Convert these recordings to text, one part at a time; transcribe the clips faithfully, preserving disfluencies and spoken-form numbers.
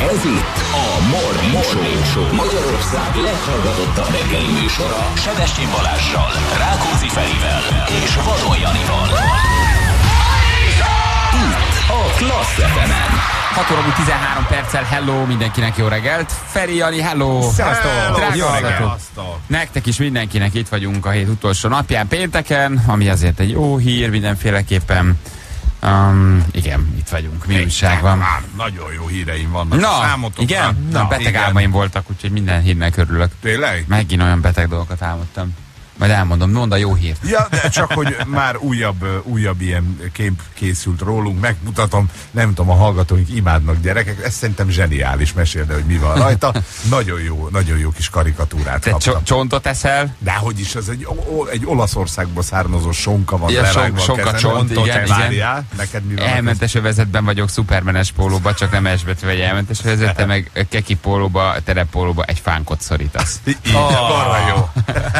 Ez itt a Morning, Morning Show. Magyarország leghallgatottabb reggeli műsora. Sebestyén Balázssal, Rákóczi Ferivel és Vadon Janival. Itt a Klassz ef emen. hat óra tizenhárom perccel, hello, mindenkinek jó reggelt. Feri, Jani, hello. Sziasztok. Drága hallgatók. Nektek is mindenkinek itt vagyunk a hét utolsó napján, pénteken, ami azért egy jó hír mindenféleképpen. Um, igen, itt vagyunk, mi újság van. Már nagyon jó híreim vannak. Na, Számotokra. igen? Na, beteg igen. álmaim voltak, úgyhogy minden hírnek örülök. Tényleg? Megint olyan beteg dolgokat álmodtam. Majd elmondom, mondd a jó hírt. Ja, de csak hogy már újabb, újabb ilyen kép készült rólunk, megmutatom, nem tudom, a hallgatóink imádnak gyerekek, ez szerintem zseniális, mesél, de hogy mi van rajta. Nagyon jó, nagyon jó kis karikatúrát Te kaptam. cso- csontot eszel? De hogy is, ez egy, o, egy Olaszországból származó sonka van Ja, lerágva son- a sonka kezemben. csont, igen, Várjál, neked mi van? Elmentes övezetben vagyok, szupermenes pólóba, csak nem esbetű vagy elmentes övezette, meg keki pólóba, terepólóba egy fánkot szorítasz. Így, oh. arra jó.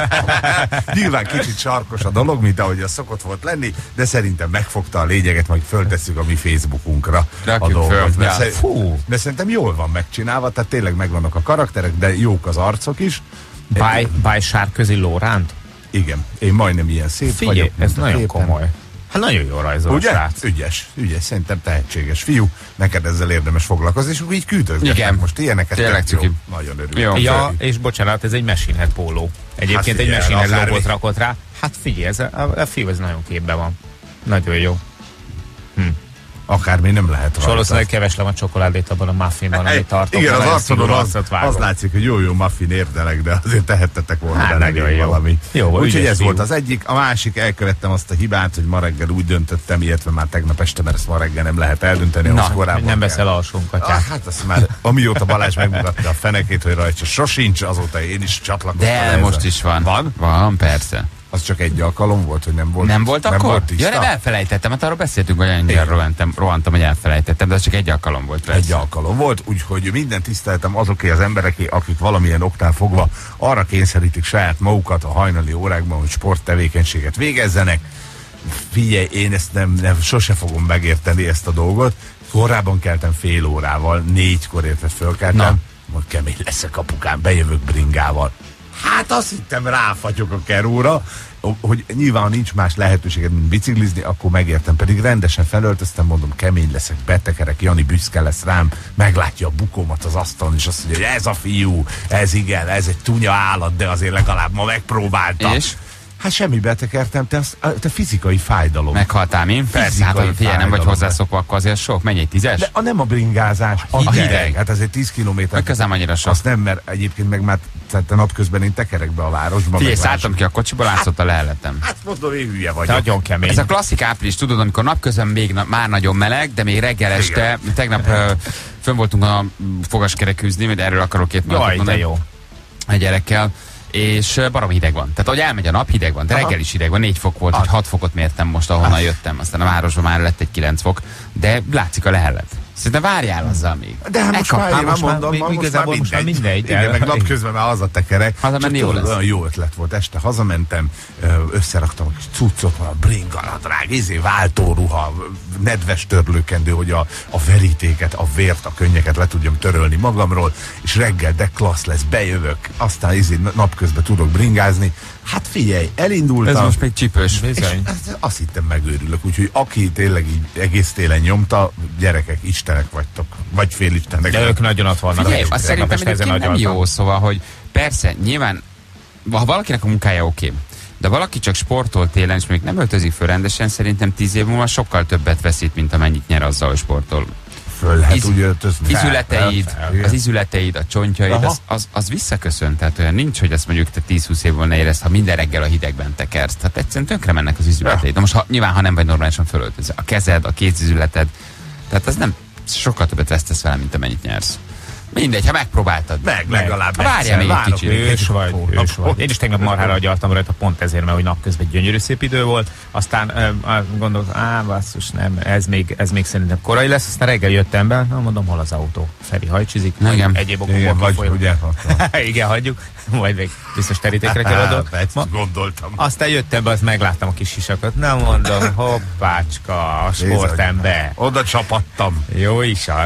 Nyilván kicsit sarkos a dolog, mint ahogy az szokott volt lenni, de szerintem megfogta a lényeget, majd föltesszük a mi Facebookunkra Rakjuk a dolgot. föl, Mert ja. szer- Fú, de szerintem jól van megcsinálva, tehát tényleg megvannak a karakterek, de jók az arcok is. By, by Sárközi Lóránt? Igen, én majdnem ilyen szép Figyelj, vagyok. ez mint a nagyon képen. komoly. Hát nagyon jó rajzol, Ugye? srác. Ügyes, ügyes, szerintem tehetséges fiú. Neked ezzel érdemes foglalkozni, és így küldözgetnek Igen. most ilyeneket. Tényleg tök jó. cuki. Nagyon örülök. Jó. Ja, és bocsánat, ez egy Machine Head póló. Egyébként Hát egy figyelj, Machine Head akármi. logót rakott rá. Hát figyelj, ez a, a, a fiú ez nagyon képben van. Nagyon jó. Hm. Akármi nem lehet És rajta. valószínűleg keveslem a csokoládét abban a muffinban, amit tartok. Igen, az nagyon arcodon szigorú az, arcot vágom. az látszik, hogy jó-jó muffin érdelek, de azért tehettetek volna Hát, bele nagyon még jó. valami. Jó, úgyhogy ügyes ez fiú. volt az egyik. A másik, elkövettem azt a hibát, hogy ma reggel úgy döntöttem, illetve már tegnap este, mert ezt ma reggel nem lehet eldönteni, ahhoz Na, korábban hogy nem kell. veszel alsónkat. Ah, hát azt már, amióta Balázs megmutatta a fenekét, hogy rajta sosincs, azóta én is csatlakoztam. De ehhez. most is van. Van? Van, persze. Az csak egy alkalom volt, hogy nem volt. Nem volt nem akkor? Volt tiszta? Ja, nem, elfelejtettem, hát arról beszéltünk, hogy annyira rohantam, rohantam, hogy elfelejtettem, de az csak egy alkalom volt. Persze. Egy alkalom volt, úgyhogy minden tiszteltem azoké az embereké, akik valamilyen oktán fogva arra kényszerítik saját magukat a hajnali órákban, hogy sporttevékenységet végezzenek. Figyelj, én ezt nem, nem sose fogom megérteni ezt a dolgot. Korábban keltem fél órával, négykor érted fölkeltem, majd kemény leszek apukám, bejövök bringával. Hát azt hittem ráfagyok a keróra, hogy nyilván ha nincs más lehetőséged, mint biciklizni, akkor megértem. Pedig rendesen felöltöztem, mondom, kemény leszek, betekerek, Jani büszke lesz rám, meglátja a bukómat az asztalon, és azt mondja, hogy ez a fiú, ez igen, ez egy tunya állat, de azért legalább ma megpróbáltam. És? Hát semmi betekertem, te, az, te fizikai fájdalom. Meghaltál mi? Persze, hát hogy figyelj, nem vagy fájdalom. hozzászokva, akkor azért sok. Menj egy tízes? De a, nem a bringázás, a hideg. hideg. hideg. Hát ez egy tíz kilométer. Meg közben annyira sok. Azt nem, mert egyébként meg már tehát napközben én tekerek be a városba. Figyelj, meg szálltam ki a kocsiba, látszott a leheletem. Hát mondom, én hülye vagyok. Nagyon kemény. Ez a klasszik április, tudod, amikor napközben még na, már nagyon meleg, de még reggel este, tegnap uh, fönn voltunk a fogaskerekűzni, mert erről akarok két mondatot Jaj, de mondani jó. a gyerekkel, és uh, barom hideg van. Tehát ahogy elmegy a nap, hideg van, de Aha. reggel is hideg van, négy fok volt, hogy hat fokot mértem most, ahonnan jöttem, aztán a városban már lett egy kilenc fok, de látszik a lehelet. Szerintem várjál azzal még. De hát most már, Hát én most már mondom, még- ma most már igazából most már mindegy. mindegy, de- Igen, meg napközben már hazatekerek. Hazamenni Csak jó tudod, lesz. olyan jó ötlet volt. Este hazamentem, összeraktam a kis cuccot, a bringanadrág, izé, váltóruha, nedves törlőkendő, hogy a, a verítéket, a vért, a könnyeket le tudjam törölni magamról, és reggel de klassz lesz, bejövök, aztán izé, napközben tudok bringázni. Hát figyelj, elindultam. Ez most még csípős. És Bizony. ezt- azt hittem megőrülök, úgyhogy aki tényleg így egész télen nyomta, gyerekek, istenek vagytok, vagy félistenek. De ők nagyon ott vannak. Figyelj, és azt tegnap szerintem este ezen egyébként nem agyaltam. jó, szóval, hogy persze, nyilván, ha valakinek a munkája oké, de valaki csak sportol télen, és még nem öltözik föl rendesen, szerintem tíz év múlva sokkal többet veszít, mint amennyit nyer azzal, hogy sportol. Föl lehet Iz- úgy öltözni. Izületeid, Fel, fel, az izületeid, a csontjaid, Aha. az, az, az visszaköszön. Tehát olyan nincs, hogy azt mondjuk te tíz-húsz év volna érezd, ha minden reggel a hidegben tekersz. Tehát egyszerűen tönkre mennek az izületeid. De most ha, nyilván, ha nem vagy normálisan fölöltözve. A kezed, a kézizületed, tehát az nem sokkal többet vesztesz vele, mint amennyit nyersz. Mindegy, ha megpróbáltad. Meg legalább Ha várjál egyszer, még egy várok kicsit. még Ős vagy, hónapot. ős vagy. Én is tegnap marhára agyaltam rajta pont ezért, mert hogy napközben gyönyörű szép idő volt. Aztán uh, gondoltam, á, basszus, nem, ez még, ez még szerintem korai lesz. Aztán reggel jöttem be, na mondom, hol az autó? Feri hajcsizik, Na, igen. egyéb Igen, okokból vagy, kifolyólag. ugye? Igen, hagyjuk. Majd még biztos terítékre kell adok. Ezt Ma, gondoltam. aztán jöttem be, azt megláttam a kis sisakot. Nem mondom, hoppácska, a sportember. Oda csapattam. Jó is az.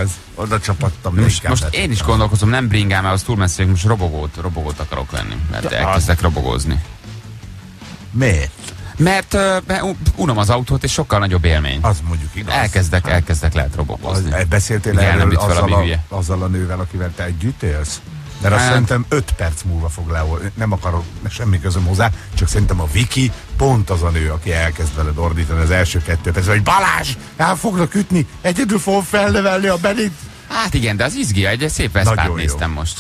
Oda csapattam. Most, most én is gondolkozom, nem bringám, mert az túl messze, most robogót, robogót akarok venni. Mert elkezdek robogózni. Miért? Mert uh, unom az autót, és sokkal nagyobb élmény. Az mondjuk igaz. Elkezdek, elkezdek lehet robogozni. Az, beszéltél Igen, erről azzal a, hülye. azzal a nővel, akivel te együtt élsz? Mert azt Hát. szerintem öt perc múlva fog leolni. Nem akarok semmi közöm hozzá, csak szerintem a Viki pont az a nő, aki elkezd veled ordítani az első kettő perc, hogy Balázs, el fognak ütni, egyedül fogom felnevelni a Benit. Hát igen, de az izgi, egy szép Veszpát Nagyon jó. néztem most.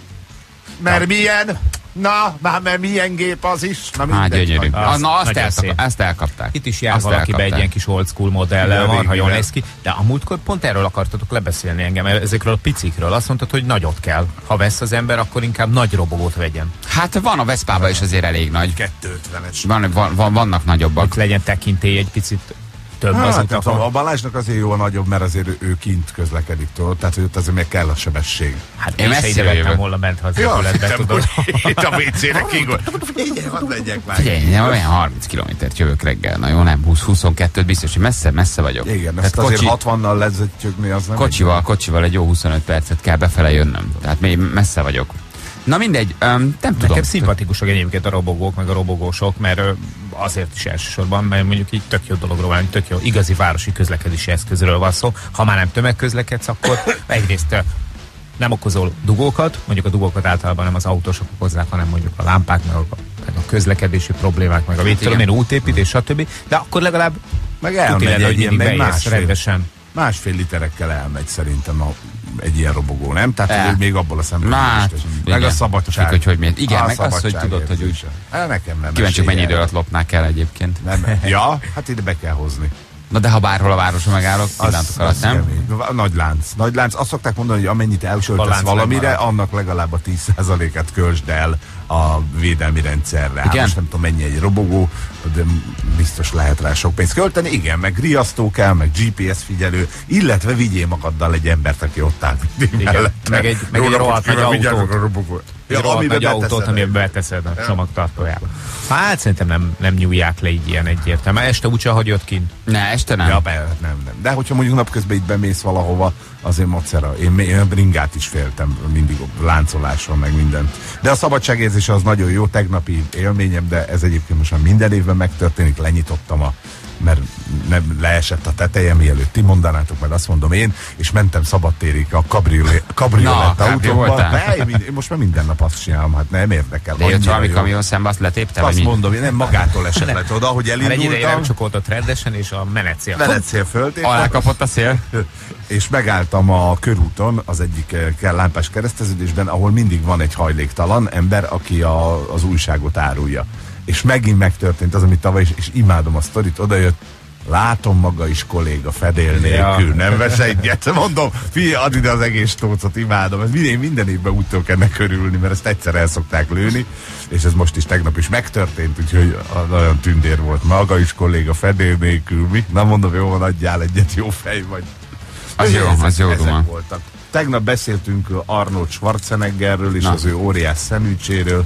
Mert milyen? Na, már mert milyen gép az is? Na, Hát mindegy, gyönyörű. van. Az, na, azt, nagyon elszak, szép. ezt elkapták. Itt is jár Azt valaki be egy elkapták. ilyen kis old school modellel, Igen, marha jól igen. néz ki, de a múltkor pont erről akartatok lebeszélni engem, ezekről a picikről. Azt mondtad, hogy nagyot kell. Ha vesz az ember, akkor inkább nagy robogót vegyen. Hát van a Veszpában is azért elég nagy. kétszázötvenes. Van, van, van, vannak nagyobbak. Hogy legyen tekintély egy picit több az Hát, nem tudom, utakon. a Balázsnak azért jó a nagyobb, mert azért ő, ő kint közlekedik tudod, tehát hogy ott azért még kell a sebesség. Hát Én én se messziről ide vettem jövök. volna bent, ha az épületbe tudod. Itt a vé cére kigol. Igen, hadd legyek már. Figyelj, én olyan harminc kilométert jövök reggel. Na jó, nem húsz-huszonkettőt, biztos, hogy messze, messze vagyok. Igen, Tehát ezt azért kocsi- hatvannal lezzettyögni, az nem... Kocsival, kocsival egy jó huszonöt percet kell befele jönnöm. Tehát még messze vagyok. Na mindegy, öm, nem tudom. Nekem szimpatikusak egyébként a robogók, meg a robogósok, mert ö, azért is elsősorban, mert mondjuk így tök jó dologról van, tök jó igazi városi közlekedési eszközről van szó. Ha már nem tömegközlekedsz, akkor egyrészt ö, nem okozol dugókat, mondjuk a dugókat általában nem az autósok okozzák, hanem mondjuk a lámpák, meg a, meg a közlekedési problémák, meg a védtelen, én útépítés, stb. De akkor legalább Meg tudni elmegy lenne, hogy egy ilyen, mindig meg beérsz másfél, rendesen. másfél literekkel elmegy szerintem a, egy ilyen robogó, nem? Tehát El. hogy még abból a szempontból Hát, is. igen. Meg a szabadság. Függ, hogy hogy miért. Igen, A meg az, hogy tudod, hogy úgy. szabadságérzése. El nekem nem. Kíváncsi, mennyi idő mesélj alatt lopnák el egyébként. el. Nem. Ja, hát ide be kell hozni. Na de ha bárhol a városra megállok, pillanatok Az, alatt, az nem? kemény. Nagy lánc. Nagy lánc. Azt szokták mondani, hogy amennyit A elsöltesz lánc valamire, megmarad. annak legalább a tíz százalékát költsd el a védelmi rendszerre. Hát Igen? most nem tudom, mennyi egy robogó, de biztos lehet rá sok pénzt költeni. Igen, meg riasztó kell, meg gé pé es figyelő, illetve vigyél magaddal egy embert, aki ott áll mindig Igen. mellette. Meg egy- meg egy Jó napot rohadt nagy kívánok, vigyázzatok autót. a robogót. Egy rohadt amiben nagy autót, beteszed. amiben beteszed a csomagtartójába. Hát szerintem nem, nem nyúlják le így ilyen egyértelműen. Este úgyse hagyod kint. Ne, este nem. Ja, be, nem, nem. De hogyha mondjuk napközben itt bemész valahova, azért macera. Én, én a bringát is féltem mindig láncolásról, meg mindent. De a szabadságérzése az nagyon jó, tegnapi élményem, de ez egyébként most már minden évben megtörténik, lenyitottam a mert nem leesett a teteje, mielőtt ti mondanátok, mert azt mondom én, és mentem szabadtérig a kabriolé- kabriolett Na, kábri autóba. voltál? Ne, én én most már minden nap azt csinálom, hát nem érdekel. De jött Annyira valami jó. kamion szembe, azt letépte, vagy Azt mi? mondom, én nem magától esett le, tudod, ahogy Hát egy ideje nem elindultam, csokoltott rendesen, és a menetcél. Venecél föltét, Alá kapott a szél? és megálltam a körúton, az egyik eh, lámpás kereszteződésben, ahol mindig van egy hajléktalan ember, aki a, az újságot árulja. És megint megtörtént az, amit tavaly is, és imádom a sztorit, odajött, látom maga is kolléga fedél nélkül, Ja. nem vesz egyet. Mondom, figyelj, add ide az egész stócot, imádom. Ez minden, minden évben úgy tudok ennek körülni, mert ezt egyszer el szokták lőni, és ez most is tegnap is megtörtént, úgyhogy a- nagyon tündér volt. Maga is kolléga fedél nélkül, mi? Na mondom, jó van, adjál egyet, jó fej vagy. Az jó, Ezek- az jó ezek duma. voltak. Tegnap beszéltünk Arnold Schwarzeneggerről és Na. az ő óriás szemücséről.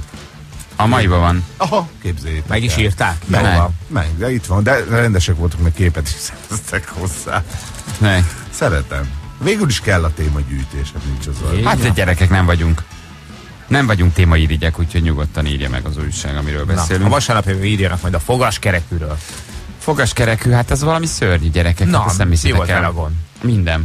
A maiban van. Aha, képzeljétek Meg is el. írták? Meg, Meg. van, meg, de itt van, de rendesek voltak, meg képet is szereztek hozzá. Ne. Szeretem. Végül is kell a témagyűjtés, hát nincs az a... Igen. Hát egy gyerekek nem vagyunk. Nem vagyunk témairigyek, úgyhogy nyugodtan írja meg az újság, amiről Na, beszélünk. a vasárnap jövő írjanak majd a fogaskerekűről. Fogaskerekű, hát ez valami szörnyű gyerekek. Na, hát ezt nem mi hiszitek volt el. vele a gond? Minden.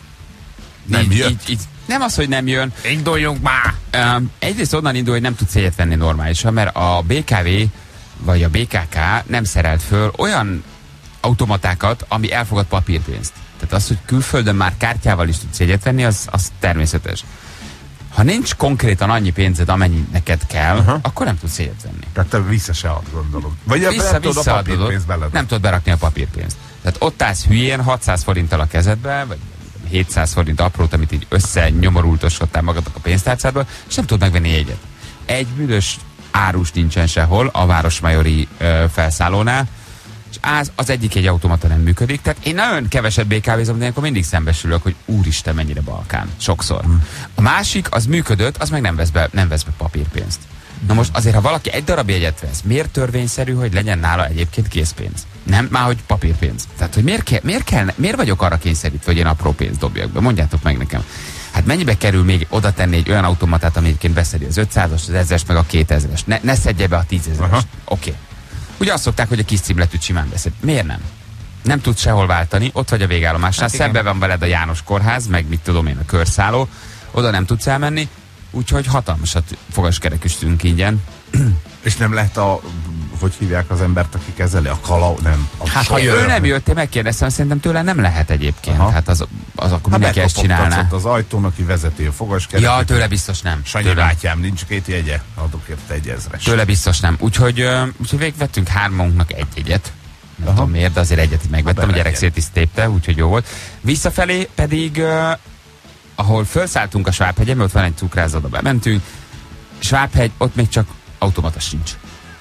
Nem így, jött? így, így, nem az, hogy nem jön. Induljunk már! Um, egyrészt onnan indul, hogy nem tudsz jegyet venni normálisan, mert a bé ká vé vagy a bé ká ká nem szerelt föl olyan automatákat, ami elfogad papírpénzt. Tehát az, hogy külföldön már kártyával is tudsz jegyet venni, az, az természetes. Ha nincs konkrétan annyi pénzed, amennyi neked kell, Aha. akkor nem tudsz jegyet venni. Tehát te vissza se ad, gondolom. Vagy Vissza, nem tudod a visszaadod, papírpénzt beled. nem tudod berakni a papírpénzt. Tehát ott állsz hülyén hatszáz forinttal a kezedbe, vagy hétszáz forint aprót, amit így összenyomorultoskodtál magadnak a pénztárcádból, és nem tudod megvenni jegyet. Egy büdös árus nincsen sehol a Városmajori ö, felszállónál, és az, az egyik egy automata nem működik. Tehát én nagyon keveset bé ká vézom, de akkor mindig szembesülök, hogy úristen, mennyire Balkán. Sokszor. A másik, az működött, az meg nem vesz be, nem vesz be papírpénzt. Na most azért, ha valaki egy darab jegyet vesz, miért törvényszerű, hogy legyen nála egyébként készpénz? Nem, már hogy papírpénz. Tehát, hogy miért, kell, miért, kell, miért vagyok arra kényszerítve, hogy én apró pénzt dobjak be? Mondjátok meg nekem. Hát mennyibe kerül még oda tenni egy olyan automatát, ami egyébként beszedi az ötszázas, az ezres, meg a kétezres? Ne, ne szedje be a tízezres. Oké. Okay. Ugye azt szokták, hogy a kis címletűt simán beszed. Miért nem? Nem tudsz sehol váltani, ott vagy a végállomásnál, hát szembe van veled a János kórház, meg mit tudom én, a körszálló, oda nem tudsz elmenni, úgyhogy hatalmasat fogaskereküstünk ingyen. És nem lehet a, hogy hívják az embert, aki kezeli? A kalau? Nem. A hát ha ő nem jött, én megkérdeztem, szerintem tőle nem lehet egyébként. Aha. Hát az, az akkor mindenki ezt csinálná. Az ajtón, aki vezeti a fogaskereküt. Ja, tőle biztos nem. Sanyi bátyám, nincs két jegye, adok érte egy ezres. Tőle biztos nem. Úgyhogy, úgyhogy végigvettünk hármunknak egy jegyet. Nem Aha. tudom miért, de azért egyet így megvettem, a gyerek szét is tépte, úgyhogy jó volt. Visszafelé pedig, uh, ahol felszálltunk a Svábhegyen, ott van egy cukrászda, bementünk, Svábhegy, ott még csak automata sincs.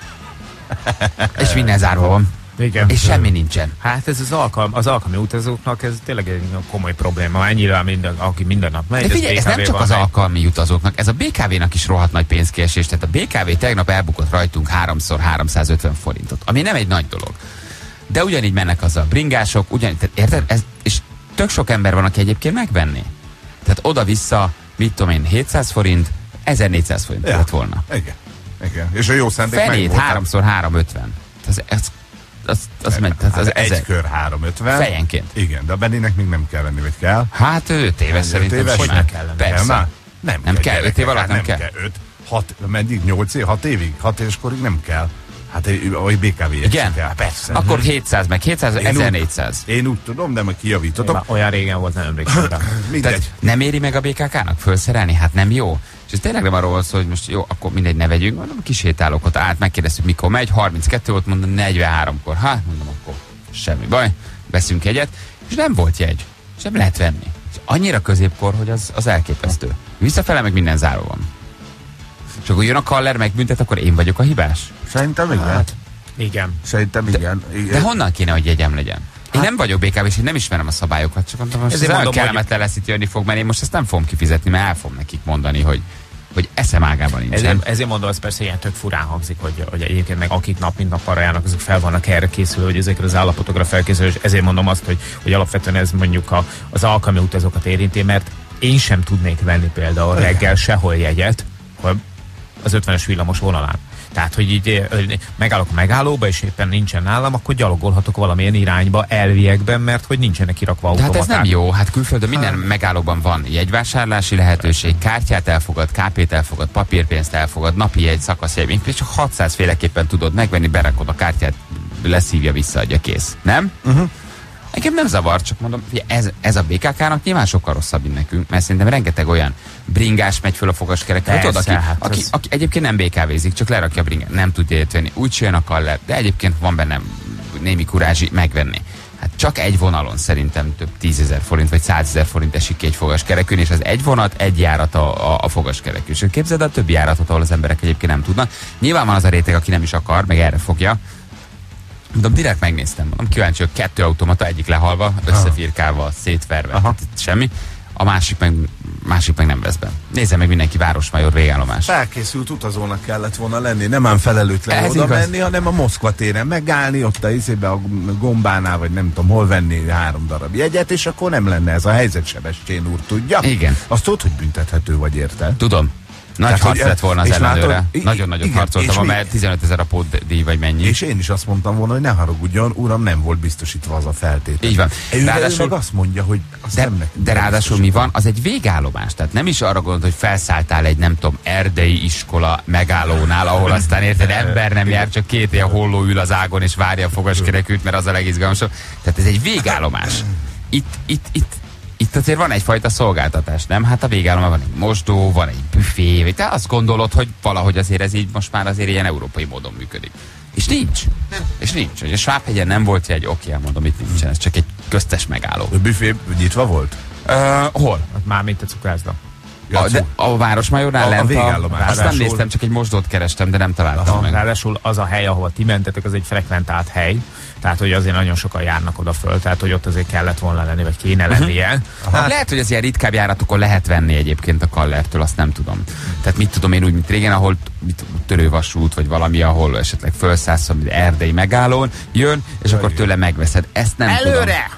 És minden zárva van. Igen. És semmi nincsen. Hát ez az, alkalm, az alkalmi utazóknak ez tényleg egy komoly probléma. Ennyire minden, aki minden nap megy. De figyelj, ez, ez nem csak az megy. Alkalmi utazóknak, ez a bé ká vénak is rohadt nagy pénzkiesés. Tehát a bé ká vé tegnap elbukott rajtunk háromszor háromszázötven forintot, ami nem egy nagy dolog. De ugyanígy mennek azzal a bringások, ugyanígy, tehát érted? Ez, és tök sok ember van, aki egyébként megvenni. Tehát oda-vissza, mit tudom én, hétszáz forint, ezernégyszáz forint ja. lett volna. Igen. Igen. És a jó szándék Fenét háromszor háromszázötven. Ez, ez, az, az, megy, az, az egy ezer. Kör háromszázötven. Fejenként. Igen, de a Bennének még nem kell venni, vagy kell? Hát öt éves szerintem simán kell. Persze. Már? Nem, nem kell, kell, öt év alatt nem, nem kell. kell. öt, hat, meddig? nyolc év, hat évig? hat éves korig nem kell. Hát egy bé ká vé igen? Kell. Persze. Akkor hétszáz, meg hétszáz, én ezernégyszáz. Úgy, én úgy tudom, de meg kijavítotok. Olyan régen volt, nem emlékszem rá. Mindegy. Nem éri meg a bé ká ká-nak felszerelni? Hát nem jó. És ez tényleg nem arról szól, hogy most jó, akkor mindegy, ne vegyünk, mondom, kisétálok ott át, megkérdeztük, mikor megy, harminckettő volt, mondom, negyvenháromkor. Hát, mondom, akkor semmi baj, veszünk egyet, és nem volt jegy, és nem lehet venni. És annyira középkor, hogy az, az elképesztő. Visszafele meg minden záró van. És akkor jön a kaller, megbüntet, akkor én vagyok a hibás? Szerintem igen. Hát, igen. Szerintem igen. De, igen. De honnan kéne, hogy jegyem legyen? Én hát, nem vagyok bé ká vé-s, én nem ismerem a szabályokat, csak mondom, most ez olyan kellemetlen lesz, itt jönni fog, mert én most ezt nem fogom kifizetni, mert el fogom nekik mondani, hogy, hogy eszem ágában nincsen. Ezért, ezért mondom, az persze ilyen tök furán hangzik, hogy, hogy egyébként meg akik nap mint nap arra járnak, azok fel vannak erre készülő, hogy ezekre az állapotokra felkészülő, és ezért mondom azt, hogy, hogy alapvetően ez mondjuk a, az alkalmi utazókat érinti, mert én sem tudnék venni például reggel sehol jegyet az ötvenes villamos vonalán. Tehát, hogy így megállok a megállóba, és éppen nincsen nálam, akkor gyalogolhatok valamilyen irányba, elviekben, mert hogy nincsenek kirakva automaták. Hát ez nem jó. Hát külföldön minden hát. megállóban van jegyvásárlási lehetőség, kártyát elfogad, ká pét elfogad, papírpénzt elfogad, napi jegy, szakaszjegy, és csak hatszáz féleképpen tudod megvenni, berakod a kártyát, leszívja, visszaadja, kész. Nem? Uh-huh. Engem nem zavar, csak mondom, ez, ez a bé ká ká-nak nyilván sokkal rosszabb, mint nekünk, mert szerintem rengeteg olyan bringás megy föl a fogaskerekkel, tudod, aki, hát aki, aki egyébként nem bé ká vézik, csak lerakja a bringát, nem tudja érteni, úgy jön a kaller, de egyébként van bennem némi kurázsi megvenni. Hát csak egy vonalon szerintem több tízezer forint vagy százezer forint esik ki egy fogaskerekűn, és az egy vonat, egy járat a, a, a fogaskerekű. És képzeld, a többi járatot, ahol az emberek egyébként nem tudnak. Nyilván van az a réteg, aki nem is akar, meg erre fogja. Mondom, direkt megnéztem, mondom, kíváncsi, hogy kettő automata, egyik lehalva, összefirkálva, szétverve, tehát semmi. A másik meg, másik meg nem vesz be. Nézze meg mindenki Városmajor végállomás. Felkészült utazónak kellett volna lenni, nem ám felelőtlen oda igaz. menni, hanem a Moszkva téren megállni, ott a izébe a gombánál, vagy nem tudom hol venni három darab jegyet, és akkor nem lenne ez a helyzet, Sebestyén úr, tudja? Igen. Azt tudod, hogy büntethető vagy, érte? Tudom. Nagy tehát, harc lett volna az ellenőre. Nagyon-nagyon harcoltam, mert tizenötezer a pótdíj, vagy mennyi. És én is azt mondtam volna, hogy ne haragudjon, uram, nem volt biztosítva az a feltétel. Így van. Ő ráadásul meg azt mondja, hogy azt de, nem nekünk de ráadásul mi van? Az egy végállomás. Tehát nem is arra gondolod, hogy felszálltál egy, nem tudom, erdei iskola megállónál, ahol aztán érted, ember nem jár, csak két ilyen holló ül az ágon, és várja a fogaskerekűt, mert az a legizgalmasabb. Tehát ez egy végállomás. Itt, itt, itt Itt azért van egyfajta szolgáltatás, nem? Hát a végállomán van egy mosdó, van egy büfé, te azt gondolod, hogy valahogy azért ez így most már azért ilyen európai módon működik. És nincs. És nincs. Hogy a Svábhegyen nem volt egy, oké, mondom, itt nincsen, ez csak egy köztes megálló. A büfé nyitva volt? Uh, hol? Már mint a cukrászda. Ja, A, de a Városmajornál A- a lent a... végállomás. Azt nem Ráadásul- néztem, csak egy mosdót kerestem, de nem találtam Aha, meg. ráadásul az a hely, ahova ti mentetek, az egy frekventált hely, tehát hogy azért nagyon sokan járnak oda föl, tehát hogy ott azért kellett volna lenni, vagy kéne lennie. Hát, lehet, hogy az ilyen ritkább járatokon lehet venni egyébként a Kallertől, azt nem tudom. Tehát mit tudom én úgy, mint régen, ahol mit, törővasút, vagy valami, ahol esetleg felszállsz, amit erdei megállón, jön, és akkor tőle megveszed. Ezt nem Előre!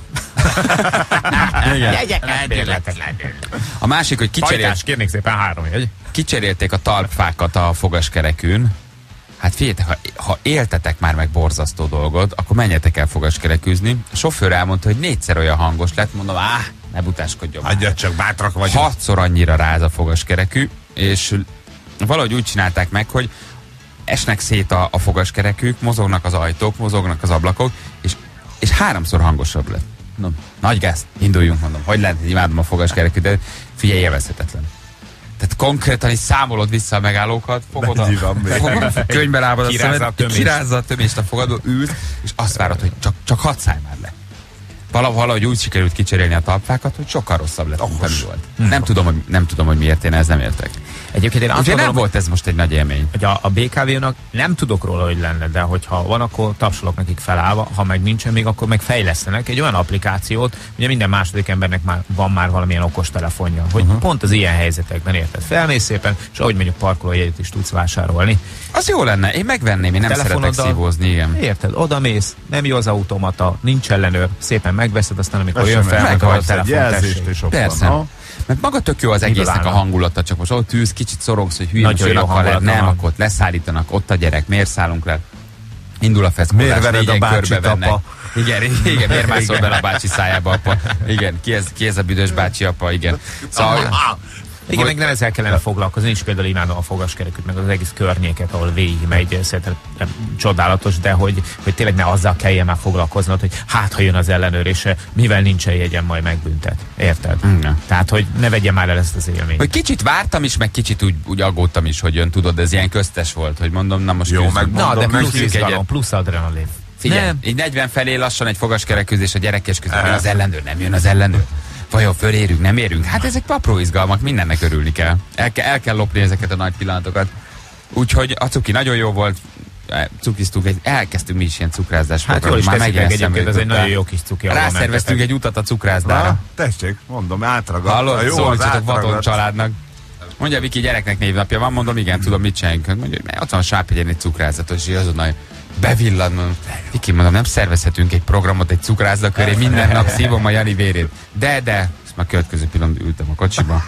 tudom. Igen. Jegyeket bérletek. A másik, hogy kicserélt, Pajtás, kérnék szépen három jegy. kicserélték a talpfákat a fogaskerekűn. Hát figyeljetek, ha, ha éltetek már meg borzasztó dolgot, akkor menjetek el fogaskerekűzni. A sofőr elmondta, hogy négyszer olyan hangos lett, mondom, áh, ne butáskodjon már. Adjad csak, bátrak vagyunk. Hatszor annyira ráz a fogaskerekű, és valahogy úgy csinálták meg, hogy esnek szét a, a fogaskerekűk, mozognak az ajtók, mozognak az ablakok, és, és háromszor hangosabb lett. Mondom, nagy gáz, induljunk, mondom, hogy lehet, imádom a fogaskerekűt, de figyelj, élvezhetetlen. Tehát konkrétan is számolod vissza a megállókat, fogod a, Mennyi van még? fogod a könyvbe lábad a Kirázza szemed, a tömést. kirázza a tömést a fogadó, ülsz, és azt várod, hogy csak, csak hadd szállj már le. Valahogy, valahogy úgy sikerült kicserélni a talpákat, hogy sokkal rosszabb lett, mint ami volt. Nem tudom, hogy, nem tudom, hogy miért én ez nem értek. Egyébként én azt Ugye nem gondolom, volt ez most egy nagy élmény. hogy a, a bé ká vé-nak nem tudok róla, hogy lenne, de hogyha van, akkor tapsolok nekik felállva, ha meg nincsen még, akkor meg fejlesztenek egy olyan applikációt, ugye minden második embernek már van már valamilyen okostelefonja, hogy uh-huh. pont az ilyen helyzetekben érted, felmész szépen, és ahogy mondjuk parkolójegyet is tudsz vásárolni. Az jó lenne, én megvenném, én nem szeretek Telefonoddal- szívózni, igen. Érted, odamész, nem jó az automata, nincs ellenőr, szépen megveszed, aztán amikor jön Köszönöm, fel, meg a meghagysz egy telefon, jelzést, tessék. és ott Persze. van. Mert maga tök jó az Miből egésznek a állnak? hangulata, csak most ott ülsz, kicsit szorongsz, hogy hülyén Nagyon jön jó a kaler, hangulata nem, van. akkor ott leszállítanak, ott a gyerek, miért szállunk le? Indul a feszkodás, Miért vered a négyen bácsit, körbevennek. apa? Igen, igen, miért mászol bele a bácsi szájába, apa? Igen, ki ez, ki ez a büdös bácsi, apa? Igen. Szóval, Igen, meg nem ezzel kellene foglalkozni, én is például imádom a fogaskerekűt, meg az egész környéket, ahol végig megy, szerintem csodálatos, de hogy, hogy tényleg ne azzal kelljen már foglalkoznod, hogy hát, ha jön az ellenőr, és mivel nincsen jegyen, majd megbüntet. Érted? Igen. Tehát, hogy ne vegye már el ezt az élményt. hogy kicsit vártam is, meg kicsit úgy, úgy aggódtam is, hogy jön, tudod, ez ilyen köztes volt, hogy mondom, na most Jó, küzdünk. meg Na, de mondom plusz neki, izgalom, egyet. plusz adrenalin. Figyelj, Nem. így negyven felé lassan egy fogaskerekűzés a gyerekes közben, jön az ellenőr, nem jön az ellenőr. Vajon fölérünk, nem érünk? Hát ezek apró izgalmak, mindennek örülni kell. El, kell. el kell lopni ezeket a nagy pillanatokat. Úgyhogy a cuki nagyon jó volt, cukiztunk, egy, elkezdtünk mi is ilyen cukrázás. Hát jól is teszik meg megjelent egyébként, ez egy szemünk nagyon után. jó kis cuki. ahol Rászerveztünk mentetek. egy utat a cukrászdára. Na, tessék, mondom, átragadt. Hallod, Jó, szólítsatok az Vadon átragadt. családnak. Mondja, Viki, gyereknek névnapja van, mondom, igen, tudom, mit csináljunk. Mondja, hogy ott van a Sápegyen egy cukrázatos, és azonnal bevillan, mondom, Viki, mondom, nem szervezhetünk egy programot egy cukrászda köré, minden nap szívom a Jani vérét. De, de, ezt már következő pillanatban ültem a kocsiba.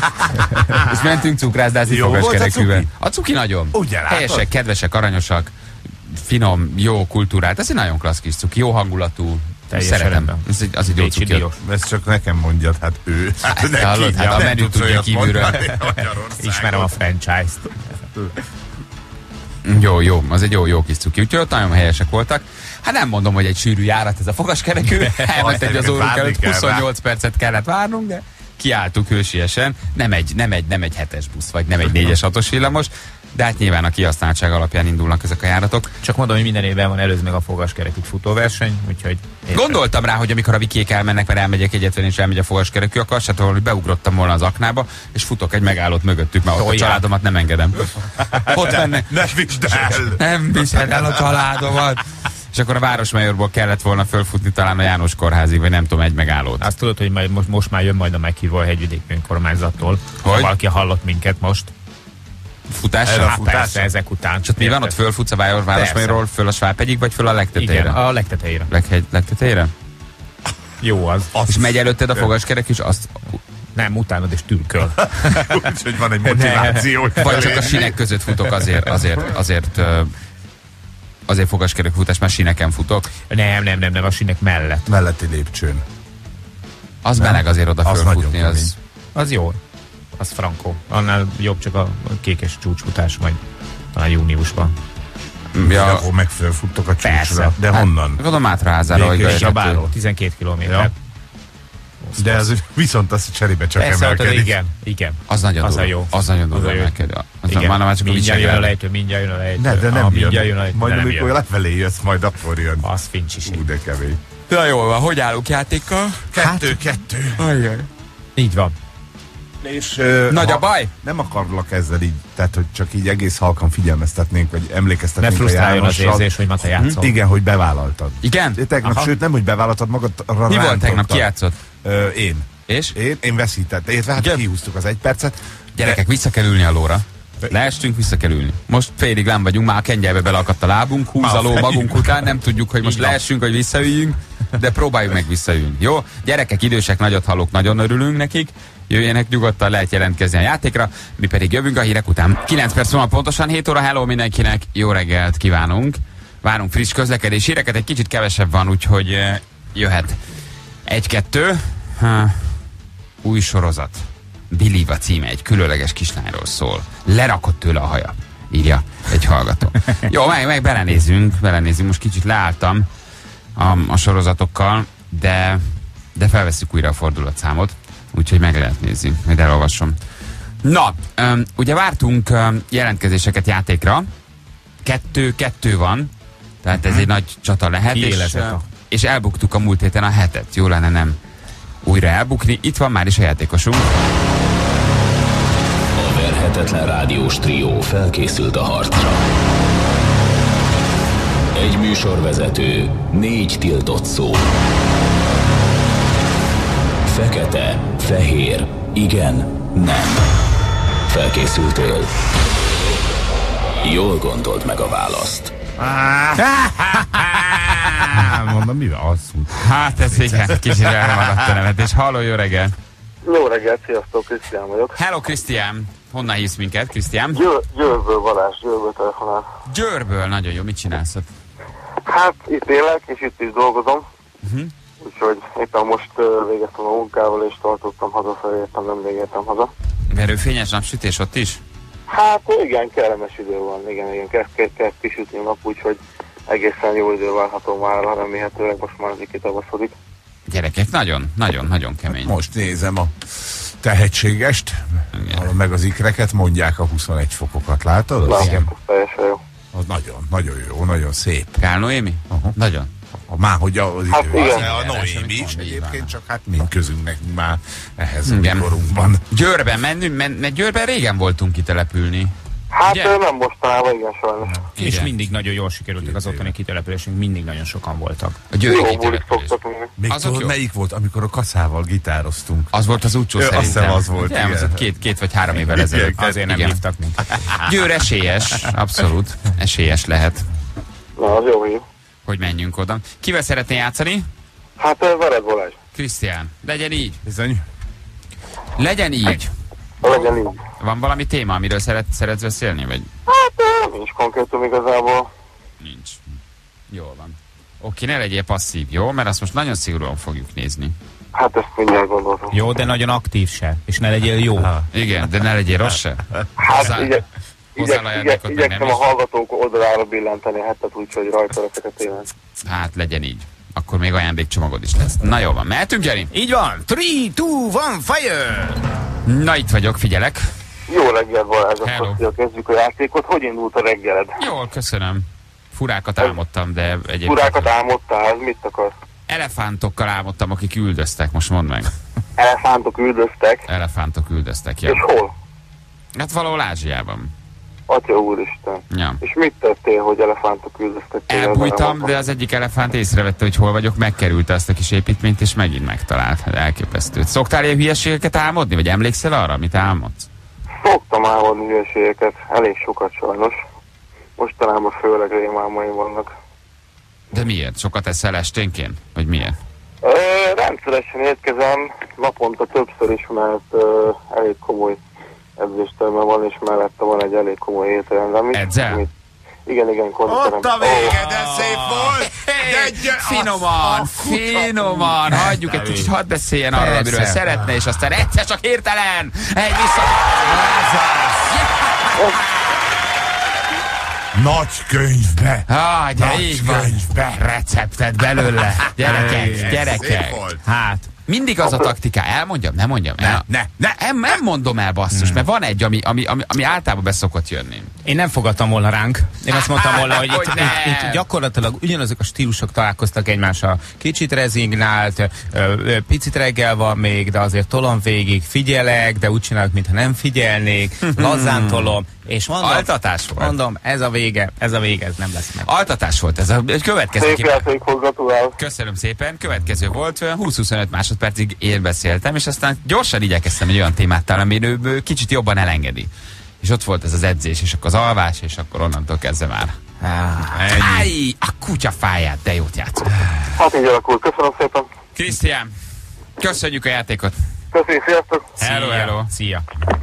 És mentünk cukrászdázni Jó volt a fogaskerekűvel. cuki? A cuki nagyon. Ugye látod? Helyesek, kedvesek, aranyosak, finom, jó kultúrát. Ez egy nagyon klassz kis cuki, jó hangulatú. Teljesen Szeretem. rendben. Ez egy, az egy jó Bécsi cuki. diós. Ezt csak nekem mondjad, hát ő. Hát, neki, hallod, hát a nem menü tudsz tudja olyat kívülről. mondani Magyarországon. Ismerem a franchise-t. Jó, jó, az egy jó, jó kis cuki. Úgyhogy ott nagyon helyesek voltak. Hát nem mondom, hogy egy sűrű járat ez a fogaskerekű. Elment egy az órunk Várni előtt, kell rá. huszonnyolc percet kellett várnunk, de kiálltuk hősiesen. Nem egy, nem egy, nem egy hetes busz, vagy nem egy négyes hatos villamos, de hát nyilván a kihasználtság alapján indulnak ezek a járatok. Csak mondom, hogy minden évben van előző meg a fogaskerekű futóverseny, úgyhogy... érted. Gondoltam rá, hogy amikor a Vikiék elmennek, mert elmegyek egyetlen és elmegy a fogaskerekű, akkor azt sem tudom, hogy beugrottam volna az aknába, és futok egy megállót mögöttük, mert ott a Toljál. családomat nem engedem. Ott mennek. Ne vidd el! Nem viszed el a családomat. És akkor a Városmajorból kellett volna fölfutni talán a János kórházig, vagy nem tudom, egy megállót. Azt tudod, hogy majd, most, most már jön majd a meghívó a hegyvidéki önkormányzattól. Hogy? Ha valaki hallott minket most. Futásra? Hát persze, ezek után. És ott mi van, ott fölfutsz a Város- Városmajorról, föl a Svábhegyig, vagy föl a legtetejére? Igen, a legtetejére. Leghegy, legtetejére? Jó az. És megy előtted a fogaskerek, és azt, Nem, utánod és tülköl. Úgyhogy van egy motiváció. vagy csak a sinek között futok azért, azért, azért, ö, azért fogaskerek futás, mert sineken futok. Nem, nem, nem, nem, a sinek mellett. Melletti lépcsőn. Az meleg azért oda Az fölfutni, nagyon az... Az jó. Az frankó. Annál jobb csak a kékes csúcsfutás, majd talán júniusban. Ja, akkor meg fölfuttok a Persze. csúcsra. De honnan? Gondolom Mátraházára, hogy Békés Gaja Zsabáról, kettő. tizenkét kilométer. Ja. De az viszont az cserébe csak Persze, ott az emelkedik. igen, igen. Az nagyon Az a durva. jó. Az nagyon Az durva a jó. emelkedő. Az Igen. már már csak a Mindjárt jön a vicsegel. lejtő, mindjárt jön a lejtő. Ne, de Ah, nem mindjárt jön. jön a lejtő, Majd de nem amikor jön. lefelé jössz, majd akkor jön. Az fincsisi. Ú, de kemény. Na jól van, hogy állunk játékkal? Kettő, kettő. Ajjaj. Így van. És, uh, Nagy ha a baj? Nem akarlak ezzel így, tehát hogy csak így egész halkan figyelmeztetnénk, vagy Ne emlékeztetnénk a frusztráljon az Jánossal. érzés, hogy ma te játszol. Igen, hogy bevállaltad. Igen? Tegnap, sőt nem, hogy bevállaltad magadra. Mi volt tegnap? Ki játszott? Ö, én. És? Én, én veszítettem. Én hát Igen. kihúztuk az egy percet. Gyerekek, vissza kell ülni a lóra. Leestünk, vissza kell ülni. Most félig lám vagyunk, már a kengyelbe beleakadt a lábunk, húz a ló magunk után, nem tudjuk, hogy most leessünk, hogy visszaüljünk, de próbáljuk meg visszaülni. Jó? Gyerekek, idősek, nagyot hallók, nagyon örülünk nekik. Jöjjenek nyugodtan, lehet jelentkezni a játékra, mi pedig jövünk a hírek után. kilenc perc múlva pontosan, hét óra, hello mindenkinek, jó reggelt kívánunk. Várunk friss közlekedés híreket, egy kicsit kevesebb van, úgyhogy uh, jöhet egy-kettő. Uh, új sorozat. Believe a címe, egy különleges kislányról szól. Lerakott tőle a haja, írja egy hallgató. Jó, meg, meg belenézzünk, belenézzünk. Most kicsit leálltam a, a sorozatokkal, de, de felvesszük újra a fordulatszámot, úgyhogy meg lehet nézni, majd elolvasom. Na, um, ugye vártunk um, jelentkezéseket játékra, kettő-kettő van, tehát ez egy nagy csata lehet, és, uh, és elbuktuk a múlt héten a hetet. Jó lenne nem újra elbukni. Itt van már is a játékosunk. A verhetetlen rádiós trió felkészült a harcra. Egy műsorvezető, négy tiltott szó. Fekete, fehér, igen, nem. Felkészültél? Jól gondold meg a választ. Mondom, mivel alszunk? Hát ez igen, kicsit elmaradt a nevetés. Halló, jó reggel! Jó reggelt, sziasztok, Krisztián vagyok. Hello, Krisztián! Honnan hívsz minket, Krisztián? Győr, Győrből Balázs, Győrből telefonál. Győrből, nagyon jó, mit csinálsz ott? Hát itt élek, és itt is dolgozom. Uh-huh. Úgyhogy éppen most uh, végeztem a munkával, és tartottam hazafelé, értem, nem végeztem haza. Verőfényes napsütés ott is? Hát igen, kellemes idő van, igen, igen, kezd, kezd, kezd kisütni a nap, úgyhogy egészen jó idő várható már, remélhetőleg most már azért kitavaszodik. Gyerekek, nagyon, nagyon, nagyon kemény. Most nézem a tehetségest, Igen. meg az ikreket, mondják a huszonegy fokokat, látod? Az, Látom, ez teljesen jó. az nagyon, nagyon jó, nagyon szép. Kál Noémi? Aha. Nagyon. Már hogy az Hát idő, igen. az, a Noémi Semmit is mond, így egyébként, van. csak hát mind közünk nekünk már ehhez a Igen. korunkban. Győrben mennünk, men, mert Győrben régen voltunk kitelepülni. Hát Ugye? nem mostanában, igen, sajnos. És Igen. mindig nagyon jól sikerültek az ottani kitelepülésünk, mindig nagyon sokan voltak. A győri Jó bulik kitelepülés. szoktak menni. Még Azok tudod, jó. melyik volt, amikor a kaszával gitároztunk? Az volt az úcsó Ö, azt szerintem. hiszem, az volt, Nem, az igen. ott két, két vagy három évvel ezelőtt. Igen, Azért nem Igen. hívtak minket. Győr esélyes, abszolút. Esélyes lehet, Na, az jó hír. hogy menjünk oda. Kivel szeretnél játszani? Hát uh, veled Balázs, Krisztián, legyen így. Bizony. Legyen így. legyen így. Van valami téma, amiről szeret, szeretsz beszélni, vagy Hát uh, nincs konkrétum igazából. nincs? Jól van. Oké, ne legyél passzív, jó? Mert azt most nagyon szigorúan fogjuk nézni. Hát ezt mindjárt gondoltam. Jó, de nagyon aktív se. És ne legyél jó. Igen, de ne legyél rossz se. Hát Hozzá- igye, hozzá igye, igye, ajándékot meg igyekszem nem a is. hallgatók oldalára billenteni a hetet, úgyhogy rajta leszek a témán. Hát legyen így. Akkor még ajándékcsomagod is lesz. Na jó van, mehetünk, Gyeri? Így van. Three, two, one, fire! Na itt vagyok, figyelek. Jó reggelt Balázs, Hello. akkor szia, kezdjük a játékot. Hogy indult a reggeled? Jól, köszönöm. Furákat álmodtam, de egyébként... Furákat álmodtál, ez mit akar? Elefántokkal álmodtam, akik üldöztek, most mondd meg. Elefántok üldöztek, Elefántok üldöztek, és ja. hol? Hát valahol Ázsiában. Atya úristen. Ja. És mit tettél, hogy elefántok üldöztek? téged? Elbújtam, de az egyik elefánt észrevette, hogy hol vagyok, megkerülte azt a kis építményt, és megint megtalált. Hát elképesztő. Szoktál ilyen hülyeségeket álmodni, vagy emlékszel arra, amit álmodsz? Szoktam álmodni hülyeségeket, elég sokat sajnos. Mostanában főleg rémálmaim vannak. De miért? Sokat eszel esténként? Vagy miért? Ö, rendszeresen étkezem, naponta többször is, mert ö, elég komoly edzésterme van, és mellette van egy elég komoly étterem. Edzel? Igen, igen, konditerem. Ott a vége, de szép volt! Gyere, Finoman, a kutya- finoman, hagyjuk egy kicsit, hadd beszéljen arra, Persze. amiről szeretne, és aztán egyszer csak hirtelen egy vissza... Nagy könyvbe! Ah, gyere, Nagy így van. könyvbe. Receptet belőle. Gyerekek, Szép gyerekek. volt. Hát, Mindig az a taktika, elmondjam, nem mondjam el. Ne, ne, Nem, nem mondom el, basszus, mert van egy, ami, ami, ami, ami általában be szokott jönni. Én nem fogadtam volna ránk. Én azt mondtam volna, hogy Hogy itt, nem. itt, itt gyakorlatilag ugyanazok a stílusok találkoztak egymással. Kicsit rezignált, ö, ö, picit reggel van még, de azért tolom végig, figyelek, de úgy csinálok, mintha nem figyelnék, lazán tolom, és mondom, Altatás volt. mondom, ez a vége, ez a vége, ez nem lesz meg. Altatás volt ez a következő. Szép kép- játékhoz gratulálok. Köszönöm szépen. Következő volt, olyan húsz-huszonöt másodpercig én beszéltem, és aztán gyorsan igyekeztem egy olyan témát találni, ami ő, ő kicsit jobban elengedi. És ott volt ez az edzés, és akkor az alvás, és akkor onnantól kezdve már. Áj, a kutya fáját, de jót játszott. Hát így alakult. Köszönöm szépen. Krisztián, köszönjük a játékot. Köszönjük, sziasztok. Hello, hello. Szia.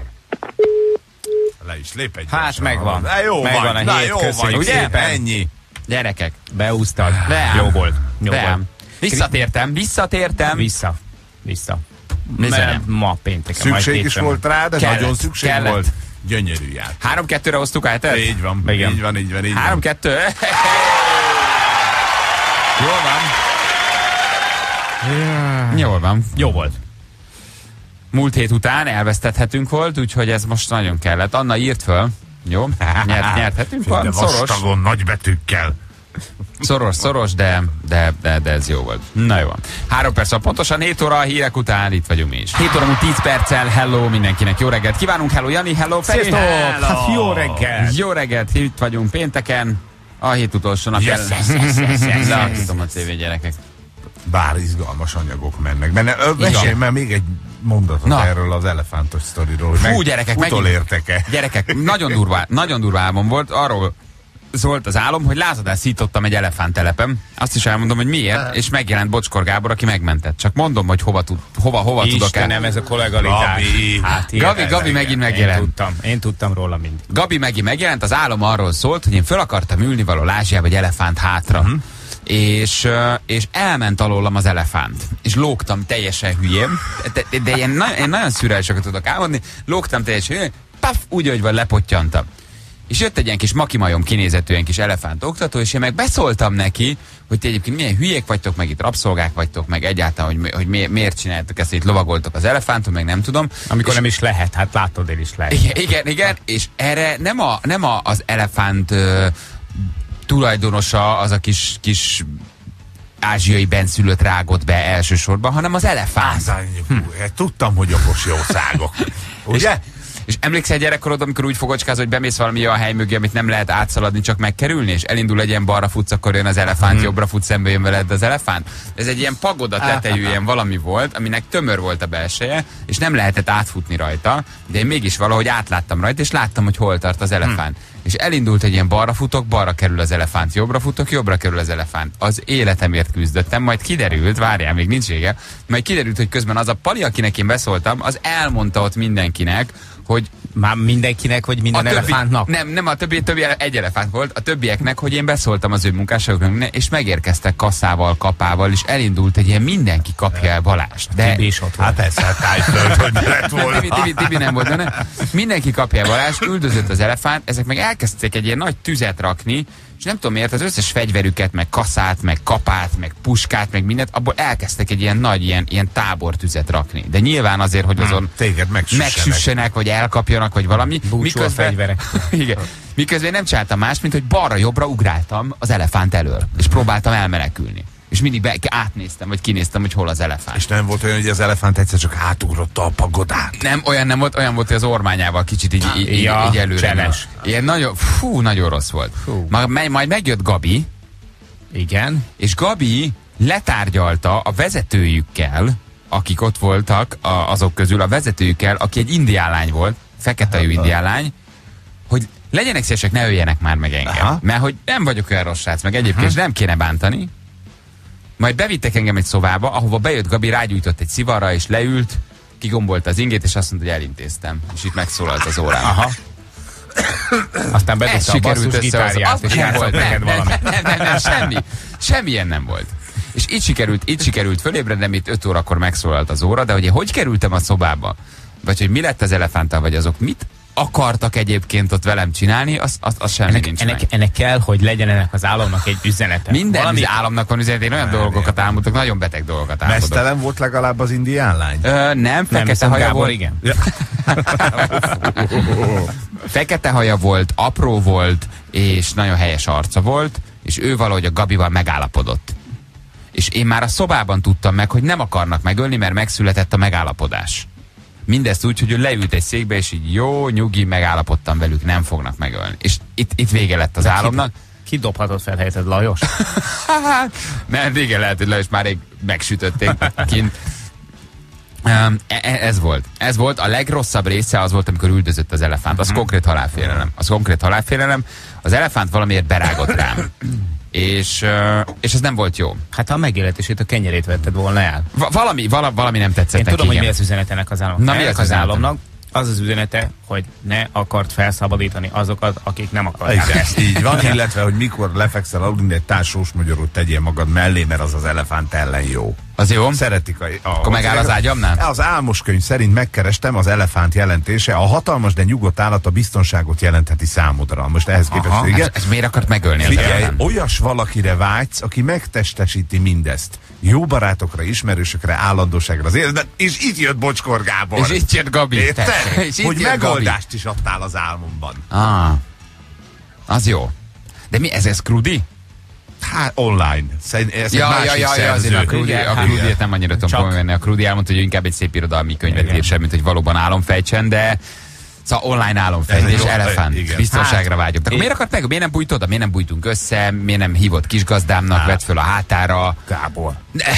Le is lép egy Hát gyorsan. megvan. Na, jó Megvan van, a na, hét, jó köszönjük van, szépen. Ennyi. Gyerekek, Beúztad. De Jó volt. Jó de volt. visszatértem, visszatértem. Vissza. Vissza. Nézze. Mert ma pénteken. majd Szükség is hétfőn. volt rá, de Kellett, nagyon szükség kellett. volt. Gyönyörű játék. Három-kettőre hoztuk át ezt? Így van, Igen. így van, így van, így van. Három-kettő. Jól van. Jól van. Jó volt. Múlt hét után elvesztethetünk volt, úgyhogy ez most nagyon kellett. Anna írt föl. Jó, Nyert, nyerthetünk De van, szoros, vastagon, nagy betűkkel. szoros, szoros, de, de, de, de ez jó volt. Na jó van. Három perc van pontosan, hét óra a hírek után, itt vagyunk mi is. hét óra múlt tíz perccel, hello mindenkinek, jó reggelt kívánunk, hello Jani, hello Feri, Sziasztok! hello. Hát jó reggel! Jó reggelt, itt vagyunk pénteken, a hét utolsó napján. Yes, yes, yes, yes, yes, Leakítom a tévé gyerekek. Bár izgalmas anyagok mennek benne. Ö, Mesélj már még egy mondatot Na. erről az elefántos sztoriról. hogy Fú, meg gyerekek, megint- utolértek-e? Gyerekek, nagyon durva, nagyon durva álmom volt, arról szólt az álom, hogy lázadás szítottam egy elefánttelepen. Azt is elmondom, hogy miért, és megjelent Bocskor Gábor, aki megmentett. Csak mondom, hogy hova, tud, hova, hova tudok el. Istenem, ez a kollegalitás. Gabi. Hát, Gabi, ilyen- Gabi megint Én megjelent. tudtam, én tudtam róla mind. Gabi megint megjelent, az álom arról szólt, hogy én föl akartam ülni való Ázsiába egy elefánt hátra. Mhm. És, ö, és elment alólam az elefánt. És lógtam teljesen hülyén. De, de, de ilyen, na, én nagyon szürreálisokat tudok álmodni. Lógtam teljesen hülyén, paf, úgy, hogy van, lepottyantam. És jött egy ilyen kis makimajom kinézetű ilyen kis elefánt oktató, és én meg beszóltam neki, hogy ti egyébként milyen hülyék vagytok, meg itt rabszolgák vagytok, meg egyáltalán, hogy, hogy mi, miért csináltok ezt, hogy itt lovagoltok az elefánton, meg nem tudom. Amikor és, nem is lehet, hát látod, én is lehet. igen, igen, igen, és erre nem, a, nem a, az elefánt ö, tulajdonosa, az a kis, kis ázsiai benszülött rágott be elsősorban, hanem az elefánt. Ázányok, hm. Tudtam, hogy okos jószágok. Ugye? És emlékszel gyerekkorod, amikor úgy fogocskázol, hogy bemész valami a hely mögé, amit nem lehet átszaladni, csak megkerülni, és elindul egy ilyen balra futsz, akkor jön az elefánt, hmm. jobbra futsz, szembe jön veled az elefánt. Ez egy ilyen pagoda tetejű ilyen valami volt, aminek tömör volt a belseje, és nem lehetett átfutni rajta, de én mégis valahogy átláttam rajta, és láttam, hogy hol tart az elefánt. Hmm. És elindult egy ilyen balra futok, balra kerül az elefánt, jobbra futok, jobbra kerül az elefánt. Az életemért küzdöttem, majd kiderült, várjál, még nincs vége, majd kiderült, hogy közben az a pali, akinek én beszóltam, az elmondta ott mindenkinek, hogy Már mindenkinek, vagy minden többi, elefántnak? Nem, nem, a többi, többi egy elefánt volt, a többieknek, hogy én beszóltam az ő munkásságoknak, és megérkeztek kasszával, kapával, és elindult egy ilyen mindenki kapja el Balást. De Tibi is ott volt. Hát persze, hát tájföld, hogy lett volna. Tibi, Tibi, Tibi nem volt benne. Mindenki kapja el Balást, üldözött az elefánt, ezek meg elkezdték egy ilyen nagy tüzet rakni, és nem tudom miért, az összes fegyverüket, meg kaszát, meg kapát, meg puskát, meg mindent, abból elkezdtek egy ilyen nagy, ilyen, ilyen tábortüzet rakni. De nyilván azért, hogy azon Téged megsüssenek. megsüssenek, vagy elkapjanak, vagy valami. Búcsú a fegyverek. Igen. Miközben én nem csináltam más, mint hogy balra-jobbra ugráltam az elefánt elől, és próbáltam elmenekülni. És mindig be, átnéztem, vagy kinéztem, hogy hol az elefánt. És nem volt olyan, hogy az elefánt egyszer csak átugrotta a pagodát. Nem, olyan nem volt, olyan volt, hogy az ormányával kicsit így, így, így, Ja, így előre. cseles. Ilyen nagyon, fú, nagyon rossz volt. Fú. Majd, majd megjött Gabi, Igen. és Gabi letárgyalta a vezetőjükkel, akik ott voltak, a, azok közül a vezetőjükkel, aki egy indián lány volt, fekete indián lány, hogy legyenek szívesek, ne öljenek már meg engem. Aha. Mert hogy nem vagyok olyan rossz srác, meg egyébként uh-huh. nem kéne bántani. Majd bevittek engem egy szobába, ahova bejött Gabi, rágyújtott egy szivarra, és leült, kigombolta az ingét, és azt mondta, hogy elintéztem. És itt megszólalt az órán. Aha. Aztán Ez bedobta a sikerült basszus összehozni. gitárját, Az és nem játszott volt, neked nem, nem, valami. nem, nem, nem, semmi. Semmilyen nem volt. És így sikerült, így sikerült fölébrednem, itt öt órakor megszólalt az óra, de hogy én hogy kerültem a szobába, vagy hogy mi lett az elefánttal, vagy azok mit akartak egyébként ott velem csinálni, az, az, az semmi ennek, nincs ennek, meg. ennek kell, hogy legyen ennek az államnak egy üzenete. Minden Valami... államnak van üzenet, én olyan Nem, dolgokat nem. álmodok, nagyon beteg dolgokat álmodok. Mesztelen volt legalább az indián lány? Ö, nem, Nem, fekete viszont haja Gábor, volt. igen. Fekete haja volt, apró volt, és nagyon helyes arca volt, és ő valahogy a Gabival megállapodott. És én már a szobában tudtam meg, hogy nem akarnak megölni, mert megszületett a megállapodás. Mindezt úgy, hogy ő leült egy székbe, és így jó, nyugi, megállapodtam velük, nem fognak megölni. És itt, itt vége lett az álomnak. Ki dobhatott fel helyetted, Lajos? Nem, régen lehet, hogy Lajos már rég megsütötték kint. Um, ez volt. Ez volt a legrosszabb része, az volt, amikor üldözött az elefánt. Az konkrét halálfélelem. Az konkrét halálfélelem. Az elefánt valamiért berágott rám. És, uh, és ez nem volt jó. Hát ha a megéletését, a kenyerét vetted volna el. Va- valami, vala, valami nem tetszett Én neki, tudom, hogy igen. mi az üzenetenek az államnak. Na, mi Ennek az az üzenete? államnak? Az az üzenete, hogy ne akart felszabadítani azokat, akik nem akarják Igen, ezt. így van, illetve, hogy mikor lefekszel aludni, egy társós magyarul tegyél magad mellé, mert az az elefánt ellen jó. Az jó? Szeretik a... a Akkor megáll az ágyamnál? Az álmos könyv szerint megkerestem, az elefánt jelentése. A hatalmas, de nyugodt állat a biztonságot jelentheti számodra. Most ehhez képest, Aha, igen. ez, ez miért akart megölni az Figyelj, elefánt? olyas valakire vágysz, aki megtestesíti mindezt. Jó barátokra, ismerősökre, állandóságra az életben, és itt jött Bocskor Gábor. És itt jött Gabi. Érted? És itt Hogy jött megoldást Gabi. is adtál az álmomban. Ah, az jó. De mi, ez, ez krudi? Hát online. Szerint, ez Ja, egy ja, másik ja, ja, azért szerző. a krudi, Igen, a hát krudi nem annyira tudom Csak- komolyan venni. A krudi elmondta, hogy ő inkább egy szép irodalmi könyvet Igen. ír sem, mint hogy valóban álomfejtsen, de szóval online Ez álomfejtés, egy jó- elefánt, igen. biztonságra Hát, vágyok. De akkor én- miért akart meg? Miért nem bújt oda? Miért nem bújtunk össze? Miért nem hívott kisgazdámnak, Hát. vett föl a hátára? Gábor.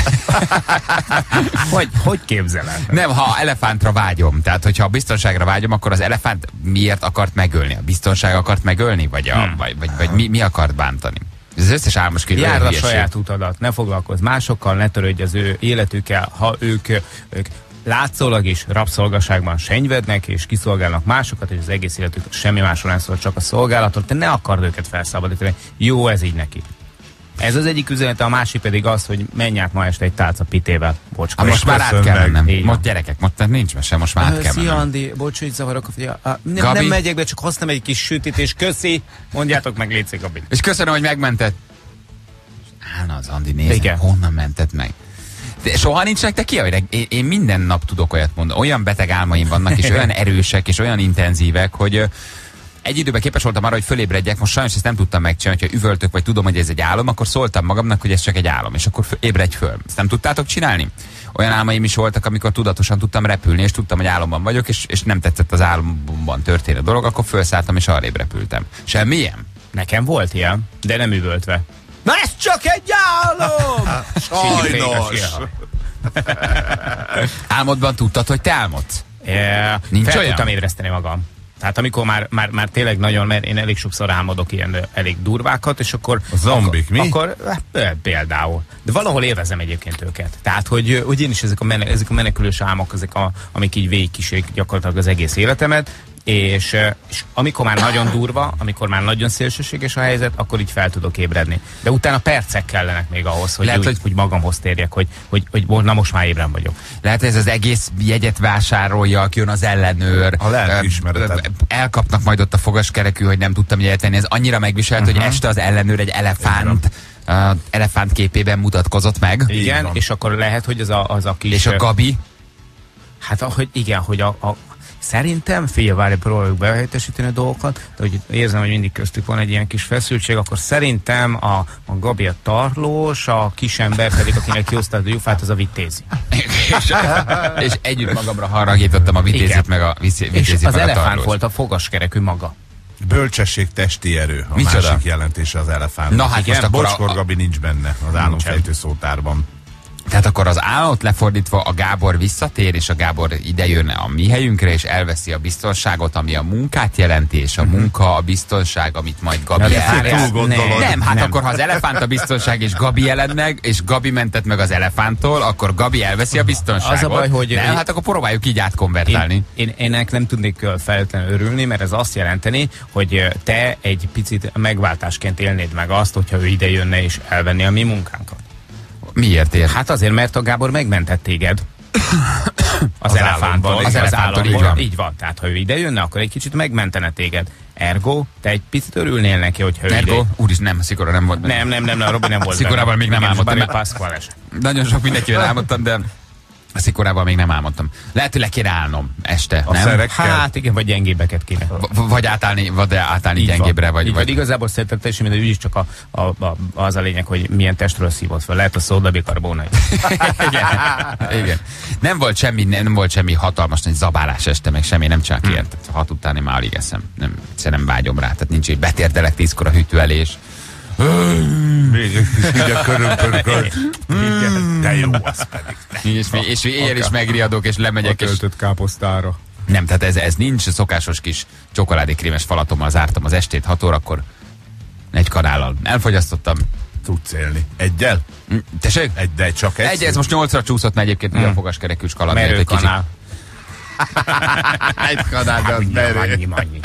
Hogy, hogy képzeled? Nem, ha elefántra vágyom, tehát hogyha a biztonságra vágyom, akkor az elefánt miért akart megölni? A biztonság akart megölni? Vagy, a, Hmm. vagy, vagy, vagy mi, mi akart bántani? Ez az összes álmos könyv olyan Járd a hülyeség. saját utadat, ne foglalkozz másokkal, ne törődj az ő életükkel, ha ők, ők látszólag is rabszolgaságban senyvednek, és kiszolgálnak másokat, és az egész életük semmi másról nem szól, csak a szolgálatot, te ne akard őket felszabadítani. Jó ez így neki. Ez az egyik üzenete, a másik pedig az, hogy menj át ma este egy tálca pitével. Bocska. Ha most már át köszön kell meg. mennem. Így Most van. gyerekek, most tehát nincs mese, most már át kell Szia mennem. Andi, bocs, hogy zavarok. Ja, a- nem, Gabi? nem megyek be, csak hoztam egy kis sütit, és köszi. Mondjátok meg, létszik, Gabi. És köszönöm, hogy megmentett. Állna az Andi, nézem, Igen. honnan mentett meg. De soha nincs nektek ki, hogy én, én minden nap tudok olyat mondani. Olyan beteg álmaim vannak, és olyan erősek, és olyan intenzívek, hogy ö, egy időben képes voltam arra, hogy fölébredjek, most sajnos ezt nem tudtam megcsinálni, hogyha üvöltök, vagy tudom, hogy ez egy álom, akkor szóltam magamnak, hogy ez csak egy álom, és akkor föl, ébredj föl. Ezt nem tudtátok csinálni? Olyan álmaim is voltak, amikor tudatosan tudtam repülni, és tudtam, hogy álomban vagyok, és, és nem tetszett az álomban történő dolog, akkor felszálltam, és arrébb repültem. Semmilyen? Nekem volt ilyen, de nem üvöltve. Na ez csak egy álom! Sajnos. Álmodban tudtad, hogy te álmodsz? Yeah. Nincs Fel olyan? tudtam ébreszteni magam. Tehát amikor már, már, már tényleg nagyon, mert én elég sokszor álmodok ilyen ö, elég durvákat, és akkor... A zombik, akkor, mi? Akkor hát, például. De valahol élvezem egyébként őket. Tehát, hogy, hogy én is ezek a, mene, ezek a menekülős álmok, ezek a, amik így végigkísérik gyakorlatilag az egész életemet, és, és amikor már nagyon durva, amikor már nagyon szélsőséges a helyzet, akkor így fel tudok ébredni. De utána percek kellenek még ahhoz, hogy, Lehet, úgy, hogy- hogy magamhoz térjek, hogy, hogy, hogy na most már ébren vagyok. Lehet, hogy ez az egész jegyet vásároljak, jön az ellenőr. A lelkiismereted. ö, ö, Elkapnak majd ott a fogaskerekű, hogy nem tudtam jegyet venni. Ez annyira megviselt, uh-huh. hogy este az ellenőr egy elefánt, uh, elefánt képében mutatkozott meg. Így Igen, van. és akkor lehet, hogy az a, az a kis... És a Gabi? Hát ahogy igen, hogy a, a szerintem, figyelj, várj, próbáljuk behelyettesíteni a dolgokat, de hogy érzem, hogy mindig köztük van egy ilyen kis feszültség, akkor szerintem a, a Gabi a tarlós, a kisember pedig, akinek kihoztad a jufát, az a vitézi. és, és együtt magamra haragítottam a vitézit, Igen. meg a visz- És vitézit, az meg a elefánt tarlós. volt a fogaskerekű maga. Bölcsesség, testi erő. A Micsoda? másik jelentése az elefánt. Na hát Igen, most akkor a- Bocskor Gabi nincs benne az álomfejtő szótárban. Tehát akkor az államot lefordítva a Gábor visszatér, és a Gábor idejön a mi helyünkre, és elveszi a biztonságot, ami a munkát jelenti, és a munka a biztonság, amit majd Gabi Na, de elvesz. túl gondolod. Nem, hát Nem. akkor ha az elefánt a biztonság, és Gabi jelent meg, és Gabi mentett meg az elefánttól, akkor Gabi elveszi a biztonságot. Az a baj, hogy- Nem, hát akkor próbáljuk így átkonvertálni. Én, én ennek nem tudnék ö, feltétlenül örülni, mert ez azt jelenteni, hogy ö, te egy picit megváltásként élnéd meg azt, hogyha ő ide jönne és elvenni a mi munkánkat. Miért ér? Hát azért, mert a Gábor megmentett téged. az, Az elefánttól, álomban, az, az az elefánttól, álomból. így van. Így van. Tehát ha ő ide jönne, akkor egy kicsit megmentene téged. Ergo, te egy picit örülnél neki, hogyha ő Ergo, ide... úris, nem, szikora nem volt. Nem, nem, nem, nem, Robi nem volt. Szikorával még nem Igen, álmodtam. Barry Pasquale sem. Nagyon sok mindenkivel álmodtam, de a szikorával még nem álmodtam. Lehet, hogy le kéne állnom este, A nem? szerekkel. Hát igen, vagy gyengébbeket kéne. V- vagy átállni, vagy átállni Így gyengébbre, van. vagy... Így vagy... van. Igazából szerintem teljesen mindegy, úgyis csak a, a, a, az a lényeg, hogy milyen testről szívod fel. Lehet a szódabikarbónai. Igen. Igen. Nem volt semmi, nem volt semmi hatalmas nagy zabálás este, meg semmi, nem csak ilyen. Tehát hat utáni már alig eszem. Nem, egyszerűen vágyom rá. Tehát nincs, hogy betérdelek tízkor a hűtőelés. Még egy kis így a köröm-köröm. De jó, az pedig. És, és éjjel is megriadok, és lemegyek, és Töltött káposztára. nem, tehát ez, ez nincs, szokásos kis csokoládékrémes falatommal zártam az estét hat órakor, egy kanállal elfogyasztottam. Tudsz élni. Egyel? Mm, Tessék? Egy, de csak egy. Egy, ez most nyolcra csúszott, mert egyébként mm. a fogaskerekűs kaland miatt egy kicsit. Merőkanál. Egy kanál, de az merő. Annyi, annyi.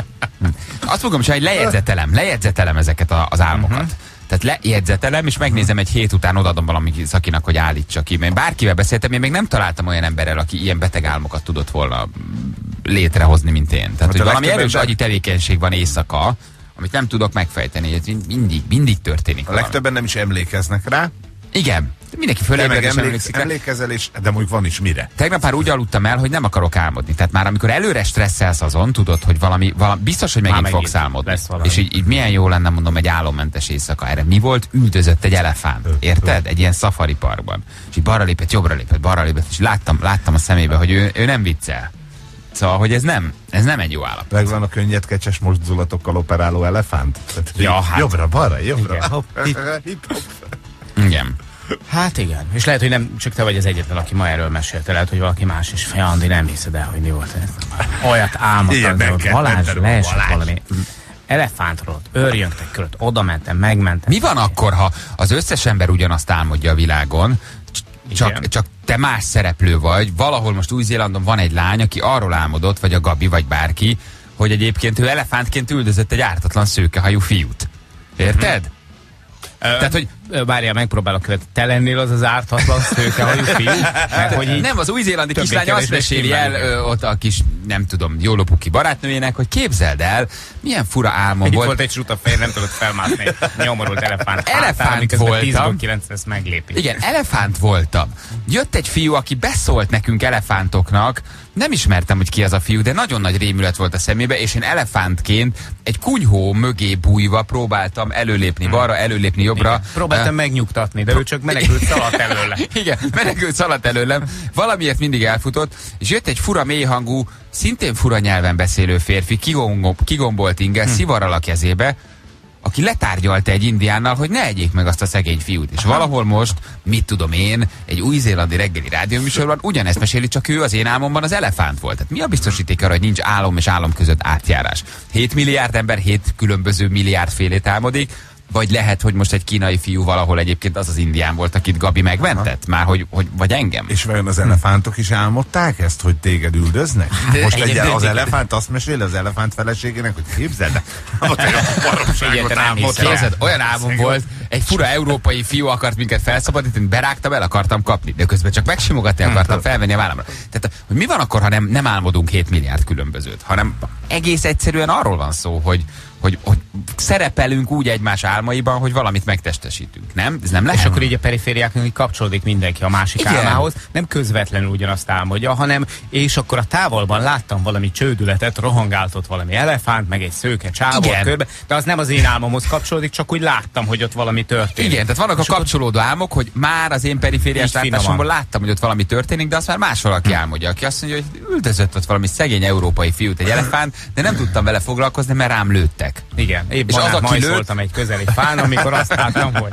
Azt fogom, hogy lejegyzetelem, lejegyzetelem ezeket a, az álmokat. Uh-huh. Tehát lejegyzetelem, és megnézem egy hét után, odaadom valami szakinak, hogy állítsa ki. Mert bárkivel beszéltem, én még nem találtam olyan emberrel, aki ilyen beteg álmokat tudott volna létrehozni, mint én. Tehát, hogy valami erős agyi tevékenység van éjszaka, amit nem tudok megfejteni. Ez mindig, mindig történik. A valami. legtöbben nem is emlékeznek rá. Igen. Mindenki Te meg fölébred, és emlék, emlékszik rá. emlékezel, és, de mondjuk van is mire. Tegnap már úgy aludtam el, hogy nem akarok álmodni. Tehát már amikor előre stresszelsz azon, tudod, hogy valami, valami biztos, hogy megint, megint fogsz álmodni. lesz valami. És így, így milyen jó lenne, mondom, egy álommentes éjszaka. Erre mi volt? Üldözött egy elefánt. Érted? Egy ilyen safari parkban. És így balra lépett, jobbra lépett, balra lépett, és láttam, láttam a szemébe, hogy ő, ő nem viccel. Szóval, hogy ez nem, ez nem egy jó állapot. Megvan a könnyedkecses mozdulatokkal operáló elefánt? Tehát, Ja, hát. Jobbra, balra, jobbra. Igen. Hopp, hip, hip. Igen. Hát igen. És lehet, hogy nem csak te vagy az egyetlen, aki ma erről mesélte. Lehet, hogy valaki más is. Fej, Andi, nem hiszed el, hogy mi volt ez. Olyat álmodtam, Ilyenben hogy kell Balázs mentenünk, leesett Balázs. valami elefántról, őrjöngtek körött, oda mentem, megmentem. Mi van akkor, ha az összes ember ugyanazt álmodja a világon, csak, Igen. csak te más szereplő vagy, valahol most Új-Zélandon van egy lány, aki arról álmodott, vagy a Gabi, vagy bárki, hogy egyébként ő elefántként üldözött egy ártatlan szőkehajú fiút. Érted? Ö, Tehát, hogy Várjál, megpróbálok követni. Te lennél az az ártatlan szőkehajú fiú? Mert hogy így nem, az új-zélandi kislány azt többé-kevésbé meséli el stimmel. ö, ott a kis, nem tudom, jólopuki barátnőjének, hogy képzeld el, milyen fura álmom Itt volt. volt egy suta fehér, nem tudott felmászni. Nyomorult elefánt. Elefánt hátán, miközben voltam. tízből kilenc ezt meglépi. Igen, elefánt voltam. Jött egy fiú, aki beszólt nekünk elefántoknak, nem ismertem, hogy ki az a fiú, de nagyon nagy rémület volt a szemébe, és én elefántként egy kunyhó mögé bújva próbáltam előlépni balra, előlépni jobbra. Igen. Próbáltam megnyugtatni, de ő csak menekült szaladt előle. Igen, menekült szaladt előlem, valamiért mindig elfutott, és jött egy fura mélyhangú, szintén fura nyelven beszélő férfi, kigombolt, kigombolt ingel, hm. szivarral a kezébe, aki letárgyalta egy indiánnal, hogy ne egyék meg azt a szegény fiút. És valahol most, mit tudom én, egy új-zélandi reggeli rádióműsorban ugyanezt meséli, csak ő az én álmomban az elefánt volt. Tehát mi a biztosíték arra, hogy nincs álom és álom között átjárás? hét milliárd ember hét különböző milliárd félét álmodik, vagy lehet, hogy most egy kínai fiú valahol egyébként az az indián volt, akit Gabi megmentett? Már hogy, hogy vagy engem? És vajon az elefántok is álmodták ezt, hogy téged üldöznek? Most egy, egyébként az igen. elefánt azt mesél az elefánt feleségének, hogy képzeld el, ott egy Igen, baromságot te nem álmodtál. Képzeld, olyan álmom volt, egy fura európai fiú akart minket felszabadítani, berágtam el, akartam kapni, de közben csak megsimogatni akartam, felvenni a vállamra. Tehát, hogy mi van akkor, ha nem, nem álmodunk hét milliárd különbözőt, hanem egész egyszerűen arról van szó, hogy Hogy, hogy szerepelünk úgy egymás álmaiban, hogy valamit megtestesítünk, nem? Ez nem lehet. És akkor így a perifériákon így kapcsolódik mindenki a másik Igen. álmához, nem közvetlenül ugyanazt álmodja, hanem és akkor a távolban láttam valami csődületet, rohangáltott valami elefánt, meg egy szőke csávó Igen. körbe, de az nem az én álmomhoz kapcsolódik, csak úgy láttam, hogy ott valami történik. Igen, tehát vannak És a akkor- kapcsolódó álmok, hogy már az én perifériás Így finoman. látásomból láttam, hogy ott valami történik, de azt már más valaki álmodja, aki azt mondja, hogy üldözött ott valami szegény európai fiút egy elefánt, de nem tudtam vele foglalkozni, mert rám lőttek. Igen, épp És és az, az, aki majd lőtt- szóltam egy közeli fán, amikor azt láttam, hogy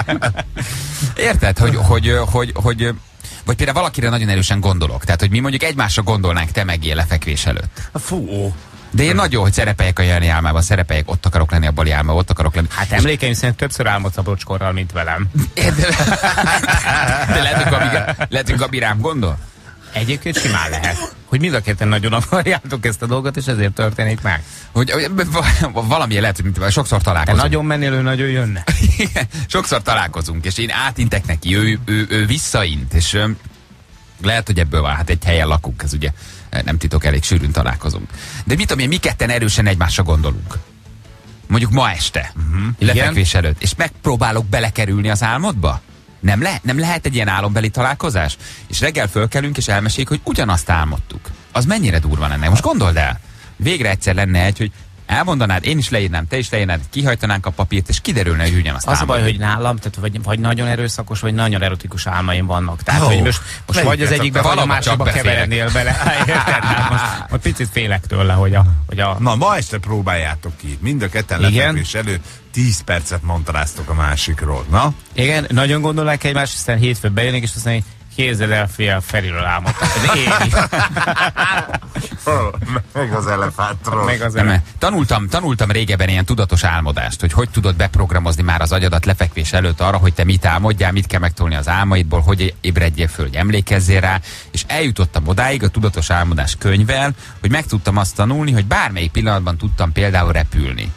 Érted, hogy, hogy, hogy, hogy vagy például valakire nagyon erősen gondolok. Tehát, hogy mi mondjuk egymásra gondolnánk te meg ilyen lefekvés előtt. Fú, De én nagyon, hogy szerepeljek a Jani álmában, szerepeljek, ott akarok lenni a Bali álmában, ott akarok lenni. hát emlékeim szerint többször álmodsz a bocskorral, mint velem. Érted? De lehet, hogy Gabi, lehet, hogy Gabi rám gondol? Egyébként simán lehet, hogy mind a ketten nagyon akarjátok ezt a dolgot, és ezért történik meg. Hogy hogy valami lehet, hogy mint, sokszor Te találkozunk. nagyon mennél, ő nagyon jönne. Igen, sokszor találkozunk, és én átintek neki, ő, ő, ő visszaint, és ö, Lehet, hogy ebből van, hát egy helyen lakunk, ez ugye nem titok, elég sűrűn találkozunk. De mit tudom én, mi ketten erősen egymásra gondolunk. Mondjuk ma este, uh-huh. lefekvés előtt, és megpróbálok belekerülni az álmodba? Nem, le, nem lehet egy ilyen álombeli találkozás? És reggel fölkelünk, és elmeséljük, hogy ugyanazt álmodtuk. Az mennyire durva lenne? Most gondold el, végre egyszer lenne egy, hogy elmondanád, én is leírnám, te is leírnád, kihajtanánk a papírt, és kiderülne, hogy ugyanazt az álmodjuk. a baj, hogy nálam, tehát vagy, vagy nagyon erőszakos, vagy nagyon erotikus álmaim vannak. Tehát, Oh, hogy most, most vagy az egyikbe, vagy a másikba keverednél bele. Érted? Hát most, most picit félek tőle, hogy a... Hogy a... Na, ma este próbáljátok ki. Mind a ketten lefekvés előtt tíz percet mondanáztok a másikról. Na? Igen, nagyon gondolják egymást, aztán hétfőn bejönnek, és azt mondják, képzeld el, fél Feriről álmodtam. Én is. Meg az elefántról. Meg az Nem, elefánt. tanultam, tanultam régebben ilyen tudatos álmodást, hogy hogy tudod beprogramozni már az agyadat lefekvés előtt arra, hogy te mit álmodjál, mit kell megtolni az álmaidból, hogy ébredjél föl, hogy emlékezzél rá, és eljutottam odáig a tudatos álmodás könyvvel, hogy meg tudtam azt tanulni, hogy bármelyik pillanatban tudtam például repülni.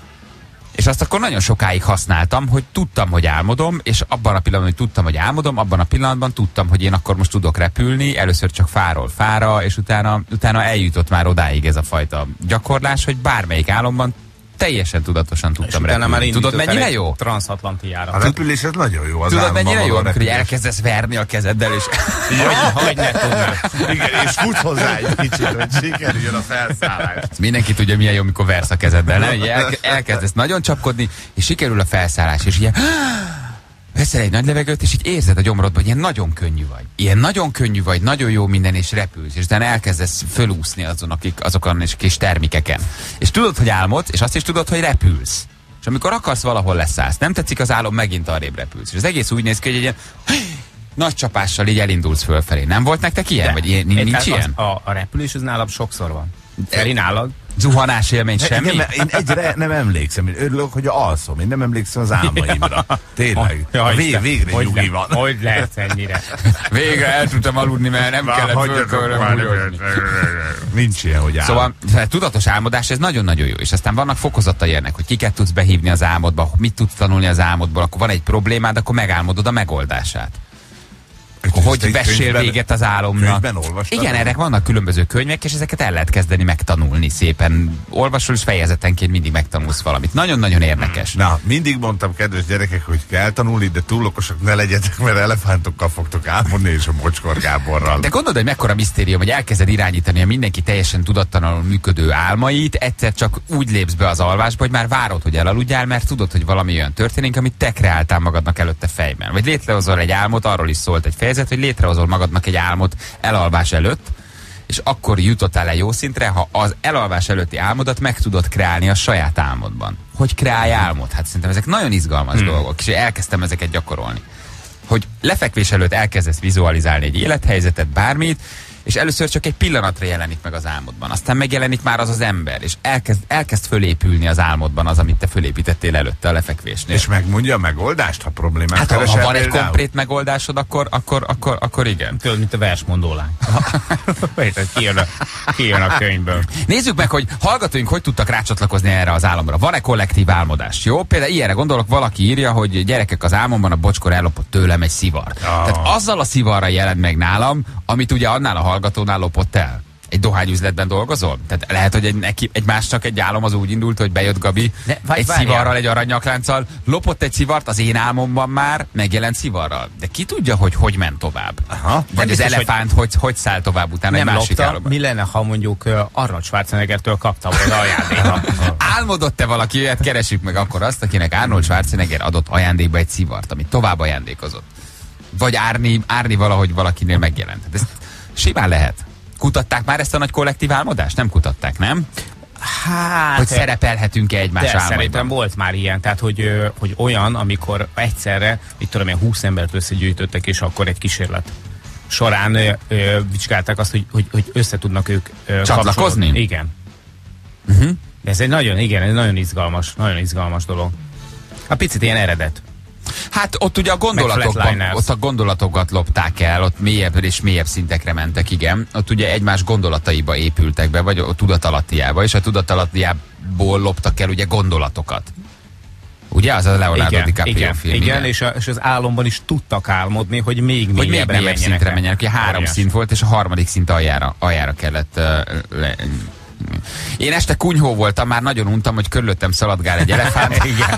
És azt akkor nagyon sokáig használtam, hogy tudtam, hogy álmodom, és abban a pillanatban, hogy tudtam, hogy álmodom, abban a pillanatban tudtam, hogy én akkor most tudok repülni, először csak fáról fára, és utána, utána eljutott már odáig ez a fajta gyakorlás, hogy bármelyik álomban teljesen tudatosan tudtam repülni. Tudod, mennyire jó? Transatlantiára. A repülés ez nagyon jó. Az Tudod, mennyire jó, amikor repülés. elkezdesz verni a kezeddel, és... Hogy, hogy ne tudnám. Igen, és futsz hozzá egy kicsit, hogy sikerüljön a felszállás. Mindenki tudja, milyen jó, mikor versz a kezeddel, nem? Ugye el, elkezdesz nagyon csapkodni, és sikerül a felszállás, és ilyen... Veszel egy nagy levegőt, és így érzed a gyomrodban, hogy ilyen nagyon könnyű vagy. Ilyen nagyon könnyű vagy, nagyon jó minden, és repülsz, és utána elkezdesz fölúszni azon, akik, azokon és kis termikeken. És tudod, hogy álmodsz, és azt is tudod, hogy repülsz. És amikor akarsz, valahol leszállsz. Nem tetszik az álom, megint arrébb repülsz. És az egész úgy néz ki, hogy egy ilyen nagy csapással így elindulsz fölfelé. Nem volt nektek ilyen? De. Vagy ilyen, nincs Az, ilyen? A, a repülés az nálam sokszor van. Feri, nálad? Zuhanás élmény semmi? Nem, én egyre nem emlékszem. Én örülök, hogy alszom. Én nem emlékszem az álmaimra. Tényleg. Ja, Vég, végre hogy nyugi le, van. Hogy lehet ennyire? Végre el tudtam aludni, mert nem kellett fölköröm. Nincs ilyen, hogy álom. Szóval tudatos álmodás, ez nagyon-nagyon jó. És aztán vannak fokozatai ennek, hogy kiket tudsz behívni az álmodba, mit tudsz tanulni az álmodból, akkor van egy problémád, akkor megálmodod a megoldását. Akkor hogy vessél véget az álomnak. Könyvben olvastad? Igen, erre vannak különböző könyvek, és ezeket el lehet kezdeni megtanulni szépen. Olvasol, és fejezetenként mindig megtanulsz valamit. Nagyon-nagyon érdekes. Na, mindig mondtam, kedves gyerekek, hogy kell tanulni, de túl okosak ne legyetek, mert elefántokkal fogtok álmodni, és a Bocskor Gáborral. De gondolod, hogy mekkora misztérium, hogy elkezded irányítani a mindenki teljesen tudattalanul működő álmait, egyszer csak úgy lépsz be az alvásba, hogy már várod, hogy elaludjál, mert tudod, hogy valami olyan történik, amit te kreáltál magadnak előtte fejben. Vagy létrehozol egy álmot, arról is szólt egy fejezet, hogy létrehozol magadnak egy álmot elalvás előtt, és akkor jutottál el jó szintre, ha az elalvás előtti álmodat meg tudod kreálni a saját álmodban. Hogy kreálj álmot? Hát szerintem ezek nagyon izgalmas hmm. dolgok, és elkezdtem ezeket gyakorolni. Hogy lefekvés előtt elkezdesz vizualizálni egy élethelyzetet, bármit, és először csak egy pillanatra jelenik meg az álmodban. Aztán megjelenik már az az ember, és elkezd, elkezd fölépülni az álmodban az, amit te fölépítettél előtte a lefekvésnél. És megmondja a megoldást, ha problémát hát ha, ha keresel van egy például? konkrét megoldásod, akkor, akkor, akkor, akkor igen. Tudod, mint a versmondó lány. Kijön a, kijön a könyvből. Nézzük meg, hogy hallgatóink hogy tudtak rácsatlakozni erre az álomra. Van-e kollektív álmodás? Jó? Például ilyenre gondolok, valaki írja, hogy gyerekek, az álmomban a Bocskor ellopott tőlem egy szivar. Oh. Tehát azzal a szivarra jelent meg nálam, amit ugye annál a hallgatónál lopott el. Egy dohányüzletben dolgozol? Tehát lehet, hogy egy, neki, egy másnak egy álom az úgy indult, hogy bejött Gabi De, vagy egy várjál. szivarral, egy aranynyaklánccal, lopott egy szivart, az én álmomban már megjelent szivarral. De ki tudja, hogy hogy ment tovább? Aha. Vagy az biztos, elefánt hogy, hogy száll tovább utána Nem egy másik lopta, álomba? mi lenne, ha mondjuk uh, Arnold Schwarzeneggertől kapta volna ajándékba? Álmodott-e valaki, olyat keresjük meg akkor azt, akinek Arnold Schwarzenegger adott ajándékba egy szivart, amit tovább ajándékozott. Vagy árni, árni valahogy valakinél megjelent. Ez simán lehet. Kutatták már ezt a nagy kollektív álmodást? Nem kutatták, nem? Hát, Hogy szerepelhetünk-e egymás de álmaiban? szerintem volt már ilyen, tehát hogy, ö, hogy olyan, amikor egyszerre, itt tudom én, húsz embert összegyűjtöttek, és akkor egy kísérlet során ö, ö, vizsgálták azt, hogy, hogy, hogy össze tudnak ők ö, Csatlakozni? kapcsolódni. Igen. Uh-huh. Ez egy nagyon, igen, egy nagyon izgalmas, nagyon izgalmas dolog. A picit ilyen eredet. Hát ott ugye a gondolatokban, flatliners. ott a gondolatokat lopták el, ott mélyebb és mélyebb szintekre mentek, igen. Ott ugye egymás gondolataiba épültek be, vagy a tudatalattiába, és a tudatalattiából loptak el ugye gondolatokat. Ugye Ugye? Az a Leonardo igen, DiCaprio igen, film. igen, Igen, és, a, és az álomban is tudtak álmodni, hogy még hogy még mélyebbre mélyebb menjenek. szintre menjenek. Ugye három Óriás. szint volt, és a harmadik szint aljára, aljára kellett uh, le, Én este kunyhó voltam, már nagyon untam, hogy körülöttem szaladgál egy elefánt. Igen.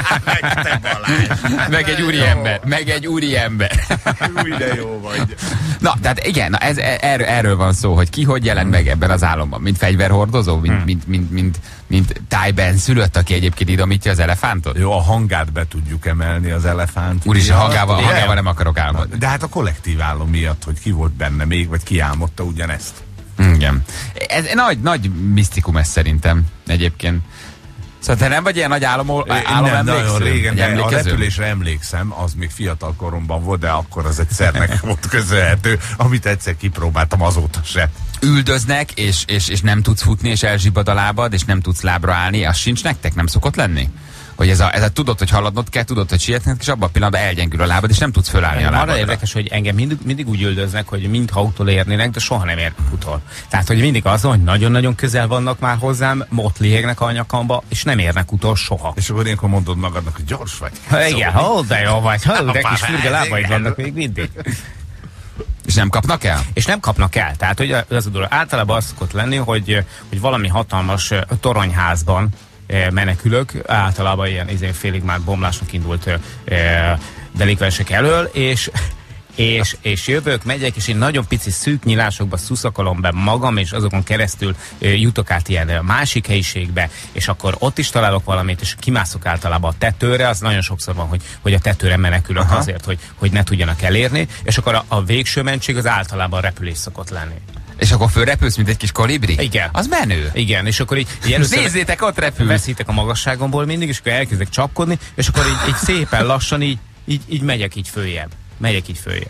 Meg egy úriember. Meg egy úriember. Új, de jó vagy. Na, tehát igen, na ez, erről, erről van szó, hogy ki hogy jelent meg ebben az álomban. Mint fegyverhordozó, mint, mint, mint, mint, mint Ty Benszülött, aki egyébként idomítja az elefántot. Jó, a hangát be tudjuk emelni az elefánt. Úristen, miatt. hangával, Igen. hangával nem akarok álmodni. De hát a kollektív álom miatt, hogy ki volt benne még, vagy ki álmodta ugyanezt. Igen. Ez nagy, nagy misztikum ez szerintem egyébként. Szóval te nem vagy ilyen nagy álom, álom nem, nagyon régen, de a emlékező? repülésre emlékszem, az még fiatal koromban volt, de akkor az egyszernek volt köszönhető, amit egyszer kipróbáltam, azóta se. Üldöznek, és, és, és nem tudsz futni, és elzsibbad a lábad, és nem tudsz lábra állni, az sincs nektek? Nem szokott lenni? Hogy ez a, ez a tudod, hogy haladnod kell, tudod, hogy sietned, és abban a pillanatban elgyengül a lábad, és nem tudsz fölállni a lábadra. Arra érdekes, hogy engem mindig, mindig úgy üldöznek, hogy mintha utolérnének, de soha nem érnek utol. Tehát, hogy mindig az, hogy nagyon-nagyon közel vannak már hozzám, ott lihegnek a nyakamba, és nem érnek utol soha. És akkor ilyenkor mondod magadnak, hogy gyors vagy. Ha, igen, Szóval- ó, de jó vagy, ha, de kis fürge lábaid Igen. vannak még mindig. És nem kapnak el? És nem kapnak el. Tehát, hogy az a dolog, általában az szokott lenni, hogy, hogy valami hatalmas eh, toronyházban eh, menekülök, általában ilyen izé, félig már bomlásnak indult eh, delikvensek elől, és És, és jövök, megyek, és én nagyon pici szűk nyílásokba szuszakolom be magam, és azokon keresztül ö, jutok át ilyen ö, másik helyiségbe, és akkor ott is találok valamit, és kimászok általában a tetőre, az nagyon sokszor van, hogy, hogy a tetőre menekülök. Aha. Azért, hogy, hogy ne tudjanak elérni, és akkor a, a végső mentség az általában a repülés szokott lenni. És akkor fölrepülsz, mint egy kis kolibri? Igen. Az menő. Igen, és akkor így, így először Nézzétek, ott repül. veszítek a magasságomból mindig, és akkor elkezdek csapkodni, és akkor így, így szépen lassan így, így, így megyek így följebb. Megyek így följebb.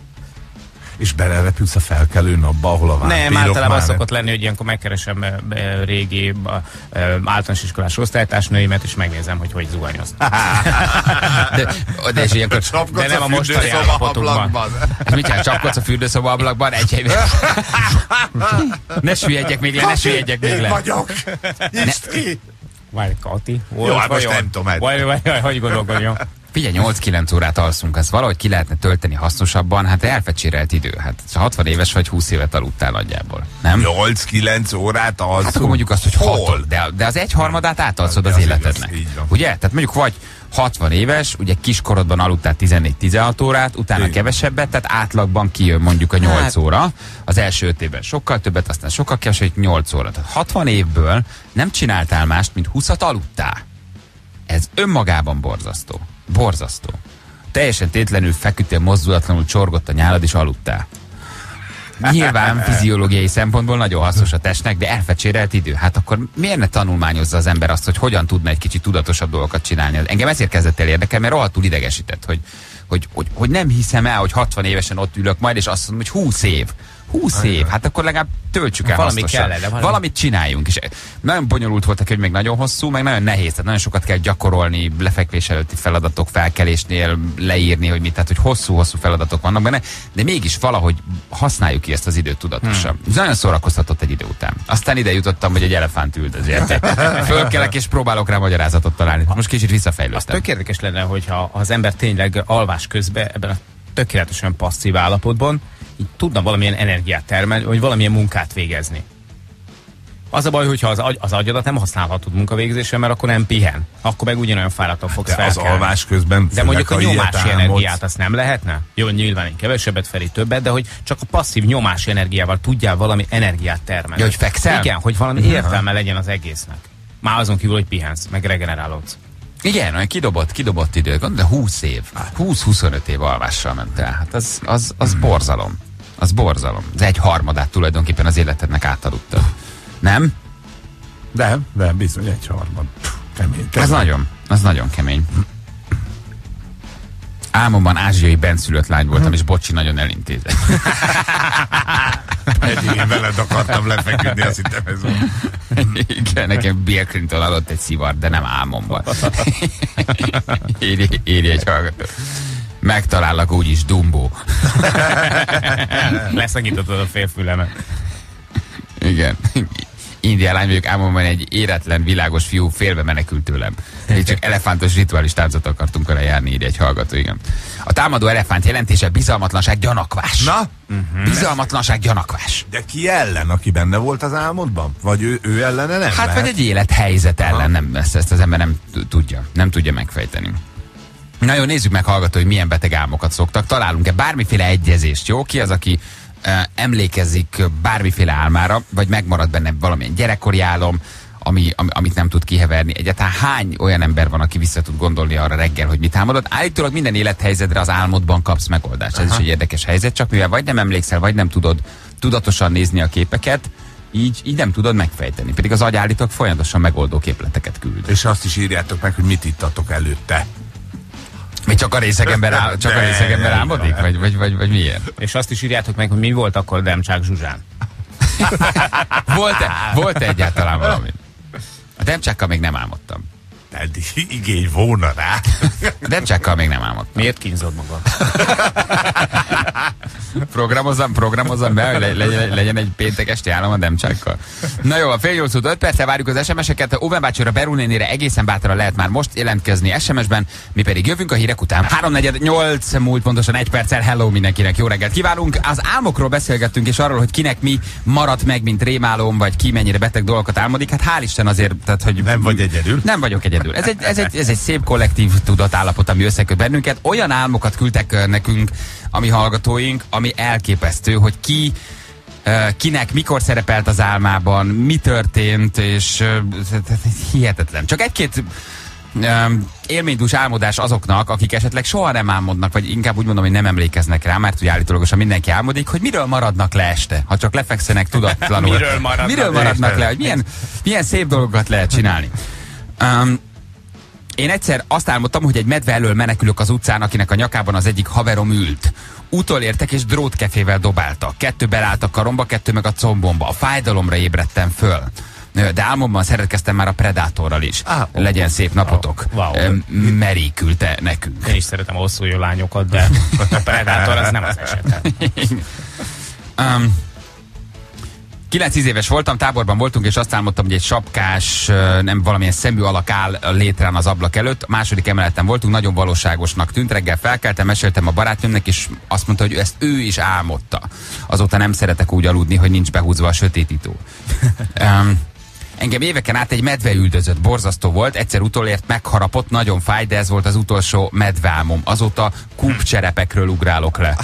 És belerepülsz a felkelő napba, ahol a vámpírok Nem, általában már az szokott lenni, hogy ilyenkor megkeresem e, e, régi e, általános iskolás osztálytársnőimet, és megnézem, hogy hogy zuhanyoznak. De, de, és ilyenkor, De nem a mostani állapotukban. és mit csinál, csapkodsz a fürdőszoba ablakban? Egy helyben. Ne süllyedjek még le, ne süllyedjek még Én le. vagyok! Nyisd ki! Várj, Kati? Jó, hát most nem tudom, hát. Várj, várj, várj, hogy gondolkodjon. Figyelj, nyolc-kilenc órát alszunk, ezt valahogy ki lehetne tölteni hasznosabban, hát elfecsérelt idő. Hát hatvan éves vagy, húsz évet aludtál nagyjából, nem? nyolc-kilenc órát alszunk. Hát akkor mondjuk azt, hogy Hol? hat, de, de az egyharmadát átalszod De az az életednek. igaz, így van. Ugye? Tehát mondjuk vagy hatvan éves, ugye kiskorodban aludtál tizennégy-tizenhat órát, utána Igen. kevesebbet, tehát átlagban kijön mondjuk a nyolc Hát. óra, az első öt évben sokkal többet, aztán sokkal kevesebbet, nyolc óra. Tehát hatvan évből nem csináltál mást, mint húszat aludtál. Ez önmagában borzasztó. Borzasztó. Teljesen tétlenül feküdtél, mozdulatlanul csorgott a nyálad, és aludtál. Nyilván fiziológiai szempontból nagyon hasznos a testnek, de elfecsérelt idő. Hát akkor miért ne tanulmányozza az ember azt, hogy hogyan tudna egy kicsit tudatosabb dolgokat csinálni? Engem ezért kezdett el érdekel, mert rohadtul idegesített, hogy, hogy, hogy, hogy nem hiszem el, hogy hatvan évesen ott ülök majd, és azt mondom, hogy húsz év. húsz év, hát akkor legalább töltsük el Valami hasznosan. kellene, valami. Valamit csináljunk. És nagyon bonyolult volt, hogy még nagyon hosszú, meg nagyon nehéz. Tehát nagyon sokat kell gyakorolni, lefekvés előtti feladatok, felkelésnél leírni, hogy mit, tehát hogy hosszú-hosszú feladatok vannak benne, de mégis valahogy használjuk ki ezt az időt tudatosan. Hmm. Nagyon szórakoztatott egy idő után. Aztán ide jutottam, hogy egy elefánt üldöz, érted? Fölkelek és próbálok rá magyarázatot találni. Most kicsit Az visszafejlődtem. tök érdekes lenne, hogyha az ember tényleg alvás közben ebben a tökéletesen passzív állapotban így tudna valamilyen energiát termelni, vagy valamilyen munkát végezni. Az a baj, hogyha az, agy, az agyadat nem használhatod munkavégzésre, mert akkor nem pihen. Akkor meg ugyanolyan fáradtan fogsz De az felkelni. alvás közben... De mondjuk a főleg, ha nyomási ilyet energiát álmodsz. azt nem lehetne? Jó, nyilván én kevesebbet, Feri többet, de hogy csak a passzív nyomási energiával tudjál valami energiát termelni. Ja, hogy fekszel? Igen, hogy valami értelme legyen az egésznek. Már azon kívül, hogy pihensz, meg regenerálódsz. Igen, olyan kidobott, kidobott idő, de húsz év, húsz-huszonöt év alvással ment el. Hát az, az, az Hmm. borzalom. Az borzalom. Az egy harmadát tulajdonképpen az életednek átaludtad. Nem? De, de bizony egy harmad. Kemény. Ez nagyon, az nagyon kemény. Álmomban ázsiai benszülött lány voltam, és bocsi, nagyon elintézett. Pedig én veled akartam lefeküdni, azt hittem ez van. Igen, nekem Bill Clinton adott egy szivart, de nem álmomban. Írj, írj egy hallgató. Megtalállak úgyis, Dumbo. Leszakítottad a félfülemet. Igen. indián lány vagyok, álmomban egy éretlen, világos fiú félbe menekült tőlem. Egy csak elefántos rituális táncot akartunk vele járni, írja egy hallgató, igen. A támadó elefánt jelentése bizalmatlanság, gyanakvás. Na? Uh-huh. Bizalmatlanság, gyanakvás. De ki ellen, aki benne volt az álmodban? Vagy ő, ő ellene nem? Hát lehet? vagy egy élethelyzet ellen, nem, ezt, ezt az ember nem tudja, nem tudja megfejteni. Na jó, nézzük meg, hallgató, hogy milyen beteg álmokat szoktak. Találunk-e bármiféle egyezést, jó? Ki az, aki uh, emlékezik bármiféle álmára, vagy megmarad benne valamilyen gyerekkori álom, ami, ami, amit nem tud kiheverni. Egyáltalán hány olyan ember van, aki vissza tud gondolni arra reggel, hogy mit álmodott? Állítólag minden élethelyzetre az álmodban kapsz megoldást. Ez Aha. is egy érdekes helyzet, csak mivel vagy nem emlékszel, vagy nem tudod tudatosan nézni a képeket, így, így nem tudod megfejteni. Pedig az agy állítólag folyamatosan megoldó képleteket küld. És azt is írjátok meg, hogy mit ittatok előtte. Mi csak a részegember, áll, csak a részegember álmodik? Vagy, vagy, vagy, vagy miért? És azt is írjátok meg, hogy mi volt akkor Demcsák Zsuzsán. Volt-e, volt-e egyáltalán valami? A Demcsákkal még nem álmodtam. Tehát igény volna rá. Demcsákkal még nem álmodtam. Miért kínzod magad? Programozzam, programozzam be, hogy le, legyen, legyen egy péntek esti állam a Demcsákkal. Na jó, a fél nyolc öt perccel várjuk az es em es-eket. Óven bácsira, Berul nénire egészen bátran lehet már most jelentkezni es em es-ben, mi pedig jövünk a hírek után. három negyven nyolc múlt pontosan egy perccel. Hello mindenkinek, jó reggelt kívánunk. Az álmokról beszélgettünk, és arról, hogy kinek mi maradt meg, mint rémálom, vagy ki mennyire beteg dolgokat álmodik. Hát hál' Isten azért, tehát, hogy nem vagy egyedül. Nem vagyok egyedül. Ez egy, ez egy, ez egy szép kollektív tudatállapot, ami összeköt bennünket. Olyan álmokat küldtek nekünk a mi hallgatóink, ami elképesztő, hogy ki, uh, kinek mikor szerepelt az álmában, mi történt, és uh, hihetetlen. Csak egy-két uh, élménydús álmodás azoknak, akik esetleg soha nem álmodnak, vagy inkább úgy mondom, hogy nem emlékeznek rá, mert ugye állítólagosan mindenki álmodik, hogy miről maradnak le este, ha csak lefekszenek tudatlanul. miről maradnak, miről maradnak le, hogy milyen, milyen szép dolgokat lehet csinálni. Um, Én egyszer azt álmodtam, hogy egy medve elől menekülök az utcán, akinek a nyakában az egyik haverom ült. Utolértek és drótkefével dobáltak. Kettő belállt a karomba, kettő meg a combomba. A fájdalomra ébredtem föl. De álmomban szeretkeztem már a Predátorral is. Ah, oh. Legyen szép napotok. Oh, wow. Meri küldte nekünk. Én is szeretem a hosszú jó lányokat, de a Predátor az nem az esetet. um, kilenc éves voltam, táborban voltunk, és azt álmodtam, hogy egy sapkás, nem valamilyen szemű alak áll létrán az ablak előtt. A második emeleten voltunk, nagyon valóságosnak tűnt. Reggel felkeltem, meséltem a barátnőmnek, és azt mondta, hogy ezt ő is álmodta. Azóta nem szeretek úgy aludni, hogy nincs behúzva a sötétító. um, Engem éveken át egy medve üldözött, borzasztó volt, egyszer utolért megharapott, nagyon fáj, de ez volt az utolsó medveálmom. Azóta kúpcserepekről ugrálok le.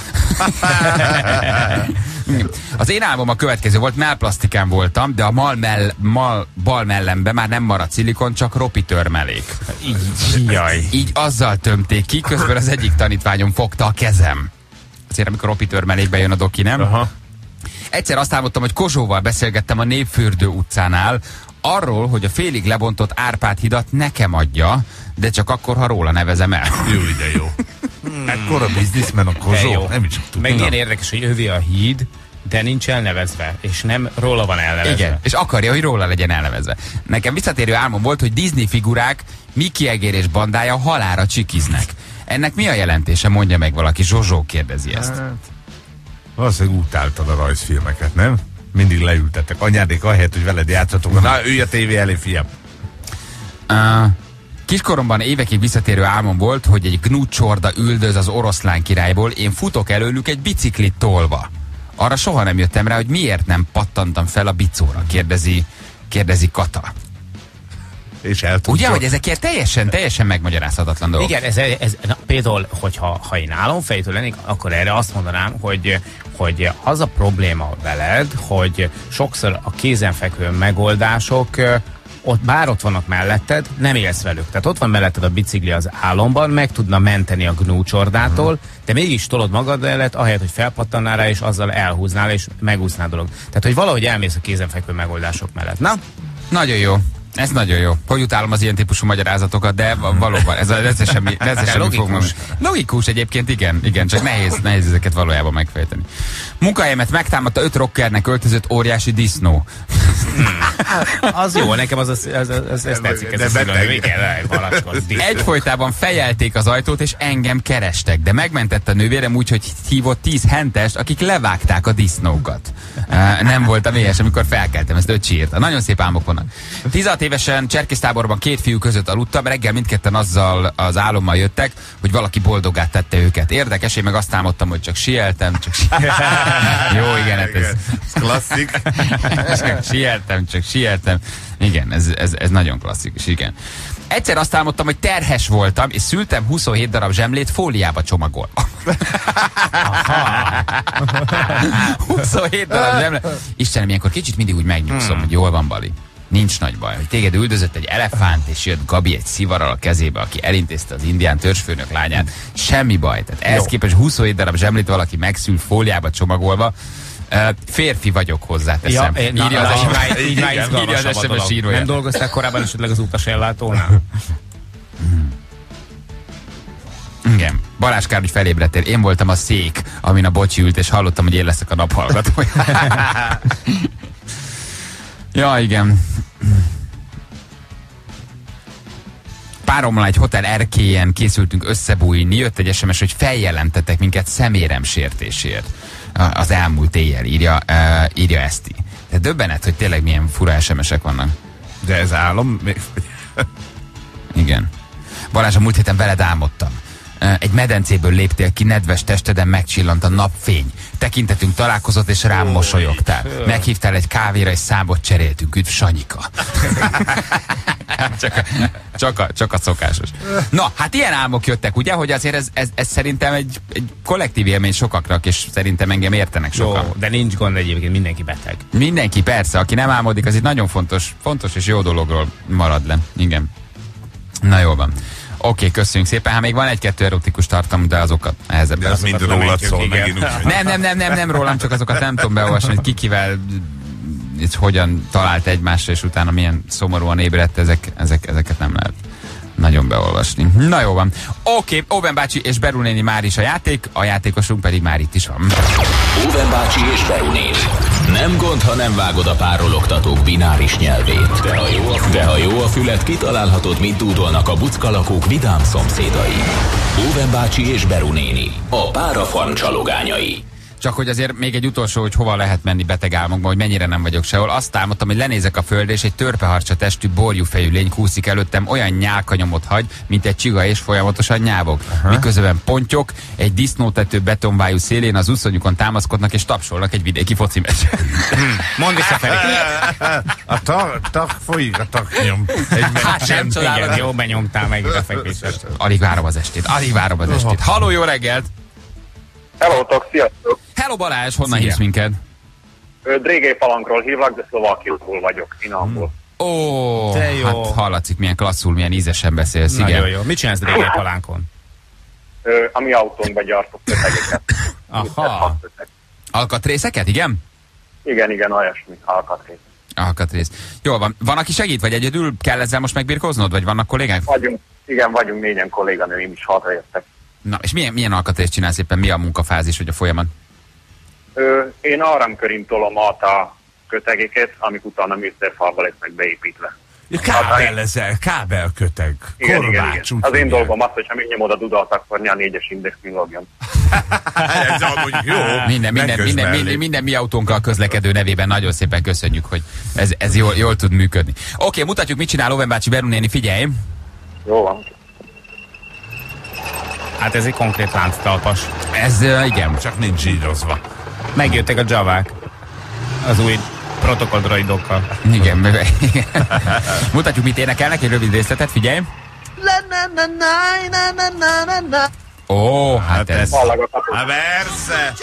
Az én álmom a következő volt, mellplasztikán voltam, de a mal, mell, mal bal mellembe már nem maradt szilikon, csak ropitörmelék. Így, jaj. Így azzal tömték ki, közben az egyik tanítványom fogta a kezem. Azért, amikor ropitörmelékbe jön a doki, nem? Aha. Egyszer azt álmodtam, hogy Kozsóval beszélgettem a Népfürdő utcánál, arról, hogy a félig lebontott Árpád hidat nekem adja, de csak akkor, ha róla nevezem el. Jó, ide jó. Ekkora bizniszmen a Kozsó, nem is tudtam. Meg ilyen érdekes, hogy övé a híd, de nincs elnevezve, és nem róla van elnevezve. Igen, és akarja, hogy róla legyen elnevezve. Nekem visszatérő álmom volt, hogy Disney figurák Mickey Egér és bandája halálra csikiznek. Ennek mi a jelentése? Mondja meg valaki. Zsozsó kérdezi ezt. Hát, valószínűleg utáltad a rajzfilmeket, nem? Mindig leültettek anyádék ahelyett, hogy veled játszatok. Na, ülj a tévé elé, fiam. Uh, kiskoromban évekig visszatérő álmom volt, hogy egy gnúcsorda üldöz az oroszlán királyból, én futok előlük egy biciklit tolva. Arra soha nem jöttem rá, hogy miért nem pattantam fel a bicóra, kérdezi, kérdezi Kata. És el ugye, hogy ezek ilyen teljesen, teljesen megmagyarázhatatlan dolgok. Igen, ez, ez, na, például, hogyha ha én álomfejtől lennék, akkor erre azt mondanám, hogy, hogy az a probléma veled, hogy sokszor a kézenfekvő megoldások ott, bár ott vannak melletted, nem élsz velük. Tehát ott van melletted a bicikli az álomban, meg tudna menteni a gnúcsordától, de mégis tolod magad mellett, ahelyett, hogy felpattannál rá, és azzal elhúznál, és megúsznál dolog. Tehát, hogy valahogy elmész a kézenfekvő megoldások mellett. Na? Nagyon jó. Ez nagyon jó. Hogy utálom az ilyen típusú magyarázatokat, de valóban ez, ez, ez semmi, ez semmi fog mondani. Logikus egyébként, igen, igen, csak nehéz, nehéz ezeket valójában megfejteni. Munkahelyemet megtámadta öt rockernek öltözött óriási disznó. Az jó, nekem az, az, az, az, ez tetszik, ez De a beteg. szülő. Igen, valaskod. Egyfolytában fejelték az ajtót, és engem kerestek, de megmentett a nővérem úgy, hogy hívott tíz hentest, akik levágták a disznókat. Uh, nem voltam éhes, amikor felkeltem, ezt öcsi írta. Nagyon szép álmok vannak. tizenhat évesen cserkésztáborban két fiú között aludtam, reggel mindketten azzal az álommal jöttek, hogy valaki boldogát tette őket. Érdekes, én meg azt álmodtam, hogy csak sieltem, csak sieltem. Jó, igen, hát ez... Klasszik. csak sieltem, csak sieltem. Igen, ez, ez, ez nagyon klasszikus, igen. Egyszer azt álmodtam, hogy terhes voltam, és szültem huszonhét darab zsemlét fóliába csomagolva. huszonhét darab zsemlét. Istenem, ilyenkor kicsit mindig úgy megnyugszom, hmm. hogy jól van, Bali. Nincs nagy baj, hogy téged üldözött egy elefánt, és jött Gabi egy szivarral a kezébe, aki elintézte az indián törzsfőnök lányát. Semmi baj. Tehát ehhez képest huszonhét darab zsemlét valaki megszül fóliába csomagolva. Uh, férfi vagyok, hozzáteszem. Ja, írja az es em es írója. Nem dolgoztál korábban esetleg az utasjellátónál? Igen. Balázs kár, hogy felébredtél. Én voltam a szék, amin a bocsi ült, és hallottam, hogy én leszek a naphallgató. Ja, igen. Párommal egy hotel erkélyen készültünk összebújni, jött egy es em es, hogy feljelentettek minket szemérem sértésért. Az elmúlt éjjel, írja, uh, írja Eszti. De döbbenet, hogy tényleg milyen fura es em esek vannak. De ez álom? Igen. Balázs, a múlt héten veled álmodtam. Uh, egy medencéből léptél ki, nedves testeden megcsillant a napfény. Tekintetünk találkozott, és rám mosolyogtál. Meghívtál egy kávéra, és számot cseréltünk. Üdv, Sanyika. csak, a, csak, a, csak a szokásos. Na, hát ilyen álmok jöttek, ugye, hogy azért ez, ez, ez szerintem egy, egy kollektív élmény sokaknak, és szerintem engem értenek sokan. Jó, de nincs gond egyébként, mindenki beteg. Mindenki, persze, aki nem álmodik, az itt nagyon fontos, fontos és jó dologról marad le. Igen. Na jó van. Oké, okay, köszönjük szépen. Hát még van egy-kettő erotikus tartalom, de azokat nehezebb. De az mind rólad szól megint úgy. Nem, nem, nem, nem, nem rólam, csak azokat nem tudom beolvasni, hogy kikivel és hogyan talált egymásra, és utána milyen szomorúan ébredt, ezek, ezek, ezeket nem lehet nagyon beolvasni. Na jó van. Oké, okay, Óven bácsi és Beru néni már is a játék, a játékosunk pedig már itt is van. Óven bácsi és Beru néni. Nem gond, ha nem vágod a párologtatók bináris nyelvét. De ha jó a fület, De ha jó a fület kitalálhatod, mit dúdolnak a buckalakók vidám szomszédai. Óven bácsi és Beru néni. A Párafarm csalogányai. Csak hogy azért még egy utolsó, hogy hova lehet menni beteg álmokba, hogy mennyire nem vagyok sehol. Azt álmodtam, hogy lenézek a földre, és egy törpeharcsa testű, borjúfejű lény kúszik előttem, olyan nyálkanyomot hagy, mint egy csiga, és folyamatosan nyávog. Aha. Miközben pontyok egy disznótető betonvájú szélén az uszonyukon támaszkodnak, és tapsolnak egy vidéki foci meccsen. Mondd vissza felé. A tag, tag folyik, a tagnyom. Hát nem csodálom. Jó, benyomtál meg a fekvésre. Alig várom az estét, alig várom az estét. Halló, jó reggelt! Hello, tok, sziasztok! Hello Balázs, honnan Szia. hívsz minket? Drégé Palankról hívlak, de Szlovákiából vagyok, Inamból. Ó, Te jó. hát hallatszik, milyen klasszul, milyen ízesen beszélsz, igen. Nagyon jó. Mit csinálsz Drégé Palánkon? Ö, a mi autónkba gyártok kötegeket. Aha. Alkatrészeket, igen? Igen, igen, olyasmi, alkatrész. Alkatrész. Jól van. Van, aki segít, vagy egyedül kell ezzel most megbirkóznod, vagy vannak kollégák? Vagyunk, igen, vagyunk négyen kolléganőim is hatrajöttek. Na, és milyen, milyen alkatrészt csinálsz éppen? Mi a munkafázis, vagy a folyamat? Ö, én áramkörint tolom át a kötegeket, amik utána műszerfalba lesznek beépítve. Kábelezel, kábelköteg, Igen, igen, kormács. igen. Az én dolgom az, hogyha megnyomod a dudalt, akkor ne a négyes indexing logjon. Ez amúgy jó. Minden, minden, minden, minden, minden mi autónkkal közlekedő nevében nagyon szépen köszönjük, hogy ez, ez jól, jól tud működni. Oké, okay, mutatjuk, mit csinál Óven bácsi, Beru néni, figyelj! Jó van. Hát ez egy konkrét lánctalpas. Ez, uh, igen. Csak nincs zsírozva. Megjöttek a javák. Az új protokolldroidokkal. Igen. Mutatjuk, mit énekelnek, egy rövid részletet, figyelj! Ó, hát ez... Hát persze!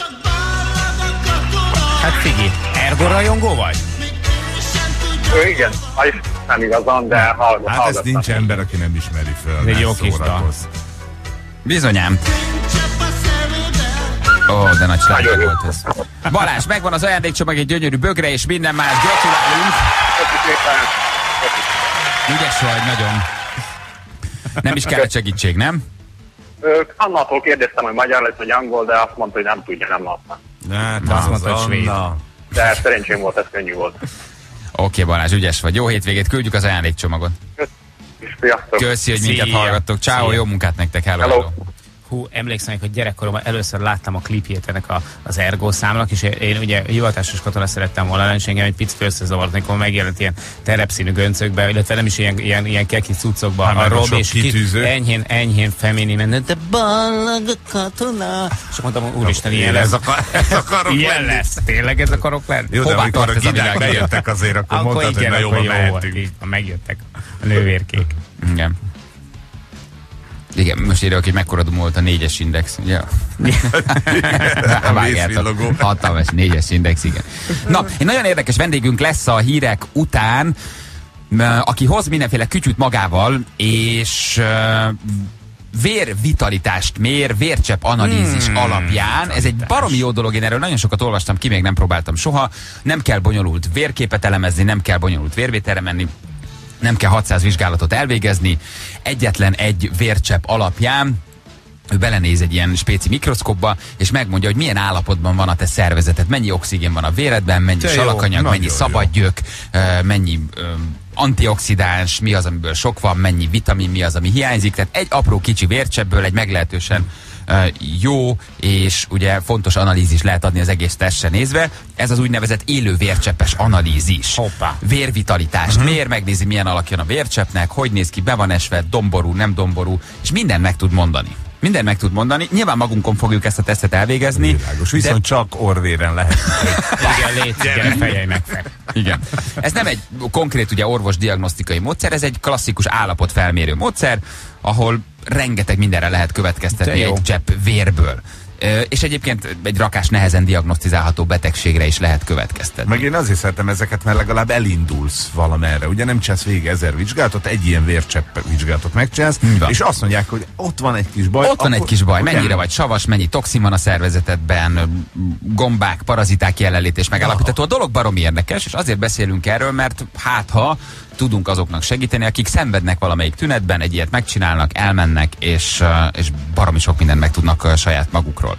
Hát figyelj, Ergo rajongó vagy? Ő, igen, az nem igazán, de hallgat. Hát ez nincs ember, aki nem ismeri föl. Ez jó kis dal. Bizonyám. Ó, de nagy sláger volt ez. Balázs, megvan az ajándékcsomag, egy gyönyörű bögre és minden más. Gratulálunk! Ügyes vagy, nagyon. Nem is kellett segítség, nem? Annától kérdeztem, hogy magyar lesz, vagy angol, de azt mondta, hogy nem tudja, nem látna. Hát, azt mondta, hogy svéd. De szerencsém volt, ez könnyű volt. Oké, Balázs, ügyes vagy. Jó hétvégét, küldjük az ajándékcsomagot. Sziasztok! Köszi, hogy minket Szia. hallgattok. Ciao, jó munkát nektek, hello, hello. Hello. Hú, emlékszem, hogy gyerekkoromban először láttam a klipjét ennek a, az Ergo számnak, és én ugye hivatásos katona szerettem volna lenni, és engem egy picit összezavart, amikor megjelent ilyen terepszínű göncökbe, illetve nem is ilyen, ilyen, ilyen keki cuccokba Hát, a meg a Robi, sok és ki, kitűző. enyhén, enyhén feminin, de ballag a katona, és mondtam, úristen, ilyen lesz. Ez akar, ez akarok Ilyen lenni. lesz, tényleg ez akarok lenni? Jó, de Hová amikor tart a ez a gidák világ? bejöttek azért, akkor, Akkor mondtad, hogy igen, na jó, akkor jó volt, mehetünk. így, megjöttek a nővérkék. Igen. Igen, most írjuk, hogy mekkora volt a négyes index. Ja. A vészvillogó. Hatalmas négyes index, igen. Na, egy nagyon érdekes vendégünk lesz a hírek után, m- aki hoz mindenféle kütyüt magával, és uh, vérvitalitást mér, vércsepp analízis hmm, alapján. Ez egy baromi jó dolog, én erről nagyon sokat olvastam ki, még nem próbáltam soha. Nem kell bonyolult vérképet elemezni, nem kell bonyolult vérvételre menni, nem kell hatszáz vizsgálatot elvégezni, egyetlen egy vércsepp alapján ő belenéz egy ilyen spéci mikroszkópba, és megmondja, hogy milyen állapotban van a te szervezeted, mennyi oxigén van a véredben, mennyi Te jó, salakanyag, nagyon mennyi jó. szabadgyök, ö, mennyi ö, antioxidáns, mi az, amiből sok van, mennyi vitamin, mi az, ami hiányzik. Tehát egy apró kicsi vércseppből egy meglehetősen ö, jó és ugye fontos analízis lehet adni az egész testre nézve. Ez az úgynevezett élő vércseppes analízis. Hoppá. Vérvitalitást Mhm. mér, megnézi, milyen alakja a vércseppnek, hogy néz ki, be van esve, domború, nem domború, és mindent meg tud mondani. Mindent meg tud mondani. Nyilván magunkon fogjuk ezt a tesztet elvégezni. Világos, viszont csak orvéren lehet. Igen, légy, gyere, fejelj meg fel. Igen. Ez nem egy konkrét ugye orvos diagnosztikai módszer, ez egy klasszikus állapotfelmérő módszer, ahol rengeteg mindenre lehet következtetni De jó. egy csepp vérből. Ö, és egyébként egy rakás nehezen diagnosztizálható betegségre is lehet következtetni. Meg én azért szeretem ezeket, mert legalább elindulsz valamerre. Ugye nem csinálsz végig ezer vizsgálatot, egy ilyen vércsepp vizsgálatot megcsinálsz, van. és azt mondják, hogy ott van egy kis baj. Ott van egy kis baj, ugye? mennyire vagy savas, mennyi toxin van a szervezetedben, gombák, paraziták jelenlét és megállapítható. A dolog baromi érdekes, és azért beszélünk erről, mert hát ha tudunk azoknak segíteni, akik szenvednek valamelyik tünetben, egy ilyet megcsinálnak, elmennek, és, és baromi sok mindent megtudnak saját magukról.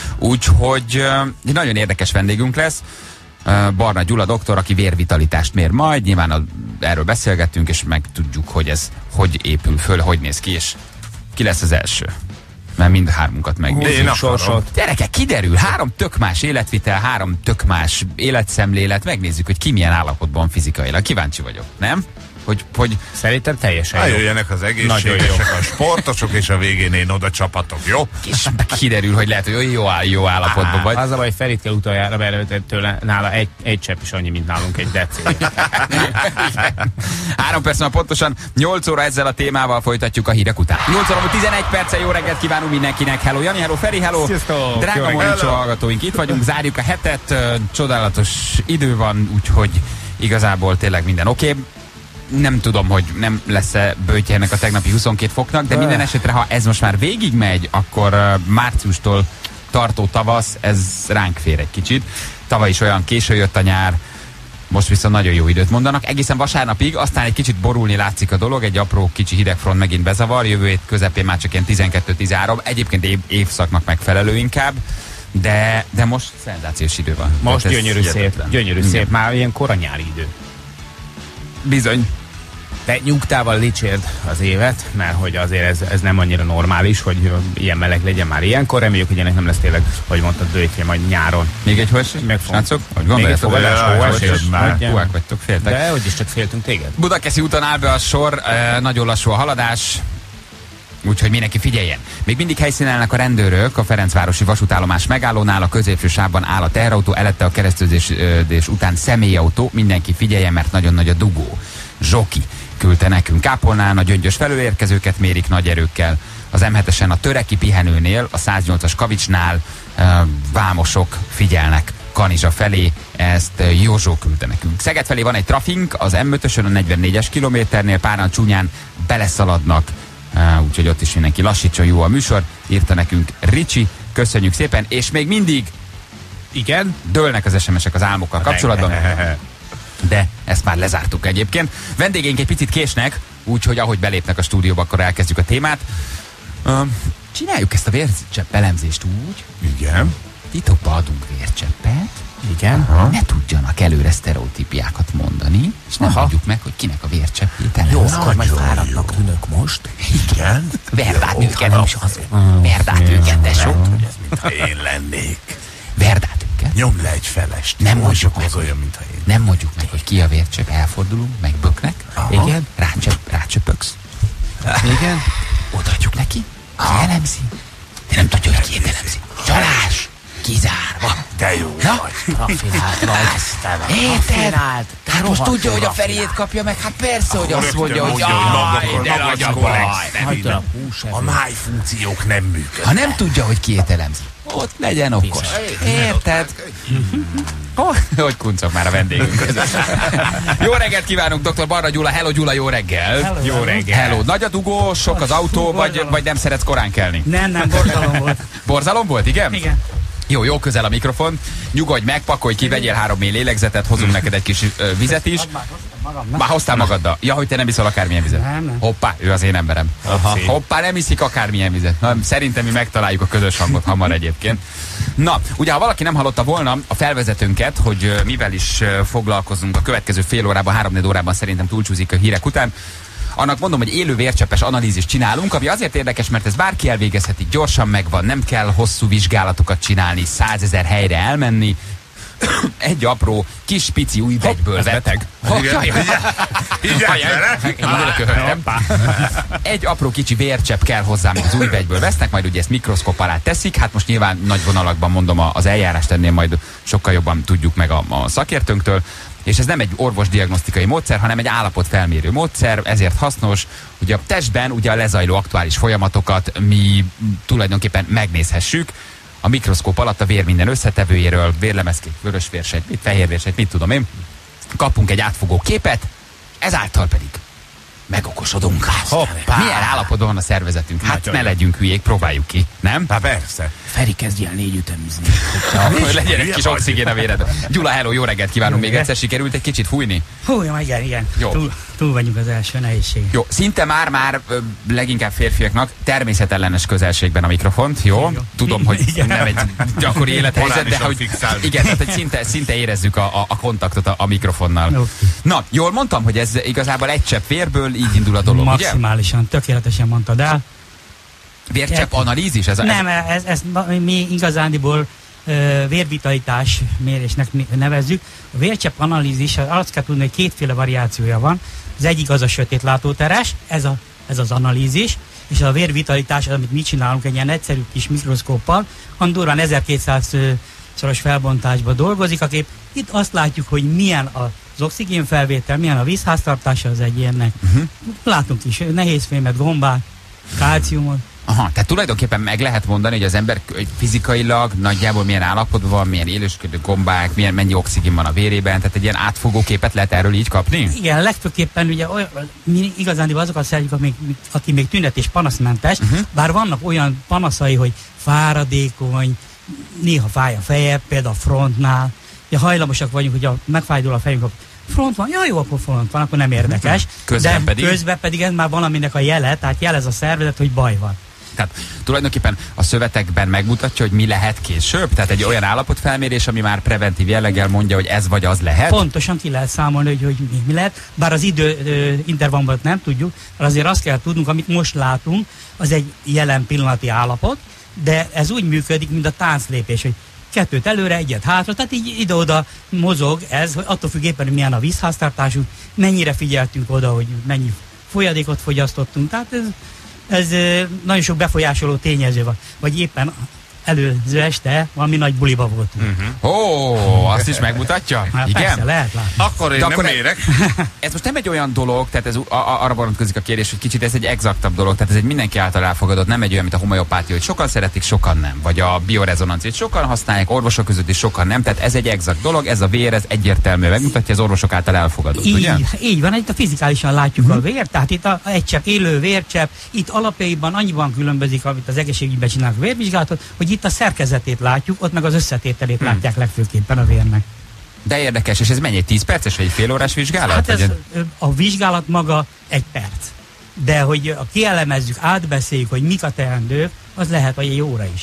Úgyhogy egy nagyon érdekes vendégünk lesz, Barna Gyula doktor, aki vérvitalitást mér majd, nyilván a, erről beszélgettünk, és megtudjuk, hogy ez hogy épül föl, hogy néz ki, és ki lesz az első. Mert mind hármunkat megnézzük. Én akarom. Gyerekek, kiderül, három tök más életvitel, három tök más életszemlélet, megnézzük, hogy ki milyen állapotban van fizikailag. Kíváncsi vagyok, nem? Hogy, hogy Szerintem teljesen Hát jó. jöjjenek az Nagyon egészségesek, a sportosok, és a végén én oda csapatok, jó? és kiderül, hogy lehet, hogy olyan jó, áll, jó állapotban vagy. Az a baj, Ferit kell utoljára, mert tőle nála egy, egy csepp is annyi, mint nálunk egy deci. Három perc van pontosan, nyolc óra ezzel a témával folytatjuk a hírek után. nyolc óra tizenegy perccel, jó reggelt kívánunk mindenkinek. Hello Jani, hello Feri, hello. Sziasztok, jó Drága reggelt. Monicsó hallgatóink, itt vagyunk, zárjuk a hetet, ö, csodálatos idő van, úgyhogy igazából tényleg minden oké. Okay. Nem tudom, hogy nem lesz-e böjtje ennek a tegnapi huszonkét foknak, de minden esetre, ha ez most már végigmegy, akkor uh, márciustól tartó tavasz, ez ránk fér egy kicsit. Tavaly is olyan késő jött a nyár, most viszont nagyon jó időt mondanak. Egészen vasárnapig, aztán egy kicsit borulni látszik a dolog, egy apró kicsi hidegfront megint bezavar, jövő hét közepén már csak ilyen tizenkettő tizenhárom, egyébként év, évszaknak megfelelő inkább, de, de most szenzációs idő van. Most Tehát ez gyönyörű szép, hihetetlen. gyönyörű Igen. szép, már ilyen koranyári idő. Bizony. Te nyugtával dicsérd az évet, mert hogy azért ez, ez nem annyira normális, hogy ilyen meleg legyen már ilyenkor. Reméljük, hogy ennek nem lesz tényleg, hogy mondtad, bőjtje majd nyáron. Még egy hóesés? Meg fog- Srácok? Hogy Még egy gondoljátok? fogadás, Jaj, hóesés, hogy már. hagyján. Húák vagytok, féltek. De hogy is csak féltünk téged. Budakeszi úton áll be a sor, e, nagyon lassú a haladás, úgyhogy mindenki figyeljen. Még mindig helyszínelnek a rendőrök a Ferencvárosi vasútállomás megállónál, a középső sávban áll a teherautó, elette a kereszteződés után személyautó, mindenki figyeljen, mert nagyon nagy a dugó. Zsoki küldte nekünk. Kápolnán a Gyöngyös felől érkezőket mérik nagy erőkkel. Az em hetesen a Töreki pihenőnél, a száznyolcas Kavicsnál e, vámosok figyelnek Kanizsa felé, ezt Józsó küldte nekünk. Szeged felé van egy trafink, az em ötösön a negyvennégyes kilométernél, páran csúnyán beleszaladnak, uh, úgyhogy ott is mindenki lassítson, jó a műsor, írta nekünk Ricsi, köszönjük szépen, és még mindig Igen? dőlnek az es em esek az álmokkal kapcsolatban, de ezt már lezártuk egyébként. Vendégeink egy picit késnek, úgyhogy ahogy belépnek a stúdióba, akkor elkezdjük a témát. Uh, csináljuk ezt a vércsepp elemzést úgy, Igen. titokba adunk vércseppet, Igen. Aha. Ne tudjanak előre sztereotípiákat mondani, és nem mondjuk meg, hogy kinek a vércseppét el. Jó, akkor majd fáradtnak tűnök most. Igen. Verd át őket, nem is az. Verd át őket, tesó. Ez mintha én lennék. Verd át őket. Nyom le egy felest. Nem mondjuk meg, az olyan, mintha én. nem mondjuk meg, hogy ki a vércsepp, elfordulunk, megböknek. Igen. Rácsöp, rácsöpöksz. Igen. Odaadjuk neki, elemzi. De nem tudja, hogy ki elemzi. Csalás! Kizárva. De jó Na? vagy. Rafinált vagy. Érted? Hát most tudja, hogy a Feriét kapja meg? Hát persze, hogy azt mondja, hogy jaj, de nagy a baj. Hagyd a hús. A májfunkciók nem működnek. Ha nem tudja, hogy kiét elemzi, ott legyen okos. Érted? Oh, hogy kuncog már a vendégünk között. Jó reggelt kívánunk, doktor Barra Gyula. Hello Gyula, jó reggel. Hello, jó hello. reggel. Hello. Nagy a dugó, sok az autó, vagy, vagy nem szeretsz korán kelni? Nem, nem, borzalom volt. Borzalom volt, igen? Igen. Jó, jó közel a mikrofon. Nyugodj meg, pakolj ki, vegyél három mély lélegzetet, hozunk neked egy kis ö, vizet is. Már hoztál magaddal. Ja, hogy te nem iszol akármilyen vizet. Nem, nem. Hoppá, ő az én emberem. Aha. Hoppá, nem iszik akármilyen vizet. Na, szerintem mi megtaláljuk a közös hangot hamar egyébként. Na, ugye ha valaki nem hallotta volna a felvezetőnket, hogy ö, mivel is ö, foglalkozunk a következő fél órában, három-négy órában szerintem túlcsúszik a hírek után, annak mondom, hogy élő vércseppes analízist csinálunk, ami azért érdekes, mert ez bárki elvégezheti, gyorsan megvan, nem kell hosszú vizsgálatokat csinálni, százezer helyre elmenni. Egy apró, kis pici új vegyből vett. beteg. Egy apró kicsi vércsepp kell hozzá, amit az új vegyből vesznek, majd ugye ezt mikroszkóp alá teszik. Hát most nyilván nagy vonalakban mondom az eljárást, ennél majd sokkal jobban tudjuk meg a, a szakértőnktől. És ez nem egy orvosdiagnosztikai módszer, hanem egy állapotfelmérő módszer, ezért hasznos, hogy a testben ugye a lezajló aktuális folyamatokat mi tulajdonképpen megnézhessük. A mikroszkóp alatt a vér minden összetevőjéről, vérlemezkék, vörösvérsejt, mit, fehérvérsejt, mit tudom én, kapunk egy átfogó képet, ezáltal pedig megokosodunk. Hoppá. Milyen állapotban van a szervezetünk? Hát Nagyon ne jó. legyünk hülyék, próbáljuk ki, nem? Hát persze. Feri, kezdj el négy ütemizni. Hogy legyen egy kis vagy? oxigén a véred. Gyula, hello, jó reggelt kívánunk még egyszer, sikerült egy kicsit fújni? Hú, jó, igen, igen. Jó. Túl, túl vagyunk az első nehézségen. Jó, szinte már-már ö, leginkább férfiaknak természetellenes közelségben a mikrofont, jó? Jó. Tudom, hogy Igen. nem egy gyakori élethelyzet, de Morálisan hogy fixált. igen, tehát hogy szinte, szinte érezzük a, a, a kontaktot a, a mikrofonnal. Oké. Na, jól mondtam, hogy ez igazából egy csepp vérből így indul a dolog, ugye? Maximálisan, tökéletesen mondtad el. Vércsepp analízis? Ez, a- ez, Nem, ez, ez mi igazándiból ö, vérvitalitás mérésnek nevezzük. A vércsepp analízis, azt kell tudni, hogy kétféle variációja van. Az egyik az a sötét látóteres, ez, a, ez az analízis, és a vérvitalitás, az, amit mi csinálunk egy ilyen egyszerű kis mikroszkóppal, ami durván ezerkétszáz szoros felbontásban dolgozik a kép. Itt azt látjuk, hogy milyen az oxigénfelvétel, milyen a vízháztartása az egyénnek. Uh-huh. Látunk is nehézfémet, gombát, kálciumot. aha, tehát tulajdonképpen meg lehet mondani, hogy az ember fizikailag nagyjából milyen állapotban van, milyen élősködő gombák, milyen mennyi oxigén van a vérében, tehát egy ilyen átfogó képet lehet erről így kapni? Igen, legfőképpen ugye olyan, mi igazán azokat szeretjük, akik, aki még tünet és panaszmentes, uh-huh. bár vannak olyan panaszai, hogy fáradékony, néha fáj a feje, például a frontnál, ugye hajlamosak vagyunk, hogy a megfájdul a fejünk, front van, ja jó, akkor front van, akkor nem érdekes. Közben de pedig? közben pedig ez már valaminek a jele, tehát jelez a szervezet, hogy baj van. Tehát tulajdonképpen a szövetekben megmutatja, hogy mi lehet később? Tehát egy olyan állapotfelmérés, ami már preventív jelleggel mondja, hogy ez vagy az lehet? Pontosan ki lehet számolni, hogy, hogy mi, mi lehet, bár az idő ö, intervallumban nem tudjuk, mert azért azt kell tudnunk, amit most látunk, az egy jelen pillanati állapot, de ez úgy működik, mint a tánclépés, hogy kettőt előre, egyet hátra, tehát így ide-oda mozog ez, hogy attól függ éppen, hogy milyen a vízháztartásunk, mennyire figyeltünk oda, hogy mennyi folyadékot fogyasztottunk, tehát ez, ez nagyon sok befolyásoló tényező van, vagy éppen előző este valami nagy buliba voltunk. Ó, oh, azt is megmutatja? Hát igen? persze, lehet látni. Akkor én De nem akkor- érek. Ez most nem egy olyan dolog, tehát ez a, a, arra vonatkozik a kérdés, hogy kicsit ez egy exaktabb dolog, tehát ez egy mindenki által elfogadott, nem egy olyan, mint a homeopátia, hogy sokan szeretik, sokan nem, vagy a biorezonanciát sokan használják, orvosok között is sokan nem, tehát ez egy exakt dolog, ez a vér, ez egyértelműen megmutatja, az orvosok által elfogadott, ugye? Így, így van, itt a fizikálisan látjuk uh-huh. a vért, tehát itt a, egy csepp, élő vércsepp, itt alapjaiban annyiban különbözik, amit az egészségügyben csinálnak a vérvizsgálatot, hogy itt a szerkezetét látjuk, ott meg az összetételét hmm. látják legfőképpen a vérnek. De érdekes, és ez mennyi, egy tíz perces vagy egy fél órás vizsgálat? Hát ez, Vagy egy- a vizsgálat maga egy perc. De hogy kielemezzük, átbeszéljük, hogy mik a teendők, az lehet, hogy egy óra is.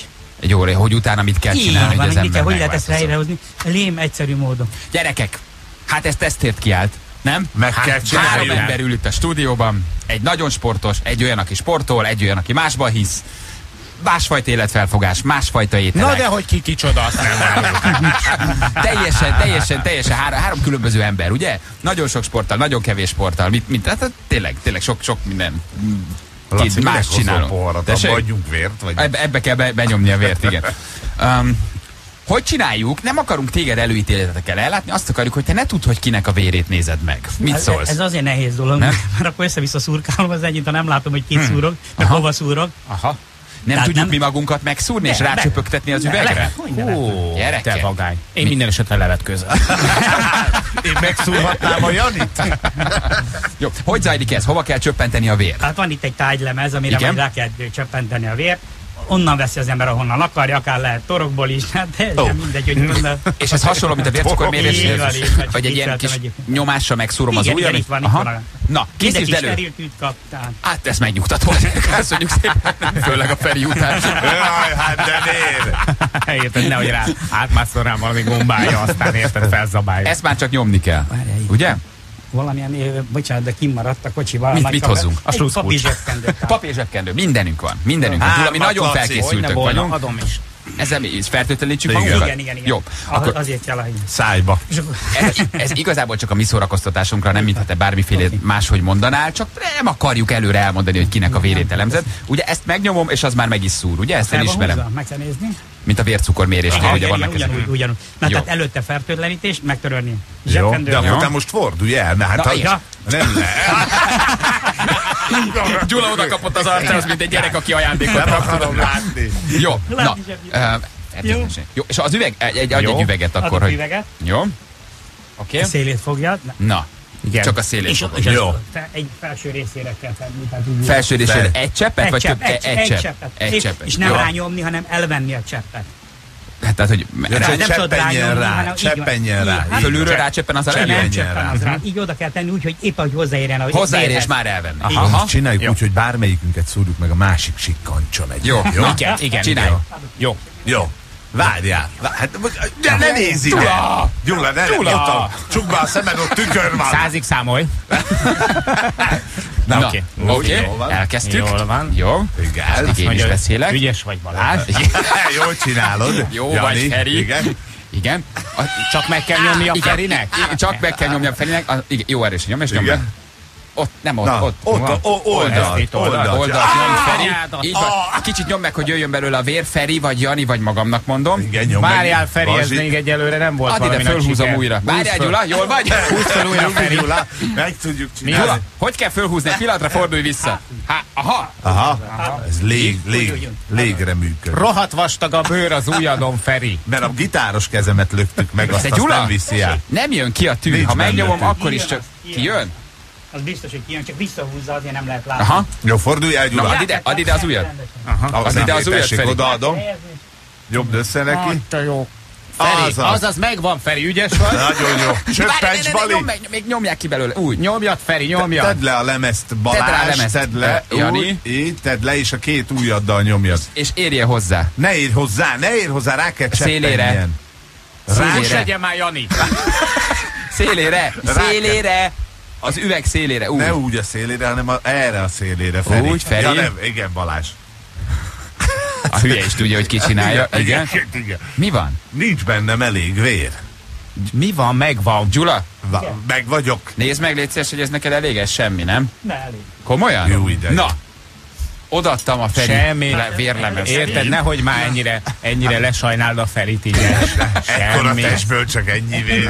Egy óra, hogy utána mit kell csinálni, Így van, hogy az hogy, ember hogy lehet ezt megváltozzon. helyrehozni? Lém egyszerű módon. Gyerekek, hát ezt tesztért kiállt, nem? Meg hát kell csinálni. három ember ül itt a stúdióban, egy nagyon sportos, egy olyan, aki sportol, egy olyan, aki másban hisz, másfajta életfelfogás, másfajta ételek. Na de hogy ki kicsoda, azt nem áruljuk. teljesen, teljesen, teljesen három, három különböző ember, ugye? Nagyon sok sporttal, nagyon kevés sporttal, mit, mit, hát tényleg, tényleg sok, sok minden. Laci, Két minek más hozol csinálunk. poharat? Tessék? Abba adjunk vért? Vagy... Ebbe, ebbe kell be, benyomni a vért, igen. Um, hogy csináljuk? Nem akarunk téged előítéletekkel ellátni, azt akarjuk, hogy te ne tudd, hogy kinek a vérét nézed meg. Mit Ez, szólsz? ez azért nehéz dolog, Nem? mert akkor össze-vissza szurkálom az együtt, ha nem látom, hogy két szúrok, meg Aha. hova szúrok. Aha. Nem Tehát tudjuk nem- mi magunkat megszúrni és De, rácsöpögtetni az de, üvegre? lehet, hogy ne lehet. Ó, Gyerekek. te vagány. Én minden esetre levet közöl. Én megszúrhatnám a Janit? Jó, hogy zajlik ez? Hova kell csöppenteni a vért? Hát van itt egy tájlemez, amire Igen? majd rá kell csöppenteni a vért. Onnan veszi az ember, ahonnan akarja, akár lehet torokból is, hát teljesen Ó. mindegy, hogy mondod. És ez hasonló, mint a Így van, így vércukormérés? van, Vagy egy így ilyen feltem kis egyébként. nyomásra megszúrom az Igen, ujjam? igen, itt van, itt Aha. van. Na, készítsd Mindenki elő! steril tűt kap, tehát. Hát ez megnyugtató. Köszönjük szépen, főleg a Feri után. Jaj, hát de miért? Érted, nehogy rá átmászol rám valami gombája, aztán érted, felzabálja. Ezt már csak nyomni kell. Várjál, így. Ugye? Valamilyen, ö, bocsánat, de kimaradt a kocsival. Mit- Nagy mit kabel- hozzunk? A Egy sluszkulcs. papírzsebkendő. Papír zsebkendő, mindenünk van. Mindenünk van. Túl, ami Hármat, nagyon Laci. felkészültök volna, vagyunk. adom is. Ezzel mi is fertőtlenítsük Igen. magunkat? Igen, igen, igen. Jó. Akkor... Akkor Azért kell a hív. Szájba. És akkor... ez, ez igazából csak a mi szórakoztatásunkra, nem mintha te bármiféle máshogy mondanál, csak nem akarjuk előre elmondani, hogy kinek a vérét elemzed. Ugye ezt megnyomom, és az már meg is szúr, ugye? Ezt Fel van elismerem. húzva? Meg kell nézni. Mint a vércukormérésnél, ugye Igen, vannak ezek. ugyanúgy, ugyanúgy. Na, Jó. tehát előtte fertőtlenítés, megtörölni. Jó, Zsebkendő. de Jó. akkor te most fordulj el, mert hát Na, ha- igen. nem lehet. Gyula oda kapott az arcához, mint egy gyerek, aki ajándékot Nem kap. akarom látni. Jó, na. Látni sem bírom. Uh, Jó. Jó, és az üveg, egy, egy, adj Jó. egy üveget akkor, Adok hogy... üveget, Jó. Oké. a szélét fogja. Na, Igen. csak a szélét És, fogod. és az Jó. fe- egy felső részére kell tenni. Tehát úgy- Felső részére Fel- egy cseppet, egy vagy csepp, több? egy, egy, csepp. cseppet. Egy és, cseppet. és nem Jó. rányomni, hanem elvenni a cseppet. Hát, tehát, hogy De nem csak tudod cseppenjen rányomni, rá, hanem így van. cseppenjen rá. Így, hát- fölülről rácseppen az a Nem legjobb. Cseppenjen cseppen rá. az rá. Így oda kell tenni úgy, hogy épp ahogy hozzáérjen a Hozzáér és vérhez. már elvenni. Aha. Aha. Aha. Csináljuk Jó. úgy, hogy bármelyikünket szúrjuk meg, a másik sikkancsa megy. Jó, Jó? Igen, igen. Csinálj. Jó. Jó. Várjál. Vá- Hát, de ne nézz ide! Gyula! Gyula, ne Gyula! Csukd be a szemed, ott tükör van! Százig számolj. Na, oké. oké, Jól van. elkezdtük. Jól van. Jó. Igen. Addig én is Mondja, beszélek. Ügyes vagy, Balázs. Jól csinálod. Jó Jani. vagy, Feri. Igen. Igen. A, Csak meg kell nyomni a igen, Ferinek? igen, csak meg kell nyomni a Ferinek. A, igen, jó erősen nyom, és nyom Igen. meg. Ott, nem ott, Na, ott. ott, a- o- oldalt, Ez itt oldalt. oldalt. Oldalt nyom, Feri. Á, Így van. Kicsit nyom meg, hogy jöjjön belőle a vér, Feri, vagy Jani, vagy magamnak mondom. Igen, nyom meg. Várjál, Feri, ez Bazsi. még egyelőre nem volt Add ide, valami nagy fölhúzom siker. újra. Húzd Várjál, föl. Gyula, jól vagy? Húzd fel újra, Feri. Gyula, meg tudjuk Gyula, csinálni. hogy kell fölhúzni? Egy pillanatra fordulj vissza. Há, aha. Aha, ez lég, Úgy, lég, úgy, úgy. légre működik. Rohadt vastag a bőr az ujjadon, Feri. Mert a gitáros kezemet löktük meg, azt, Te azt Gyula? nem viszi át. Nem jön ki a tű. Nincs Ha megnyomom, benne tű. akkor is Kijön csak az, kijön. Az biztos, hogy kijön, csak visszahúzza, azért nem lehet látni. Aha. Jó, fordulj el, Gyula. Na, add ide, add ide az ujjad. Az ide az ujjad, tessék, Feri. odaadom. Jobb össze neki. Te jó. Azaz. Feri, azaz megvan, Feri, ügyes vagy? Nagyon jó. Várj, ne, Csöppencs, ne, ne, Bali. nyom meg, még nyomják ki belőle. Úgy. Nyomjad, Feri, nyomjad. Tedd le a lemezt, Tedd rá a Balázs, lemezt. tedd le. Te, Jani. Úgy, így, tedd le, és a két ujjaddal nyomjad. És érje hozzá. Ne érj hozzá, ne érj hozzá, rá kell Szélére. cseppenjen. Szélére. Most legyen már, Jani. Szélére. Rá Szélére. Az üveg szélére. Úgy. Ne úgy a szélére, hanem a, erre a szélére, Feri. Úgy, Feri. Ja, nem, igen, Balázs. A hülye is tudja, hogy ki csinálja. Igen. igen, igen. Mi van? Nincs bennem elég vér. Mi van, megvan. Gyula, Va, meg vagyok. nézd meg, légy szíves, hogy ez neked elég, ez semmi, nem? Ne, elég. Komolyan? Jó ideje. Na, odaadtam a Feri Semmi. le- vérlemezt. Érted, nehogy már ennyire, ennyire lesajnáld a Ferit, igen. Ekkora Semmi. testből csak ennyi vér.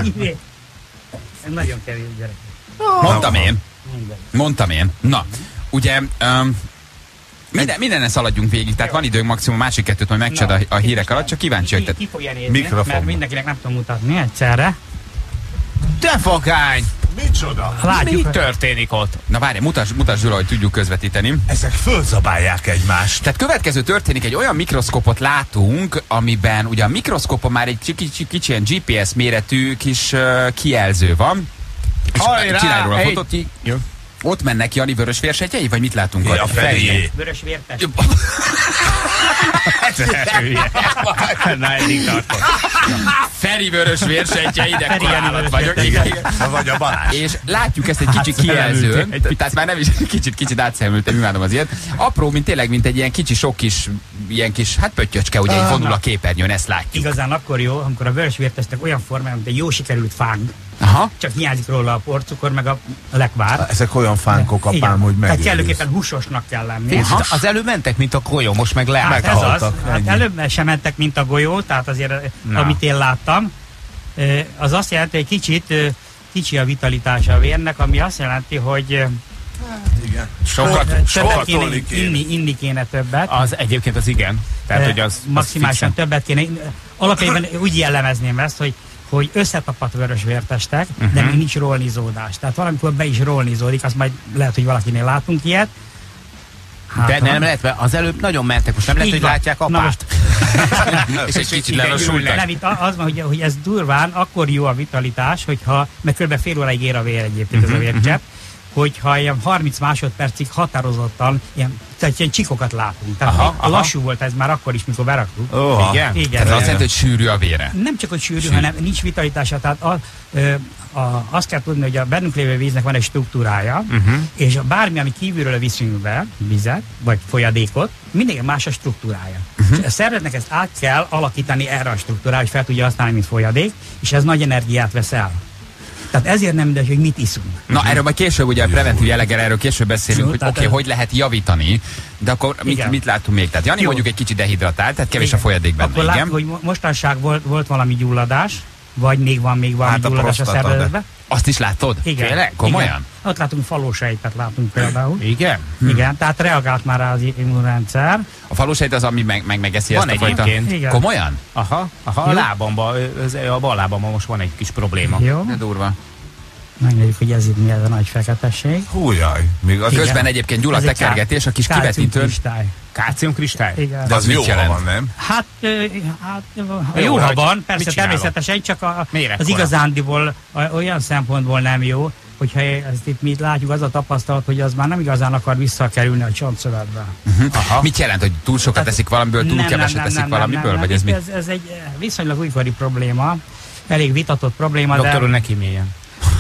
Ez nagyon kevés gyerek. Mondtam én. Minden. Mondtam én. Na, ugye... Um, minden, mindenen szaladjunk végig, tehát van időnk maximum, másik kettőt majd megcsad a, a hírek alatt, csak kíváncsi, hogy Ki, te... ki fogja nézni, Mikrofonban. mert mindenkinek nem tudom mutatni egyszerre. Te fogány! Micsoda? Mi Látjuk, hogy történik ott? Na várj, mutasd, mutasd Gyula, hogy tudjuk közvetíteni. Ezek fölzabálják egymást. Tehát következő történik, egy olyan mikroszkopot látunk, amiben ugye a mikroszkopon már egy kicsi, kicsi, kicsi ilyen gé pé es méretű kis uh, kijelző van. És Hajrá, csinálj róla a egy- fotót. Jó. Ott mennek Jani vörös vérsejtjei, vagy mit látunk Ja, ott? Feri. vörös vértest. Na, eddig tartom. Feri vörös vérsejtje ide Feri korálat vörös vagyok. vérsejtje. Igen, igen. Vagy a Balázs. És látjuk ezt egy kicsi kijelzőn, tehát már nem is kicsit, kicsit átszemültem, imádom az ilyet. Apró, mint tényleg, mint egy ilyen kicsi sok kis, ilyen kis, hát pöttyöcske, ugye egy vonul a képernyőn, ezt látjuk. Igazán akkor jó, amikor a vörösvértestek olyan formában, mint egy jó sikerült fánk, Aha. csak hiányzik róla a porcukor, meg a lekvár. Ezek olyan fánkok, apám, Igen. hogy Tehát megőrülsz. kellőképpen húsosnak kell lenni. Aha. Az előbb mentek, mint a golyó, most meg Hát leállt. ez az. meghaltak, Hát ennyi. előbb sem mentek, mint a golyó, tehát azért, Na. amit én láttam, ö, az azt jelenti, hogy kicsit ö, kicsi a vitalitása a vérnek, ami azt jelenti, hogy ö, Igen. Sokat, többet sokat kéne, tolni kéne. inni, inni kéne többet. az egyébként az igen. Tehát, Ö, hogy az, az maximálisan fixen. többet kéne. Alapjában úgy jellemezném ezt, hogy hogy összetapadt vörösvértestek, uh-huh. de még nincs rollnizódás. Tehát valamikor be is rollnizódik, azt majd lehet, hogy valakinél látunk ilyet. Hát, De nem lehet, mert az előbb nagyon mentek, most nem lehet, Így hogy van. látják Na apát. És egy kicsit igen, lelassultak. Nem, itt az van, hogy, hogy ez durván akkor jó a vitalitás, hogyha, mert kb. Fél óráig ér a vér egyébként uh-huh, ez a vércsepp, hogyha ilyen harminc másodpercig határozottan ilyen, tehát ilyen csikokat látunk. Tehát Aha, aha, aha. lassú volt ez már akkor is, mikor beraktuk. Oha. Igen? Igen. Tehát az azt jelenti, hogy sűrű a vére. Nem csak, hogy sűrű, Sűrű. hanem nincs vitalitása. Tehát a, ö, a, azt kell tudni, hogy a bennünk lévő víznek van egy struktúrája, Uh-huh. és a bármi, ami kívülről viszünk be, vizet, vagy folyadékot, mindig más a struktúrája. Uh-huh. És a szervezetnek ezt át kell alakítani erre a struktúrára, hogy fel tudja használni, mint folyadék, és ez nagy energiát vesz el. Tehát ezért nem mindegy, hogy mit iszunk. Na, erről majd később, ugye a preventív jelleggel erről később beszélünk, Jó, hogy tehát oké, ez- hogy lehet javítani, de akkor mit, Igen. mit látunk még? Tehát Jani Jó. mondjuk egy kicsit dehidratált, tehát kevés Igen. a folyadék benne, Akkor igen. látjuk, hogy mo- mostanság volt, volt valami gyulladás, vagy még van még valami Hát a gyulladás a prostata, szervezetben. Azt is láttad? Igen. Tényleg? Komolyan? Igen. Ott látunk falósejtet, látunk például. Igen? Igen, tehát reagált már rá az immunrendszer. A falusejt az, ami meg, meg megeszi Van ezt a fajta... egyébként. Igen. Komolyan? Aha, aha, a Jó. lábamban, az- a bal lábamban most van egy kis probléma. Jó, De durva. megnézzük, hogy ez itt mi ez a nagy feketesség. Hújjaj, még az, Igen. Közben egyébként Gyula Ez egy tekergetés, a kis kivetítőn. kálciumkristály. Kálciumkristály? Igen. de az az mit jó, jelent? van, nem? Hát, ö, hát Jó, jó, ha hogy van, mit persze csinálok? természetesen, csak a, Miért az ekkora? igazándiból a- olyan szempontból nem jó, hogyha ezt itt mi itt látjuk, az a tapasztalat, hogy az már nem igazán akar visszakerülni a csontszövetbe. Aha. Mit jelent, hogy túl sokat teszik valamiből, túl keveset teszik valamiből, vagy ez mi? Ez, ez egy viszonylag újkori probléma, elég vitatott probléma, Doktor úr, de neki mélyen.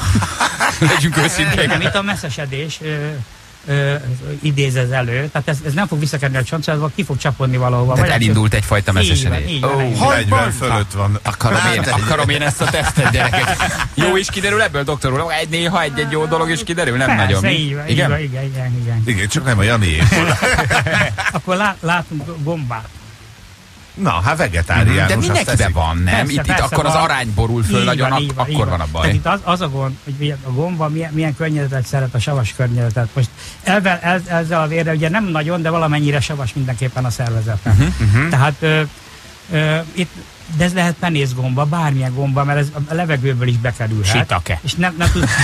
Legyünk őszinték. igen, itt a messzesedés ö, ö, idéz ez elő, tehát ez, ez nem fog visszakerülni a csontszövetbe, ki fog csapodni valahova. Tehát vagy elindult egyfajta Így van, messzesedés. így van, így van. negyven fölött van. Akarom én, akarom én ezt a tesztet, gyerekek. Jó is kiderül ebből, doktor úr? Egy néha egy-egy jó dolog is kiderül? Nem Persze, nagyon. mi? így van, így Igen? van, igen, igen, igen. Igen, csak nem a Jani. Akkor lá, látunk gombát. Na, hát vegetáriánus. De azt mindenkiben teszik. van, nem? Persze, Itt, itt persze akkor az van. arány borul föl Így nagyon, van, ak- így van, így akkor van a Tehát baj. itt az, az a gond, hogy milyen- a gomba milyen, milyen környezetet szeret, a savas környezetet. Most ezzel, ez, ezzel a vérrel ugye nem nagyon, de valamennyire savas mindenképpen a szervezetnek. Mhm, Uh-huh, uh-huh. Tehát ö, ö, itt, de ez lehet penészgomba, bármilyen gomba, mert ez a levegőből is bekerülhet. Shiitake. És nem, nem tud...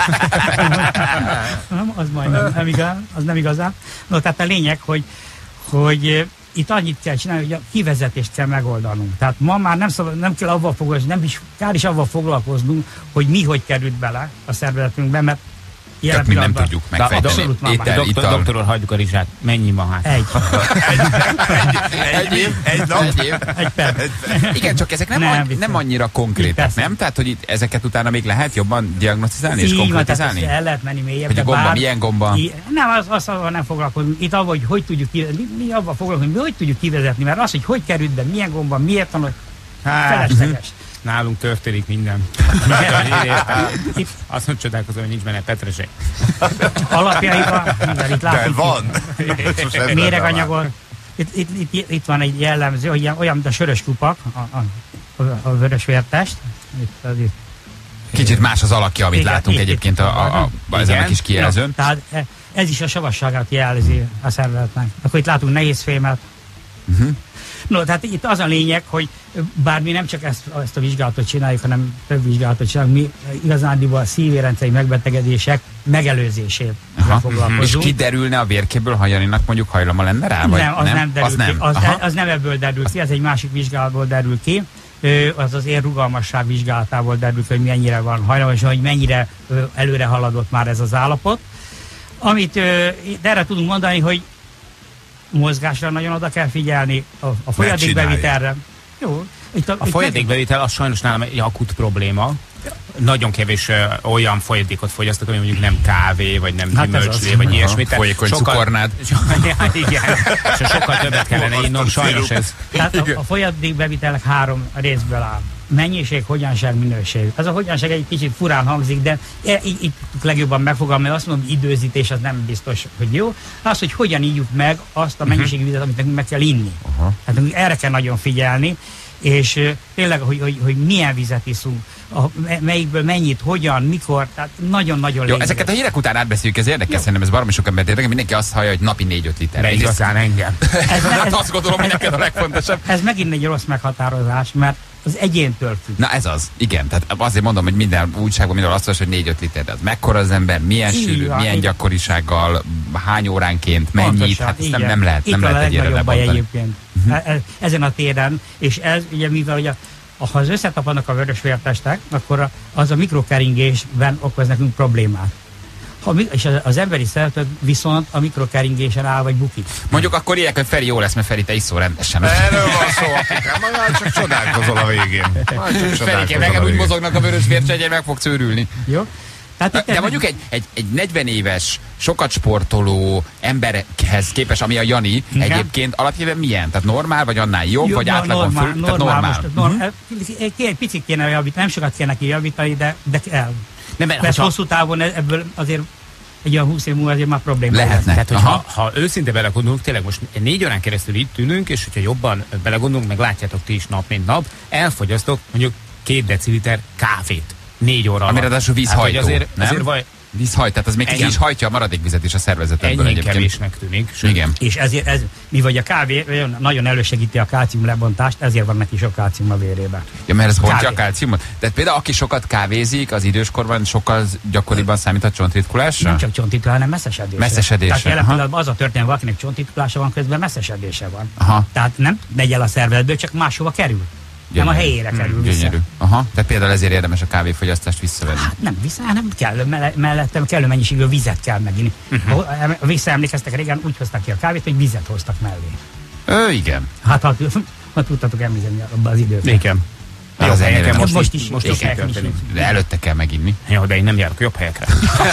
nem, az majdnem, nem igaz, az nem igazán. No, tehát a lényeg, hogy, hogy ö, itt annyit kell csinálni, hogy a kivezetést kell megoldanunk. Tehát ma már nem, szabad, nem kell avval foglalkozni, nem is, kár is avval foglalkoznunk, hogy mi hogy került bele a szervezetünkbe, mert jelen Csak mi nem pillanatban- tudjuk megfejteni. abszolút már Étel, Doktor, ital. doktor úr, hagyjuk a rizsát. Mennyi ma hát? Egy, Egy év, egy nap. Egy év. egy perc. Igen, csak ezek nem, Nem, nem, biztos. nem annyira konkrétak, Persze. nem? Tehát, hogy itt ezeket utána még lehet jobban diagnosztizálni és Így van, tehát konkrétizálni? ezt el lehet menni mélyebb. Hogy a de gomba, bár- milyen gomba? I- Nem, az, az, azzal nem foglalkozunk. Itt avval, hogy hogy tudjuk kivezetni, mi, mi avval foglalkozunk, mi hogy tudjuk kivezetni, mert az, hogy hogy került be, milyen gomba, miért van, hogy felesleges. Nálunk történik minden. Itt Azt mondja, csodálkozom, hogy nincs benne petrezsely. alapjaiban, mivel itt De látunk, van. Sosem méreganyagot. Itt, itt, itt, itt van egy jellemző, hogy ilyen, olyan, mint a sörös kupak, a, a, a, a vörös vértest. Itt, az itt. Kicsit más az alakja, amit Igen, látunk itt- egyébként itt a, a, a, ezen a Igen. kis kijelzőn. Ja, tehát e- ez is a savasságát jelzi a szervezetnek. Akkor itt látunk nehézfémet. Uh-huh. No, tehát itt az a lényeg, hogy bár mi nem csak ezt, ezt a vizsgálatot csináljuk, hanem több vizsgálatot csinálunk, mi igazándiból a szívérendszeri megbetegedések megelőzését Aha. És foglalkozunk. kiderülne a vérkéből, ha Janinak mondjuk hajlama lenne rá? Vagy nem, az nem, nem derül az ki. nem. Az, Aha. az nem ebből derül ki, ez egy másik vizsgálatból derül ki. Ö, az az érrugalmasság vizsgálatából derül ki, hogy mennyire van hajlamos, hogy mennyire ö, előre haladott már ez az állapot. Amit ö, de erre tudunk mondani, hogy mozgásra nagyon oda kell figyelni, a, a folyadékbevitelre. Jó. Itt a, A folyadékbevitel az sajnos nálam egy akut probléma. Nagyon kevés uh, olyan folyadékot fogyasztok, ami mondjuk nem kávé, vagy nem Hát gyümölcslé, vagy ilyesmit. Tehát Folyékony sokkal- cukornád. Ja, igen. És sokkal többet kellene innom, sajnos ez. Tehát a, a folyadékbevitelek három részből áll. Mennyiség, hogyanság, minőség. Ez a hogyanság egy kicsit furán hangzik, de e- így, így legjobban megfogalmazom, azt mondom, hogy időzítés az nem biztos, hogy jó. Az, hogy hogyan ígyjuk meg azt a mennyiségű vizet, amit nekünk meg kell inni. Aha. Hát erre kell nagyon figyelni, és uh, tényleg, hogy, hogy, hogy milyen vizet iszunk, a, melyikből mennyit, hogyan, mikor, tehát nagyon-nagyon Jó, lényeges. ezeket a hírek után átbeszéljük, ez érdekes, szerintem ez baromi sok embert érdekel, mindenki azt hallja, hogy napi négy-öt liter. De igazán engem. Ez, Hát ez, azt gondolom, hogy neked a legfontosabb. ez megint egy rossz meghatározás, mert az egyéntől függ. Na ez az, igen, tehát azért mondom, hogy minden újságban minden azt mondja, hogy négy-öt liter, de az mekkora az ember, milyen Így sűrű, van, milyen igen. gyakorisággal, hány óránként, mennyit, Pontosan, hát ezt nem, igen. nem lehet, Itt nem van lehet a egy ilyenre legnagyobb baj lebontani. egyébként uh-huh. e- ezen a téren, és ez ugye mivel ugye ha az összetapadnak a vörösvértestek, akkor a, az a mikrokeringésben okoz nekünk problémát. Ha, mi- és az, az emberi szervezet viszont a mikrokeringésen áll vagy bukik. Mondjuk akkor ilyenek, hogy Feri jó lesz, mert Feri, te iszol rendesen. Erről van szó, apukám, már csak csodálkozol a végén. Már csak Ferike, csodálkozol neked a úgy végén. mozognak a vörös vércsegyen, meg fogsz őrülni. Jó? Tehát itt De ez- mondjuk egy, egy, egy negyven éves, sokat sportoló emberhez képest, ami a Jani, Igen. egyébként alapjában milyen? Tehát normál, vagy annál jobb, Jó, vagy no- átlagban normál, föl? Tehát normál, normál. most, norm, uh-huh. Egy picit kéne javítani, nem sokat kéne neki javítani, de, de kell. Nem, mert Mert hogyha- hosszú távon ebből azért egy olyan húsz év múlva azért már probléma Lehetne. lesz. Tehát, hogyha, Aha. ha őszinte belegondolunk, tényleg most négy órán keresztül itt ülünk, és hogyha jobban belegondolunk, meg látjátok ti is nap, mint nap, elfogyasztok mondjuk két deciliter kávét. Négy óra Ami alatt. ráadásul vízhajtó, Hát, hogy azért, nem? azért vaj, Vízhajt, tehát az még ki Igen. is hajtja a maradékvizet is a szervezetedből ennyi egyébként. kevésnek tűnik. Sőt, Igen. És ezért, ez, mi vagy a kávé olyan- nagyon elősegíti a kálcium lebontást, ezért van neki sok kálcium a vérében. Ja, mert ez bontja a Kávé. kálciumot. Tehát például aki sokat kávézik, az időskorban sokkal gyakoriban számíthat csontritkulásra? Nem csak csontitul, hanem messzesedésre. Messzesedésre, Tehát jelen aha. pillanatban az a történet, valakinek csontitulása van, közben messzesedése van. Aha. Tehát nem megy el a szervezetből, csak máshova kerül. Nem a helyére kerül vissza. Gyönyörű. Aha. Tehát például ezért érdemes a kávéfogyasztást visszavenni. Hát nem vissza, hanem kell, melle- mellettem kellő mennyiségű vizet kell meginni. Uh-huh. Visszaemlékeztek, régen úgy hoztak ki a kávét, hogy vizet hoztak mellé. Ő, igen. Hát ha, ha tudtatok emlékezni abban az időben. Igen. Az Jobb ennyire helyeken nem. most, Most is, is- most is is így helyeken is történik. De előtte kell meginni. Jó, de én nem járok jobb helyekre.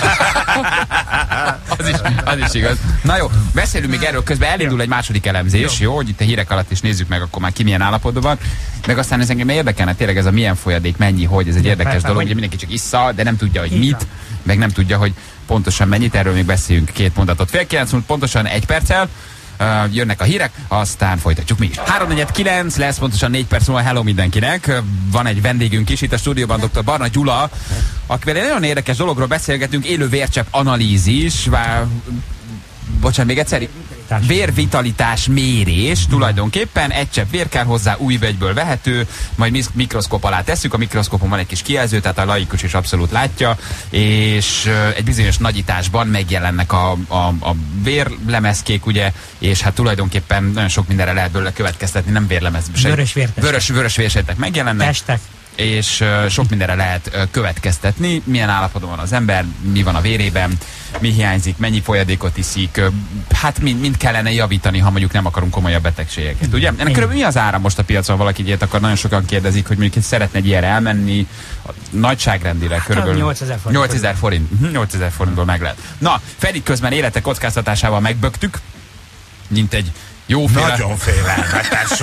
Az is, az is igaz. Na jó, beszélünk még erről, közben elindul egy második elemzés, jó, hogy itt a hírek alatt is nézzük meg, akkor már ki milyen állapotban van. Meg aztán ez engem érdekelne, tényleg ez a milyen folyadék, mennyi, hogy, ez egy érdekes persze, dolog, hogy- ugye mindenki csak issza, de nem tudja, hogy Így mit, van. meg nem tudja, hogy pontosan mennyit, erről még beszéljünk két mondatot. Fél kilenc múlt pontosan egy perccel, Uh, jönnek a hírek, aztán folytatjuk mi is. három negyven kilenc lesz pontosan négy perc múlva. Hello mindenkinek. Uh, Van egy vendégünk is itt a stúdióban, dr. Barna Gyula, akivel egy nagyon érdekes dologról beszélgetünk, élő vércsepp analízis. Vá... Bocsánat, még egyszer. Vérvitalitás mérés tulajdonképpen, egy csepp vér kell hozzá, új vegyből vehető, majd mi- mikroszkóp alá tesszük, a mikroszkópon van egy kis kijelző, tehát a laikus is abszolút látja, és ö, egy bizonyos nagyításban megjelennek a, a, a vérlemezkék, ugye, és hát tulajdonképpen nagyon sok mindenre lehet belőle következtetni, nem vérlemez, se- Vörös vértestek. vörös, vörös vérsejtek megjelennek, Testek. és uh, sok mindenre lehet uh, következtetni, milyen állapotban van az ember, mi van a vérében, mi hiányzik, mennyi folyadékot iszik, uh, hát mind, mind kellene javítani, ha mondjuk nem akarunk komolyabb betegségeket, ugye? Ennek körülbelül mi az ára most a piacon, ha valaki ilyet akar, nagyon sokan kérdezik, hogy mondjuk szeretne egy ilyenre elmenni, a nagyságrendileg körülbelül nyolcezer forint. nyolcezer forint. Mhm, nyolcezer forintból meg lehet. Na, Feri közben élete kockáztatásával megböktük, mint egy jóféle... Nagyon félelmetes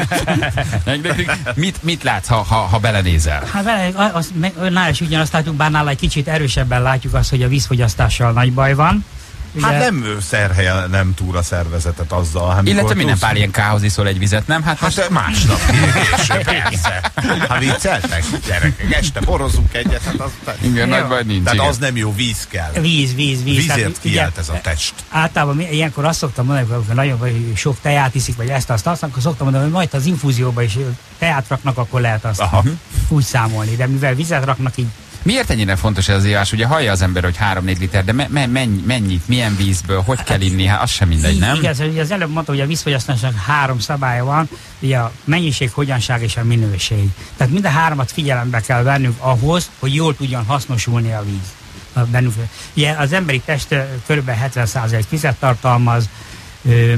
volt. mit, mit látsz, ha, ha, ha belenézel? Hát vele, az, meg, nál is ugyanazt látjuk, bár nála egy kicsit erősebben látjuk azt, hogy a vízfogyasztással nagy baj van. Ugye, Hát nem szerhelye nem túl a szervezetet azzal. Amikor Illetve minden tudsz- pár ilyen kához iszol egy vizet, nem? Hát, Hát másnap késő, persze. Ha vicceltek, gyerekek, este borozunk egyet, hát az... igen, Jó. nagy baj nincs. Tehát igen. az nem jó, víz kell. víz, víz, víz. Vízért Tehát, kiállt ugye, ez a test. Általában mi, ilyenkor azt szoktam mondani, hogy nagyon vagy sok teát iszik, vagy ezt azt, azt, akkor szoktam mondani, hogy majd az infúzióba is teát raknak, akkor lehet azt Aha. úgy számolni. De mivel vizet raknak, így Miért ennyire fontos ez az ívás? Ugye hallja az ember, hogy három-négy liter, de me, me, mennyi, mennyit, milyen vízből, hogy kell inni? Hát az sem mindegy, így, nem? igaz, ugye az előbb mondta, hogy a vízfogyasztásnak három szabálya van, ugye a mennyiség, hogyanság és a minőség. Tehát mind a háromat figyelembe kell vennünk ahhoz, hogy jól tudjon hasznosulni a víz. A bennünk. Ugye az emberi test kb. hetven százalék vizet tartalmaz, ö,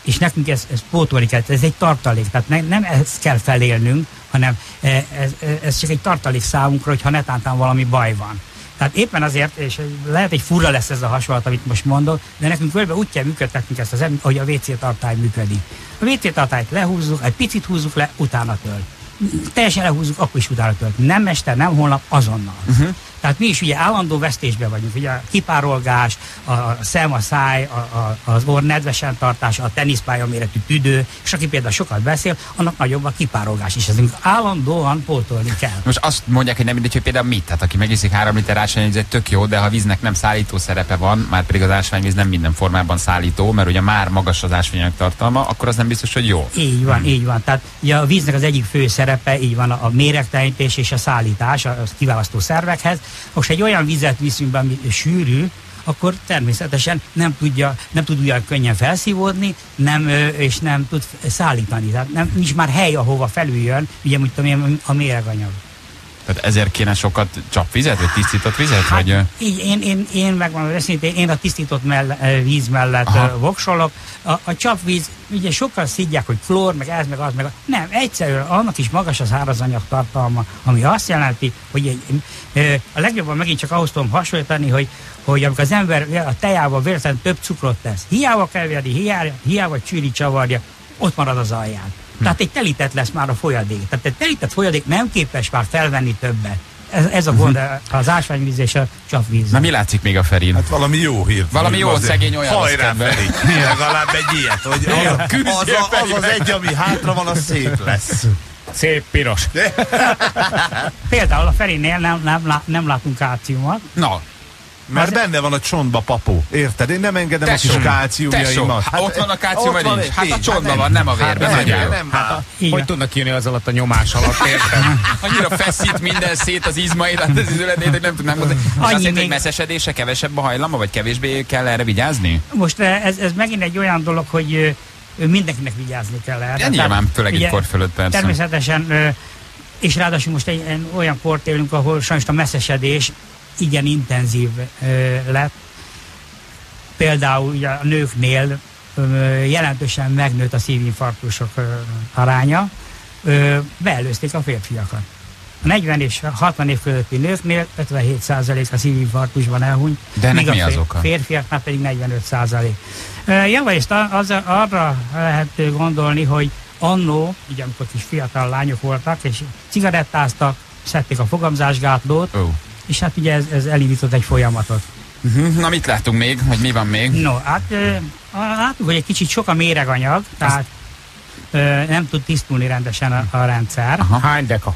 és nekünk ezt, ezt pótolni kell, ez egy tartalék, tehát ne, nem ezt kell felélnünk, hanem ez, ez csak egy tartalék számunkra, hogyha netántán valami baj van. Tehát éppen azért, és lehet, hogy fura lesz ez a hasonlat, amit most mondok, de nekünk körülbelül úgy kell működtetnünk ezt az, hogy a vé cé tartály működik. A vé cé tartályt lehúzzuk, egy picit húzzuk le, utána tölt. Teljesen lehúzzuk, akkor is utána tölt. Nem este, nem holnap, azonnal. Uh-huh. Tehát mi is ugye állandó vesztésben vagyunk. Ugye a kipárolgás, a szem, a száj, a, a, az orr nedvesen tartása, a teniszpálya méretű tüdő, és aki például sokat beszél, annak nagyobb a kipárolgás is. Ezünk állandóan pótolni kell. Most azt mondják, hogy nem mindegy, hogy például mit. Tehát aki megiszik három liter ásványvizet, tök jó, de ha a víznek nem szállító szerepe van, már pedig az ásványvíz nem minden formában szállító, mert ugye már magas az ásványanyag tartalma, akkor az nem biztos, hogy jó. Így van, hmm. így van. Tehát ugye a víznek az egyik fő szerepe, így van a, a méregtelenítés és a szállítás a kiválasztó szervekhez. Most egy olyan vizet viszünk be, ami sűrű, akkor természetesen nem tudja, nem tud ugyan könnyen felszívódni, nem, és nem tud szállítani. Tehát nem, nincs már hely, ahova felüljön, ugye, úgy tudom én, a méreganyag. Tehát ezért kéne sokat csapvizet, vagy tisztított vizet? Hát, vagy... így, én, én, én megmondom őszintén, én a tisztított mell, víz mellett Aha. voksolok. A, a csapvíz, ugye sokkal szidják, hogy klór, meg ez, meg az, meg az. Nem, egyszerűen annak is magas az árazanyag tartalma, ami azt jelenti, hogy egy, a legjobban megint csak ahhoz tudom hasonlítani, hogy hogy amikor az ember a tejával véletlenül több cukrot tesz, hiába keveri, hiába, hiába csűri, csavarja, ott marad az alján. Hm. Tehát egy telített lesz már a folyadék. Tehát egy telített folyadék nem képes már felvenni többet. Ez, ez a gond az ásványvíz és a csapvíz. Na mi látszik még a Ferin? Hát valami jó hír. Valami jó, szegény olyan. Hajrá, Feri! Legalább egy ilyet, hogy az, az, az, az, az egy, ami hátra van, az szép lesz. Szép piros. Például a Ferinél nem, nem, nem látunk kálciumot. Na. Mert az benne van a csontba, papó. Érted? Én nem engedem tesó, a kis kálciumjaimat. Hát, ott van a kálcium, vagy nincs? Hát a csontban van, nem a vérben. Hát, nem, nem, hát, a, hogy tudnak kijönni az alatt a nyomás alatt, érted? Annyira feszít minden szét az izmaid, hát az izületét, hogy nem tudnám mondani. És azt jelenti, még... hogy messzesedése kevesebb a hajlama, vagy kevésbé kell erre vigyázni? Most ez, ez megint egy olyan dolog, hogy mindenkinek vigyázni kell erre. Ja, nyilván, főleg egy kor fölött persze. Természetesen, és ráadásul most egy, egy olyan kort élünk, ahol sajnos a messzesedés igen intenzív ö, lett. Például ugye a nőknél ö, jelentősen megnőtt a szívinfarktusok ö, aránya. Ö, beelőzték a férfiakat. A negyven és hatvan év közötti nőknél ötvenhét százalék a szívinfarktusban elhunyt. De ennek mi az oka? Férfiaknál pedig negyvenöt százalék. Javarészt az, arra lehet gondolni, hogy annó, ugye amikor kis fiatal lányok voltak, és cigarettáztak, szedték a fogamzásgátlót, oh. és hát ugye ez, ez elindított egy folyamatot. Uh-huh. Na mit látunk még, hogy mi van még? No, hát látunk, hogy egy kicsit sok a méreganyag, tehát ö, nem tud tisztulni rendesen a, a rendszer. Aha. Hány deka?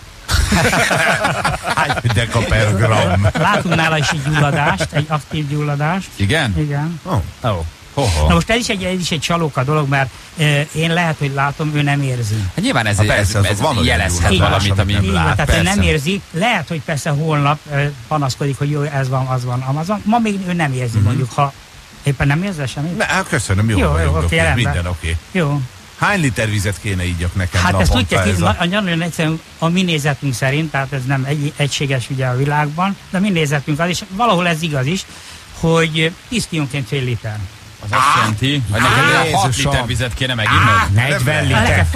Hány deka per gram? Látunk nála is egy gyulladást, egy aktív gyulladást. Igen? Igen. Oh. Oh. Na most ez is egy, ez is egy csalóka dolog, mert e, én lehet, hogy látom, ő nem érzi. Hát nyilván ez, ha persze, ez, ez van jelezhet gyulladás, valamit, ami így, lát. Tehát ő nem érzi. Lehet, hogy persze holnap e, panaszkodik, hogy jó, ez van, az van, az van. Ma még ő nem érzi, uh-huh. mondjuk, ha éppen nem érzi semmit. Ne, hát köszönöm, jó, jó vagyok, jó, okay, okay, minden oké. Okay. Jó. Hány liter vizet kéne ígyak nekem hát naponta? Hát ezt tudják, ez a... nagyon egyszerűen a mi nézetünk szerint, tehát ez nem egy, egységes ugye a világban, de a mi nézetünk az, és valahol ez igaz is, hogy tíz kilónként fél liter. Az azt jelenti, hogy neked hat liter vizet kéne meginnod? negyven liter.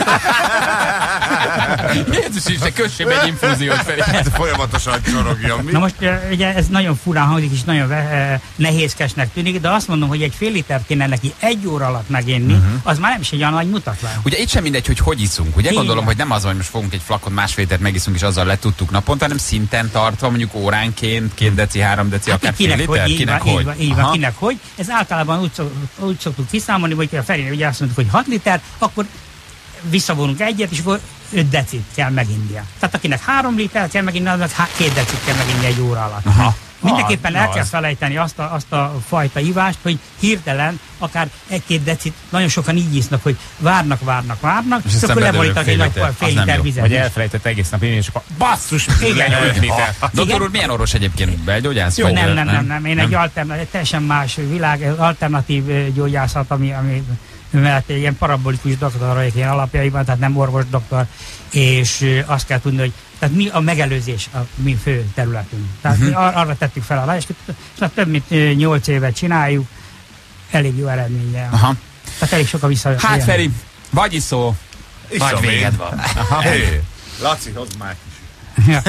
Jézus is, de kössé egy infúziót felé. Folyamatosan csorogja. Mi? Na most ugye ez nagyon furán hangzik, és nagyon nehézkesnek tűnik, de azt mondom, hogy egy fél liter kéne neki egy óra alatt meginni, uh-huh. az már nem is egy olyan nagy mutatvány. Ugye itt sem mindegy, hogy hogy iszunk. Ugye igen. Gondolom, hogy nem az, hogy most fogunk egy flakon másfél litert megiszunk, és azzal letudtuk naponta, hanem szinten tartva, mondjuk óránként, két deci, három deci, hát akár fél liter. Hogy, kinek így hogy? Van, így van, kinek hogy. Ez általában úgy, szok, úgy szoktuk kiszámolni, hogy a Ferinél ugye azt mondjuk, hogy hat liter, akkor visszavonunk egyet, és akkor öt decit kell meginnia. Tehát akinek három liter kell meginni, annak két decit kell meginni egy óra alatt. Aha. Mindenképpen el kell felejteni azt a, azt a fajta ivást, hogy hirtelen akár egy-két decit, nagyon sokan így isznak, hogy várnak, várnak, várnak, és akkor leborítanak egy nagy fél liter vizet. Vagy elfelejtett egész nap inni, és akkor basszus, igen, öt liter. Doktor úr, milyen orvos egyébként? Belgyógyász? Jó, nem, nem, nem, nem. Én nem? egy alternatív, teljesen más világ, alternatív gyógyászat, ami, ami mert egy ilyen parabolikus doktor vagyok én alapjaiban, tehát nem orvos doktor, és azt kell tudni, hogy tehát mi a megelőzés a mi fő területünk. Tehát uh-huh. mi ar- arra tettük fel a és több mint nyolc évet csináljuk, elég jó eredménnyel. Aha. Tehát elég sok a vissza. Hát Feri, vagy iszó, vagy véged van. Hé, Laci, hozd már kis. Ja.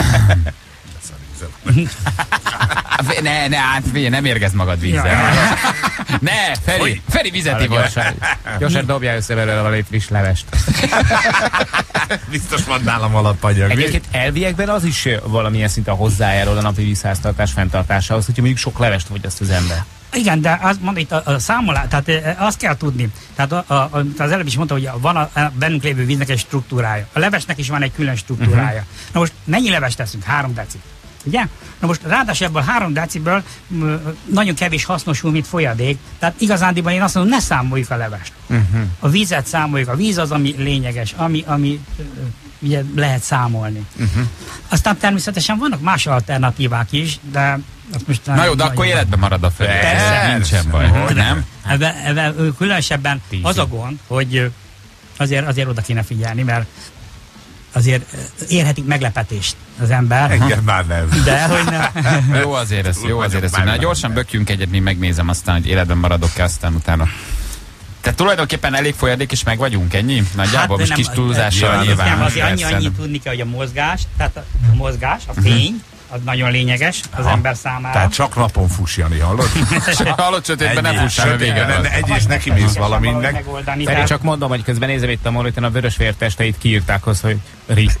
Ne, ne, hát figyelj, nem érgezd magad vízzel. Ne, Feri, Feri vizet ivott. Gyorsan dobjál össze belőle valami friss levest. Biztos van nálam alapanyag. Egyébként elviekben az is valamilyen szinten hozzájárul a napi vízháztartás fenntartásához, hogyha mondjuk sok levest fogyaszt az ember. Igen, de az, mondom, itt a, a számolás, tehát e, azt kell tudni. Tehát a, a, az előbb is mondta, hogy van a, a bennünk lévő víznek egy struktúrája. A levesnek is van egy külön struktúrája. Uh-huh. Na most mennyi levest teszünk? Három deci. Ugye? Na most ráadásul ebből három deciből m, nagyon kevés hasznosul, mint folyadék. Tehát igazándiban én azt mondom, ne számoljuk a levest. Uh-huh. A vízet számoljuk. A víz az, ami lényeges, ami, ami ugye lehet számolni. Uh-huh. Aztán természetesen vannak más alternatívák is, de most na jó, de akkor életben marad a Feri. Persze. Nincsen baj, hogy nem? Ebben, ebben különösebben az a gond, hogy azért, azért oda kéne figyelni, mert azért érhetik meglepetést az ember. Engem már nem. De hogy nem. Jó azért ez, jó azért ez. Na gyorsan bökjünk egyet, mi megnézem aztán, hogy életben maradok-e, aztán utána. Tehát tulajdonképpen elég folyadék is meg vagyunk, ennyi? Nagyjából Hát, most nem, kis túlzással nem, nyilván. nem, azért annyi, annyi tudni kell, hogy a mozgás, tehát a, a mozgás, a fény, az nagyon lényeges az Aha. ember számára. Tehát csak napon fuss, Jani, hallod? Hallott sötétben nem fussál, vége van. Egy és neki mész valaminnek. Megoldani, Feri, tehát- csak mondom, hogy közben nézem itt a moniton, a vörös vértesteit kiírták az, hogy rip.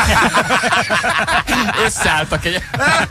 Összeálltak egy...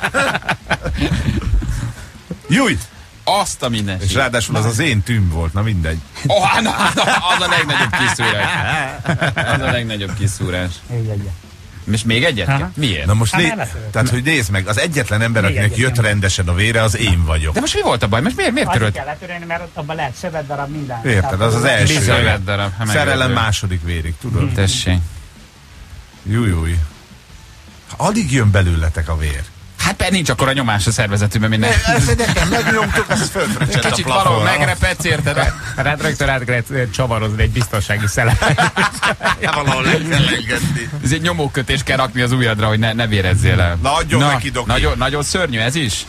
Júj! Azt a És mindenségét. ráadásul az az én tűm volt, na mindegy. Oh, na, na, az a legnagyobb kiszúrás. Az a legnagyobb kiszúrás. Így, így. És még egyet? Aha. kell? Miért? Na most Hát né- nem leszölt. tehát, hogy nézd meg, az egyetlen ember, Még akinek egyet, jött nem. rendesen a vére, az én vagyok. De most mi volt a baj? Most miért, miért Azért törölt? kell letörölni, mert ott abban lehet szövetdarab minden. Érted, az az első. Bizony, darab. Hát Szerelem meglepő. második vérig, tudod? Tessék. Júj, júj. Alig jön belőletek a vér. Hát persze nincs akkor a nyomás a szervezetünkben, mint ne. Ezt nekem megnyomtuk, ezt fölfröccsent a Kicsit valahol plafonra. megrepedsz, érted? Rád rögtön át kellett csavarozni egy biztonsági szelet. Valahol le kell engedni. Ez egy nyomókötés kell rakni az ujjadra, hogy ne, ne vérezzél el. Na, adjon neki, Doki. Nagyon, nagyon szörnyű ez is.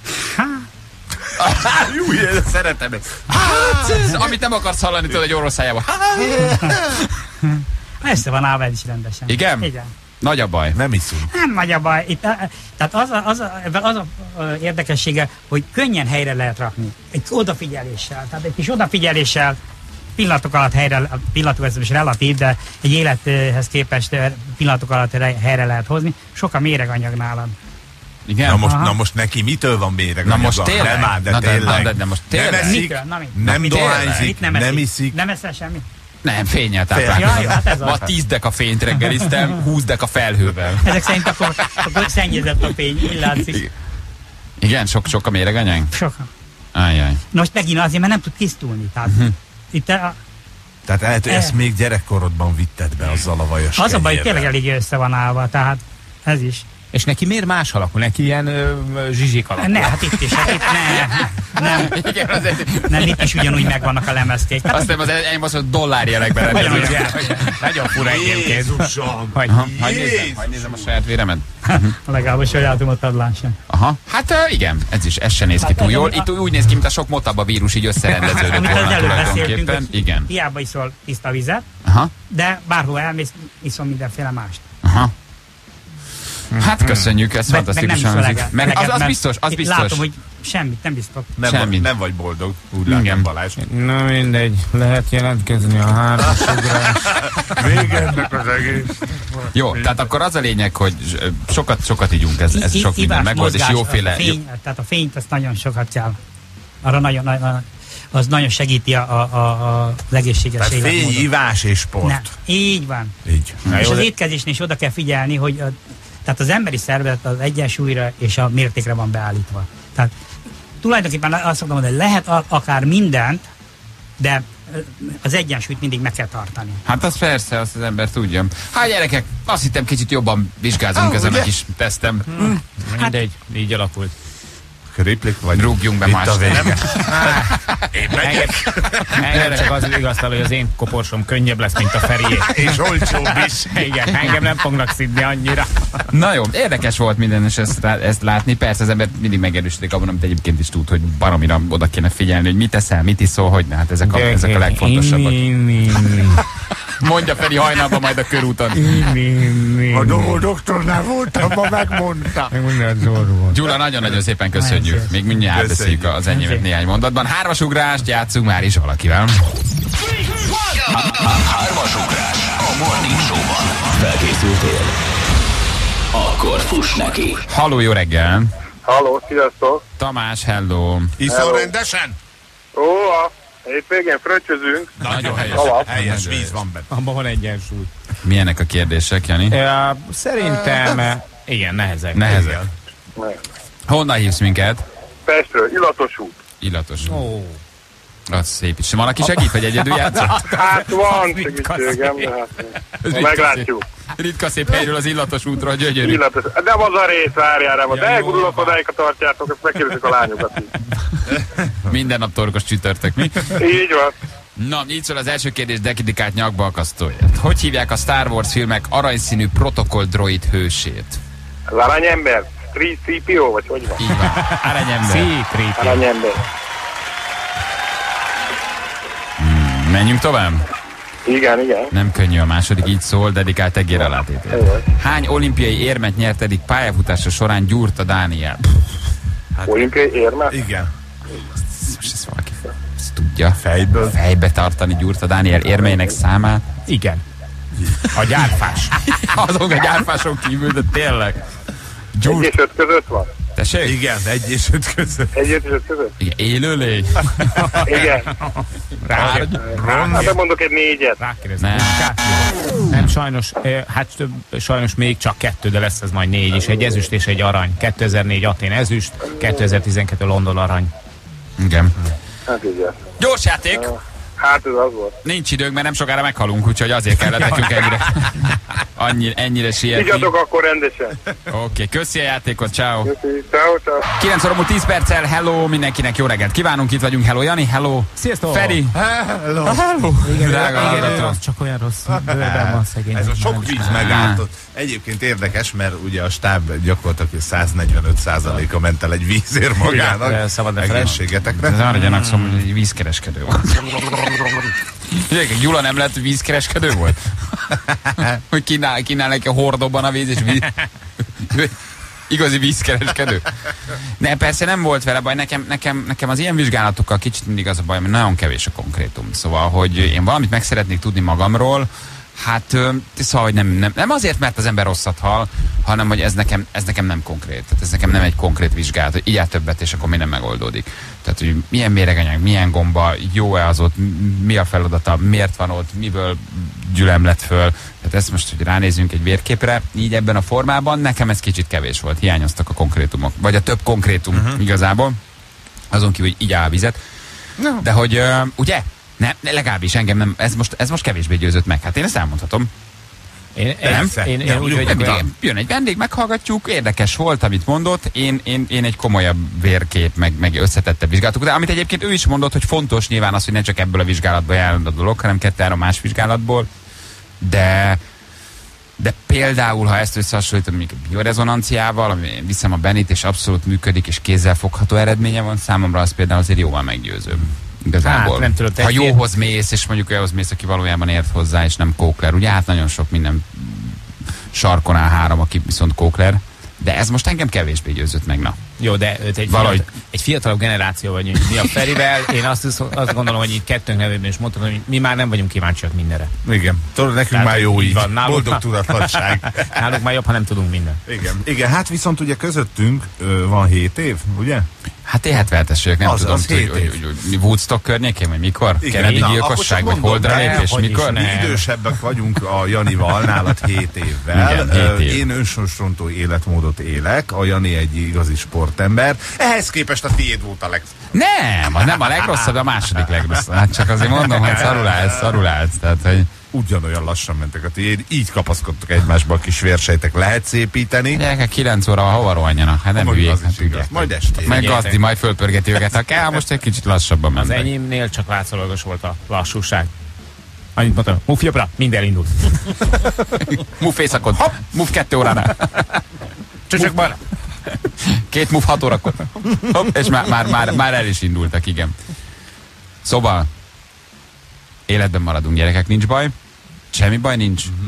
Júj, én szeretem ezt. Hát, ez, amit nem akarsz hallani tőle egy orvos szájába. Össze van állva ez is rendesen. Igen? Igen. Nagy a baj. Nem iszunk. Nem nagy a baj. Itt, eh, tehát az a, az, a, ebben az a eh, érdekessége, hogy könnyen helyre lehet rakni. Egy odafigyeléssel. Tehát egy kis odafigyeléssel pillanatok alatt helyre, pillanatok ez most relatív, de egy élethez képest eh, pillanatok alatt helyre lehet hozni. Sok a méreganyag nálad. Igen? Na most, Aha. na most neki mitől van méreg? Na most tényleg? Nem áll, de Na de- tényleg. na de- de most tényleg? Nem eszik, Mitől? Na, mit? nem Mit dohányzik, Mit nem, nem eszik? iszik. Nem eszel semmit? Nem, fénnyel Ja, táplálkozom. hát ez az. Ma tíz deka fényt reggeliztem, húsz deka felhővel. Ezek szerint akkor, akkor szennyezett a fény, úgy látszik. Igen, sok-sok a méreganyag? Sokan. Ajjaj. Na most megint azért, mert nem tud tisztulni. Tehát Mhm. itt a, Tehát lehet, hogy Eh. ezt még gyerekkorodban vitted be azzal a vajas az a baj, hogy kenyérrel. tényleg elég össze van állva, tehát ez is. És neki miért más alakul? Neki ilyen ö, ö, zsizsik alakul? Ne, hát itt is, hát itt ne, nem, Igen, azért. nem, itt is ugyanúgy megvannak a lemezkék. Hát, Azt nem az enyém az, hogy dollárjelekben Nagyon rendeződik. Nagyon fura egyébként. Jézusom! Hogy Aha, hadd nézem, hadd nézem a saját véremet. legalább a sajátomat adlán sem. Aha, hát uh, igen, ez is, ez se néz ki Hát túl ez jól. a- Itt úgy néz ki, mint a sok motabba vírus így összerendeződött Amit az volna előbb beszéltünk, tulajdonképpen. hogy Igen. hiába iszol tiszta vizet, Aha, de bárhol elmész, iszol mindenféle mást. aha. Hát köszönjük, ez Meg, meg nem fantasztikusan iszol hangzik. eleget. Meg az, eleget, az mert biztos, az itt biztos. Látom, hogy semmit nem biztos. Nem, Semmi. vagy, nem vagy boldog, úgy Igen. látom, Balázs. Na mindegy, lehet jelentkezni a hármasugrás. Vége ennek az egész. Jó, tehát akkor az a lényeg, hogy sokat, sokat ígyunk, ez, ez I- sok minden ivás, megvolt, és mozgás, jóféle... a fény, tehát a fényt azt nagyon sokat kell. Arra nagyon, nagyon az nagyon segíti a, a, a, az egészséges Tehát fény, életmódot. ivás és sport. Ne, így van. Így. Na És jó, az de- étkezésnél is oda kell figyelni, hogy a, tehát az emberi szervezet az egyensúlyra és a mértékre van beállítva. Tehát tulajdonképpen azt szoktam mondani, hogy lehet a, akár mindent, de az egyensúlyt mindig meg kell tartani. Hát az persze, azt az ember tudja. Hát gyerekek, azt hittem kicsit jobban vizsgázunk Ah, ezen a ugye? kis tesztem. Mindegy, így alakult. Kriplik vagy? Rúgjunk be Itt más a vége. Én engem, engem csak az igaztal, hogy az én koporsom könnyebb lesz, mint a Ferié. És olcsóbb is. Igen, engem nem fognak szidni annyira. Na jó, érdekes volt minden, és ezt, ezt látni. Persze az ember mindig megerősödik abban, amit egyébként is tud, hogy baromira oda kéne figyelni, hogy mit eszel, mit iszol, hogy ne, hát ezek a, ezek a legfontosabbak. Mondja Feri hajnalban majd a körúton. A do- doktornál voltam, ma megmondta. Gyula, nagyon-nagyon szépen köszönjük. Még mindjárt átbeszéljük az enyémet néhány mondatban. Hármas ugrást játszunk már is valakivel. Hármas ugrás a Morning Show-ban. Felkészültél? Akkor fuss neki. Halló, jó reggel! Halló, sziasztok! Tamás, hello! Iszol rendesen? Ó, a hétvégén fröccsözünk. Nagyon helyes. Alap. Helyes víz van benne. Abban van egyensúly. Milyenek a kérdések, Jani? Ja, szerintem, igen, nehezek. Nehezek. Nem. Honnan hívsz minket? Pestről, illatos út. Illatos. Ó, Az szép is. Van, aki segít, vagy egyedül játszott? Hát van ritka segítségem, de hát meglátjuk. Ritka szép helyről az illatos útra, gyönyörű. Illatos. Nem az a rész, várjál, nem. Ja, De jó, elgurulok van. odáig, a tartjátok, ezt megkérdezik a lányokat is. Minden nap torkos csütörtök, mi? Így van. Na, így szól az első kérdés, Dekidikát nyakba akasztolja. Hogy hívják a Star Wars filmek aranyszínű protokoll droid hősét? Az aranyember? tré cé pé ó, vagy hogy van? Így van. Aranyember. székrét. Aranyember. Menjünk tovább? Igen, igen. Nem könnyű a második, így szól, dedikált egér alátétel. Hány olimpiai érmet nyert eddig pályafutása során Gyurta Dániel? Olimpiai érme? Igen. Most ezt valaki ezt tudja. Fejből. Fejbe tartani Gyurta Dániel érmeinek számát. Igen. A gyárfás. Azon a gyárfáson kívül, de tényleg. Egy Gyurta. és öt között van? Tessék? Igen, egy és öt között. Egy és öt között? Igen, élőlény. Igen. Rá. Hát nem mondok egy négyet. Rákérdezem. Nem. Nem, sajnos, eh, hát több, sajnos még csak kettő, de lesz ez majd négy is. Egy ezüst és egy arany. kétezer-négy Atén ezüst, kétezer-tizenkettő London arany. Igen. Hát igen. Gyors játék. Hát ez az volt. Nincs időnk, mert nem sokára meghalunk, úgyhogy azért kellett nekünk ennyire, annyi, ennyire sietni. Figyeljetek akkor rendesen. Oké, okay, köszi a játékot, ciao. Köszi. Ciao, ciao. kilenc óra múlt tíz perccel, hello mindenkinek, jó reggelt kívánunk, itt vagyunk, hello Jani, hello. Sziasztok! Feri. Hello. Hello. Igen, Drága igen, hallgató. az csak olyan rossz. Bőrben van szegény. Ez a sok víz megállt. Egyébként érdekes, mert ugye a stáb gyakorlatilag száznegyvenöt százaléka ment el egy vízért magának. Igen, szabad ne felejtsd. Egészségetekre. Ez arra gyanakszom, hogy egy vízkereskedő volt. Gyerekek, Gyula nem lett vízkereskedő volt? Hogy kínál, kínál neki a hordóban a víz, és víz... Igazi vízkereskedő. De persze nem volt vele baj, nekem, nekem, nekem az ilyen vizsgálatokkal kicsit mindig az a baj, mert nagyon kevés a konkrétum. Szóval, hogy én valamit meg szeretnék tudni magamról, hát szóval, hogy nem, nem, nem azért, mert az ember rosszat hall, hanem, hogy ez nekem, ez nekem nem konkrét. Tehát ez nekem nem egy konkrét vizsgálat, hogy ilyet többet, és akkor mi nem megoldódik. Tehát, hogy milyen méreganyag, milyen gomba, jó-e az ott, mi a feladata, miért van ott, miből gyülem lett föl. Tehát ezt most, hogy ránézzünk egy vérképre, így ebben a formában, nekem ez kicsit kevés volt. Hiányoztak a konkrétumok. Vagy a több konkrétum uh-huh. igazából. Azon kívül, hogy így áll a vizet. No. De hogy, uh, ugye? Ne, legalábbis engem nem, ez most, ez most kevésbé győzött meg. Hát én ezt elmondhatom. Én, Nem? én, én, én Ja, úgy jó, vagyok, Nem, hogy igen, jön egy vendég, meghallgatjuk, érdekes volt, amit mondott, én, én, én egy komolyabb vérkép, meg, meg összetettebb vizsgálatok, de amit egyébként ő is mondott, hogy fontos nyilván az, hogy ne csak ebből a vizsgálatból jelen a dolog, hanem kettő-három más vizsgálatból, de de például, ha ezt összehasonlítom mondjuk a biorezonanciával, ami én viszem a Benit, és abszolút működik, és kézzelfogható eredménye van, számomra az például azért jóval meggyőzőbb. Igazából. Hát, nem tudom, ha jóhoz mész, és mondjuk olyanhoz mész, aki valójában ért hozzá, és nem kókler. Ugye hát nagyon sok minden sarkon áll három, aki viszont kókler. De ez most engem kevésbé győzött meg, na. jó, de őt egy, Valahogy- fiatal, egy fiatalabb generáció vagyunk. Mi a Ferivel, én azt, azt gondolom, hogy így kettőnk nevében is mondhatom, hogy mi már nem vagyunk kíváncsiak mindenre. Igen. Tudod, nekünk Tehát már jó így így. van, nálunk Boldog már- tudatlanság. Nálunk már jobb, ha nem tudunk minden. Igen. Igen, hát viszont ugye közöttünk ö, van hét év, ugye? Hát én hetvenhetes vagyok, nem Az- tudom, az hogy, hét hogy, év. hogy, hogy, hogy Woodstock környékén, vagy mikor? Igen. Kennedy Na, akkor gyilkosság, csak vagy mondom, holdra de lépés, hogy is mikor? ne. Mi idősebbek vagyunk a Janival, nálad hét évvel. Igen, hét Ö, év. Én önsorsontó életmódot élek, a Jani egy igazi sportember. Ehhez képest a tiéd volt a leg... Nem, az nem a legrosszabb, a második legrosszabb. Hát csak azért mondom, hogy szarul állsz, szarul állsz. Tehát, hogy ugyanolyan lassan mentek. Hát így, így kapaszkodtak egymásba a kis vérsejtek. Lehet szépíteni. Gyerekek kilenc óra hova rohanjanak? Hát nem Majd hülyék. az Hát is igaz. tudják. Majd estére. Meg Gazdi majd fölpörgeti őket. Ha kell, most egy kicsit lassabban Az mennek. enyémnél csak látszólagos volt a lassúság. Annyit mondtam, move jobbra, minden indult. Move éjszakon. Hopp! Move kettő óránál. Csöcsök bal. Két move hat órakor. Hopp, és már, már, már, már el is indultak, igen. Szóval életben maradunk, gyerekek, nincs baj. Semmi baj nincs. Uh-huh.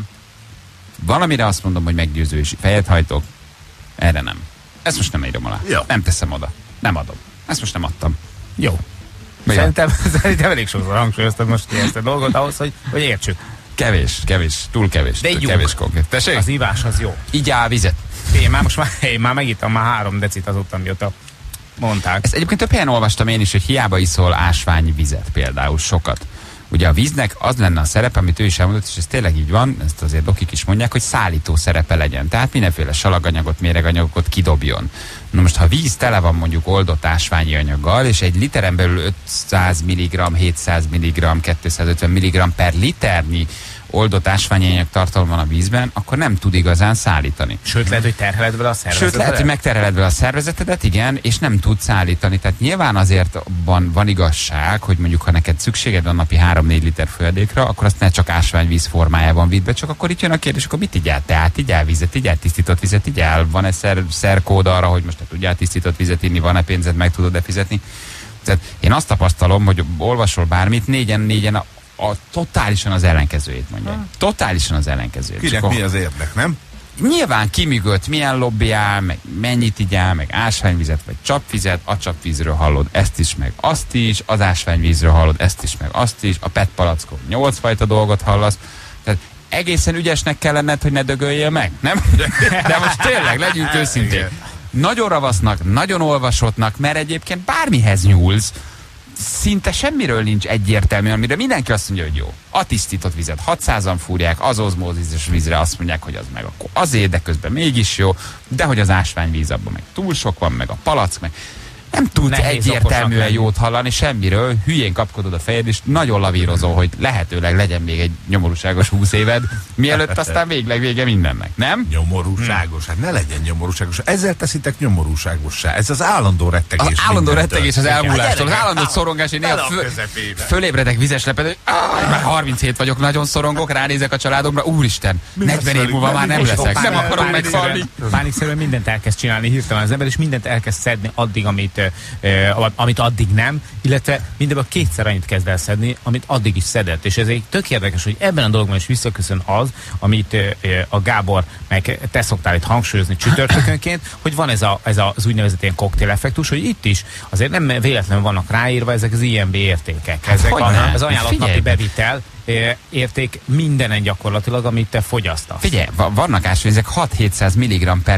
Valamire azt mondom, hogy meggyőző és fejet hajtok. Erre nem. Ezt most nem írom alá. Jó. Nem teszem oda. Nem adom. Ezt most nem adtam. Jó. Mi Szerintem, szerintem elég sokszor hangsúlyoztad most ki ezt a dolgot ahhoz, hogy, hogy értsük. Kevés, kevés, túl kevés. De túl jó. kevés konkrét. Tessék? Az ívás az jó. Így áll vizet. Én már most már, én már megittam már három decit azután, mióta mondták. Ezt egyébként több helyen olvastam én is, hogy hiába iszol ásványvizet például sokat. Ugye a víznek az lenne a szerepe, amit ő is elmondott, és ez tényleg így van, ezt azért dokik is mondják, hogy szállító szerepe legyen. Tehát mindenféle salaganyagot, méreganyagot kidobjon. Na most, ha víz tele van mondjuk oldott ásványi anyaggal, és egy literen belül ötszáz milligramm, hétszáz milligramm, kétszázötven milligramm per liternyi oldott ásványi anyag tartalom van a vízben, akkor nem tud igazán szállítani. Sőt, lehet, hogy terheled vele a szervezetet. Sőt, lehet, hogy megterheled vele a szervezetedet, igen, és nem tud szállítani. Tehát nyilván azért van, van igazság, hogy mondjuk, ha neked szükséged van napi három-négy liter folyadékra, akkor azt ne csak ásványvíz formájában vidd be, csak akkor itt jön a kérdés, akkor mit igyál? Tehát igyál vizet, igyál tisztított vizet, igyál? Van-e szer, szerkód arra, hogy most te tudjál tisztított vizet inni, van-e pénzed, meg tudod-e fizetni? Tehát én azt tapasztalom, hogy olvasol bármit, négyen, négyen a A totálisan az ellenkezőjét mondják. Totálisan az ellenkezőjét. Kinek Csak mi a- az érdek, nem? Nyilván kiműgött, milyen lobby áll, meg mennyit igyál, meg ásványvizet, vagy csapvizet, a csapvízről hallod ezt is, meg azt is, az ásványvízről hallod ezt is, meg azt is, a pet palackon nyolc fajta dolgot hallasz. Tehát egészen ügyesnek kell lenned, hogy ne dögöljél meg, nem? De most tényleg, legyünk őszintén. Nagyon ravasznak, nagyon olvasottnak, mert egyébként bármihez nyúlsz, szinte semmiről nincs egyértelmű, amire mindenki azt mondja, hogy jó. A tisztított vizet hatszázan fúrják, az ozmózis vízre azt mondják, hogy az meg akkor azért, de közben mégis jó, de hogy az ásványvíz abban meg túl sok van, meg a palack, meg nem tudsz Nehéz egyértelműen okosnak jót hallani semmiről, hülyén kapkodod a fejed, és nagyon lavírozol, hogy lehetőleg legyen még egy nyomorúságos húsz éved, mielőtt aztán végleg vége mindennek, nem? Nyomorúságos, hát ne legyen nyomorúságos. Ezzel teszitek nyomorúságossá. Ez az állandó rettegés. Az állandó mindentől. rettegés az elmúlástól, az Igen. állandó szorongás, én néha Bele a föl, közepébe. fölébredek vizes lepedő, hogy áj, már harminchét vagyok, nagyon szorongok, ránézek a családomra, úristen, negyven év velük? múlva már nem Mi leszek, fog nem pár- akarok pár- meghalni. Pánikszerűen mindent elkezd csinálni hirtelen az ember, és mindent elkezd szedni addig, amit, eh, amit addig nem, illetve mindenben kétszer annyit kezd el szedni, amit addig is szedett. És ez egy tök érdekes, hogy ebben a dologban is visszaköszön az, amit eh, a Gábor meg te szoktál itt hangsúlyozni csütörtökönként, hogy van ez, a, ez az úgynevezett ilyen koktéleffektus, hogy itt is azért nem véletlenül vannak ráírva ezek az I M B értékek. Ezek hogy a, ne? az ajánlott Figyelj. napi bevitel eh, érték mindenen gyakorlatilag, amit te fogyasztasz. Figyelj, va- vannak ásványvizek hat-hétszáz milligramm per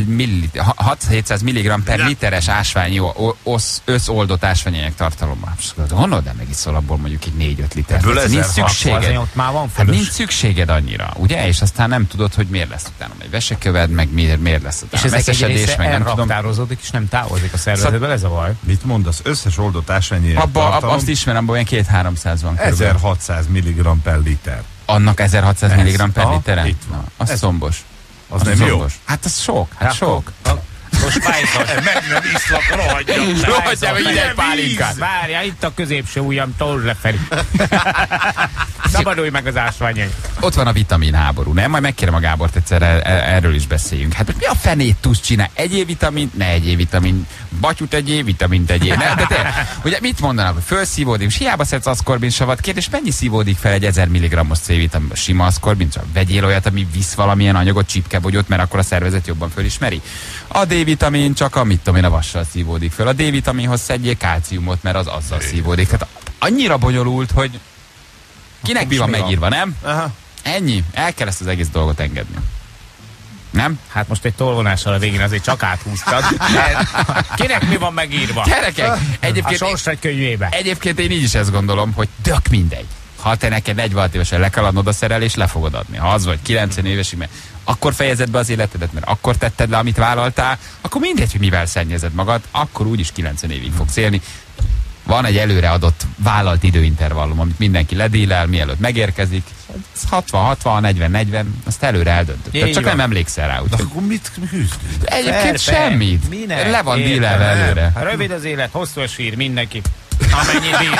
hat-hétszáz milligramm per literes ásványi o- osz, összoldott ásványanyag tartalommal. Honnan de megiszol abból mondjuk egy négy-öt liter? Ebből Tehát nincs ezerhat, szükséged. azért ott már van Hát fölös. nincs szükséged annyira, ugye? És aztán nem tudod, hogy miért lesz utána egy veseköved, meg miért, miért lesz És utána ezek egy veszesedés, része meg nem tudom. elraktározódik, és nem távozik a szervezetből, ez a baj. Mit mondasz? Összes oldott ásványi Abba, abba, tartalom azt ismerem, abban olyan két-háromszáz van körülbelül. ezerhatszáz milligramm per liter. Annak ezerhatszáz Ez. milligramm per Aha, literen? itt van. Az Ez- szombos. Az, nem jó? szombos. Hát az sok, hát sok. Most pályázat. Meg nem iszlak, rohadjon. Rohadjál, hogy ide egy pálinkát. Várjál, itt a középső ujjam, told lefelé. Szabadulj meg az ásványai. Ott van a vitamin háború, nem? Majd megkérem a Gábort egyszer, er- erről is beszéljünk. Hát mi a fenét tudsz csinálni? Egyél vitamin? Ne egyél vitamin. Batyut egyél, vitamint egyél. Ne? De te, ugye mit mondanak, hogy fölszívódik, és hiába szedsz aszkorbinsavat, kérdés, mennyi szívódik fel egy ezer milligrammos C-vitaminba? Sima aszkorbin, csak vegyél olyat, ami visz valamilyen anyagot, csipkebogyót, mert akkor a szervezet jobban fölismeri. A D-vitamin csak a mit tudom én, a vassal szívódik föl. A D-vitaminhoz szedjél kálciumot, mert az azzal szívódik. Tehát annyira bonyolult, hogy kinek mi van mi van? megírva, nem? Aha. Ennyi. El kell ezt az egész dolgot engedni. Nem? Hát most egy tolvonással a végén azért csak áthúztad. De kinek mi van megírva? Gyerekek, A egyébként, sorsragy könyvébe. egyébként én így is ezt gondolom, hogy tök mindegy. Ha te neked negyvenhat évesen le kell adnod a szerelést, le fogod adni. Ha az vagy kilencven évesig, mert akkor fejezed be az életedet, mert akkor tetted le, amit vállaltál, akkor mindegy, hogy mivel szennyezed magad, akkor úgyis kilencven évig fogsz élni. Van egy előre adott vállalt időintervallum, amit mindenki ledílel, mielőtt megérkezik. hatvan hatvan, negyven negyven, azt előre eldöntötted. Csak van. nem emlékszel rá. De Úgyhogy akkor mit küzdünk? egyébként Persze. semmit. Minek? Le van Értem. dílelve előre. Rövid az élet, hosszú a sír, mindenki. Amennyi díl.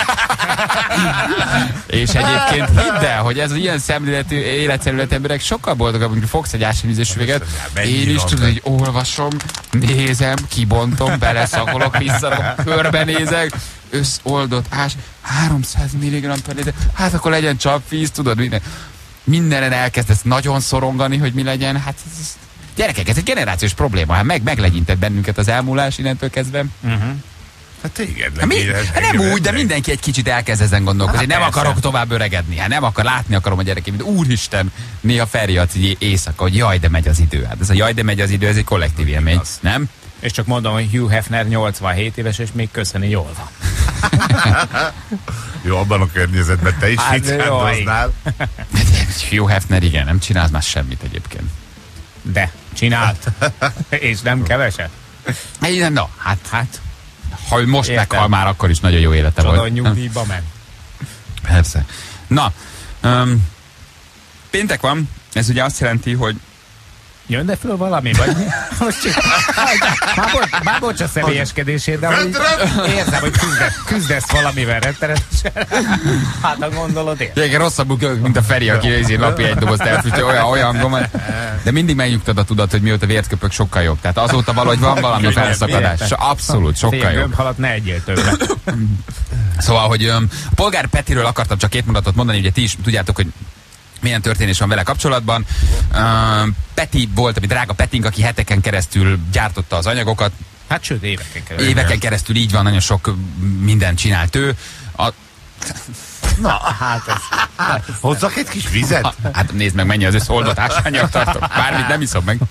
És egyébként hidd el, hogy ez az ilyen szemléletű, életszemléletű emberek sokkal boldogabb, amikor fogsz egy ásványvízes üveget. Én is tudod, hogy olvasom, nézem, kibontom, beleszakolok, visszarakom, körbenézek, összoldott ás, háromszáz milligramm per liter, hát akkor legyen csapvíz, tudod, minden. Mindenen elkezdesz nagyon szorongani, hogy mi legyen, hát ez, gyerekek, ez egy generációs probléma, hát meg, meglegyintett bennünket az elmúlás innentől kezdve. Uh-huh. Hát téged Hát mi, legyen, hát nem úgy, de mindenki egy kicsit elkezd ezen gondolkozni. Hát Nem persze. akarok tovább öregedni, hát nem akar látni akarom a gyerekeim, mint úristen, néha felriadsz így éjszaka, hogy jaj, de megy az idő. Hát ez a jaj, de megy az idő, ez egy kollektív élmény, nem? És csak mondom, hogy Hugh Hefner nyolcvanhét éves, és még köszöni jól van. Jó, abban a környezetben te is Hát, vicándoznál. Hugh Hefner, igen, nem csinálsz már semmit egyébként. De, csinált. És nem keveset. Igen, no, hát, hát, ha ő most Értem. meghal már, akkor is nagyon jó élete Csoda, volt. nyugdíjba ment. Persze. Na, um, péntek van, ez ugye azt jelenti, hogy Jön de föl valami, vagy mi? Most csak, már, bocs, már bocs a személyeskedését, de hogy érzem, hogy küzdesz, küzdesz valamivel rettenetesen. Hát a gondolod én. igen, rosszabbul, mint a Feri, aki ezért napi egy dobozt elfüstje, olyan, olyan hangomat. De mindig megnyugtad a tudat, hogy mióta vért köpök, sokkal jobb. Tehát azóta valahogy van valami felszakadás. So, abszolút, sokkal Fél jobb. gömbhalat ne egyél többet. Szóval, hogy um, a Polgár Petiről akartam csak két mondatot mondani, ugye ti is tudjátok, hogy milyen történés van vele kapcsolatban. Uh, Peti volt, ami drága Petink, aki heteken keresztül gyártotta az anyagokat. Hát sőt, éveken keresztül. Éveken keresztül így van, nagyon sok mindent csinált ő. A, Na, hát ez... Hozzak egy kis vizet? hát nézd meg, mennyi az összeoldott ásványok tartok. Bármit nem iszom meg.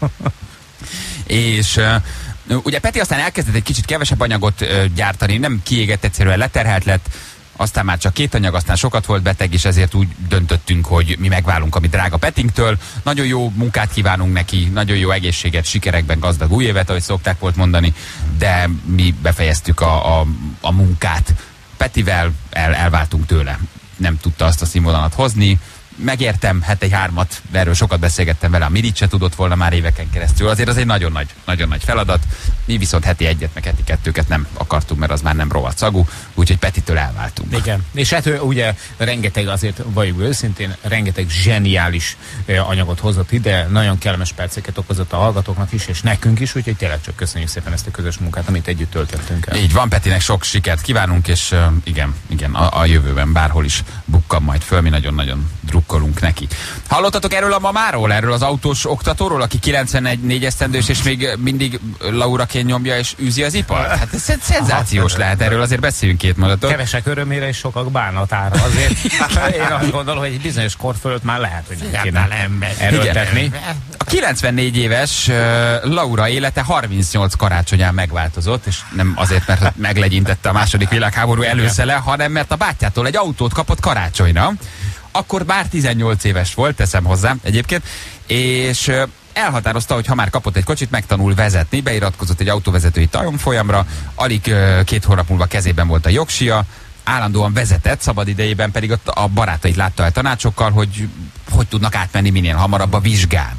És uh, ugye Peti aztán elkezdett egy kicsit kevesebb anyagot uh, gyártani, nem kiégett, egyszerűen leterhelt lett. Aztán már csak két anyag, aztán sokat volt beteg, és ezért úgy döntöttünk, hogy mi megválunk a mi drága Petinktől. Nagyon jó munkát kívánunk neki, nagyon jó egészséget, sikerekben gazdag új évet, ahogy szokták volt mondani, de mi befejeztük a, a, a munkát. Petivel el, elváltunk tőle. Nem tudta azt a színvonalat hozni. Megértem, hát egy hármat, de erről sokat beszélgettem vele, a Mirit se tudott volna már éveken keresztül. Azért az egy nagyon nagy, nagyon nagy feladat. Mi viszont heti egyet, meg heti kettőket nem akartunk, mert az már nem rohadt szagú, úgyhogy Petitől elváltunk. Igen. És hát ő ugye rengeteg, azért valljuk őszintén, rengeteg zseniális eh, anyagot hozott ide, nagyon kellemes perceket okozott a hallgatóknak is, és nekünk is, úgyhogy tényleg csak köszönjük szépen ezt a közös munkát, amit együtt töltöttünk el. Így van, Petinek sok sikert kívánunk, és uh, igen, igen, a, a jövőben bárhol is bukkan majd föl, mi nagyon-nagyon drukkolunk neki. Hallottatok erről a mamáról, erről az autós oktatóról, aki kilencvennégy esztendős, és még mindig Lauraként nyomja és űzi az ipart? Hát ez szenzációs lehet, erről azért beszéljünk két mondatot. Kevesek örömére és sokak bánatára. Azért én azt gondolom, hogy egy bizonyos kor fölött már lehet, hogy nem kéne erőltetni. A kilencvennégy éves uh, Laura élete harmincnyolc karácsonyán megváltozott, és nem azért, mert meglegyintette a második világháború előszele, hanem mert a bátyától egy autót kapott karácsonyra. Akkor bár tizennyolc éves volt, teszem hozzá egyébként, és uh, elhatározta, hogy ha már kapott egy kocsit, megtanul vezetni, beiratkozott egy autóvezetői tanfolyamra, alig uh, két hónap múlva kezében volt a jogsia, állandóan vezetett, szabad idejében pedig a, a barátait látta el tanácsokkal, hogy hogy tudnak átmenni minél hamarabb a vizsgán.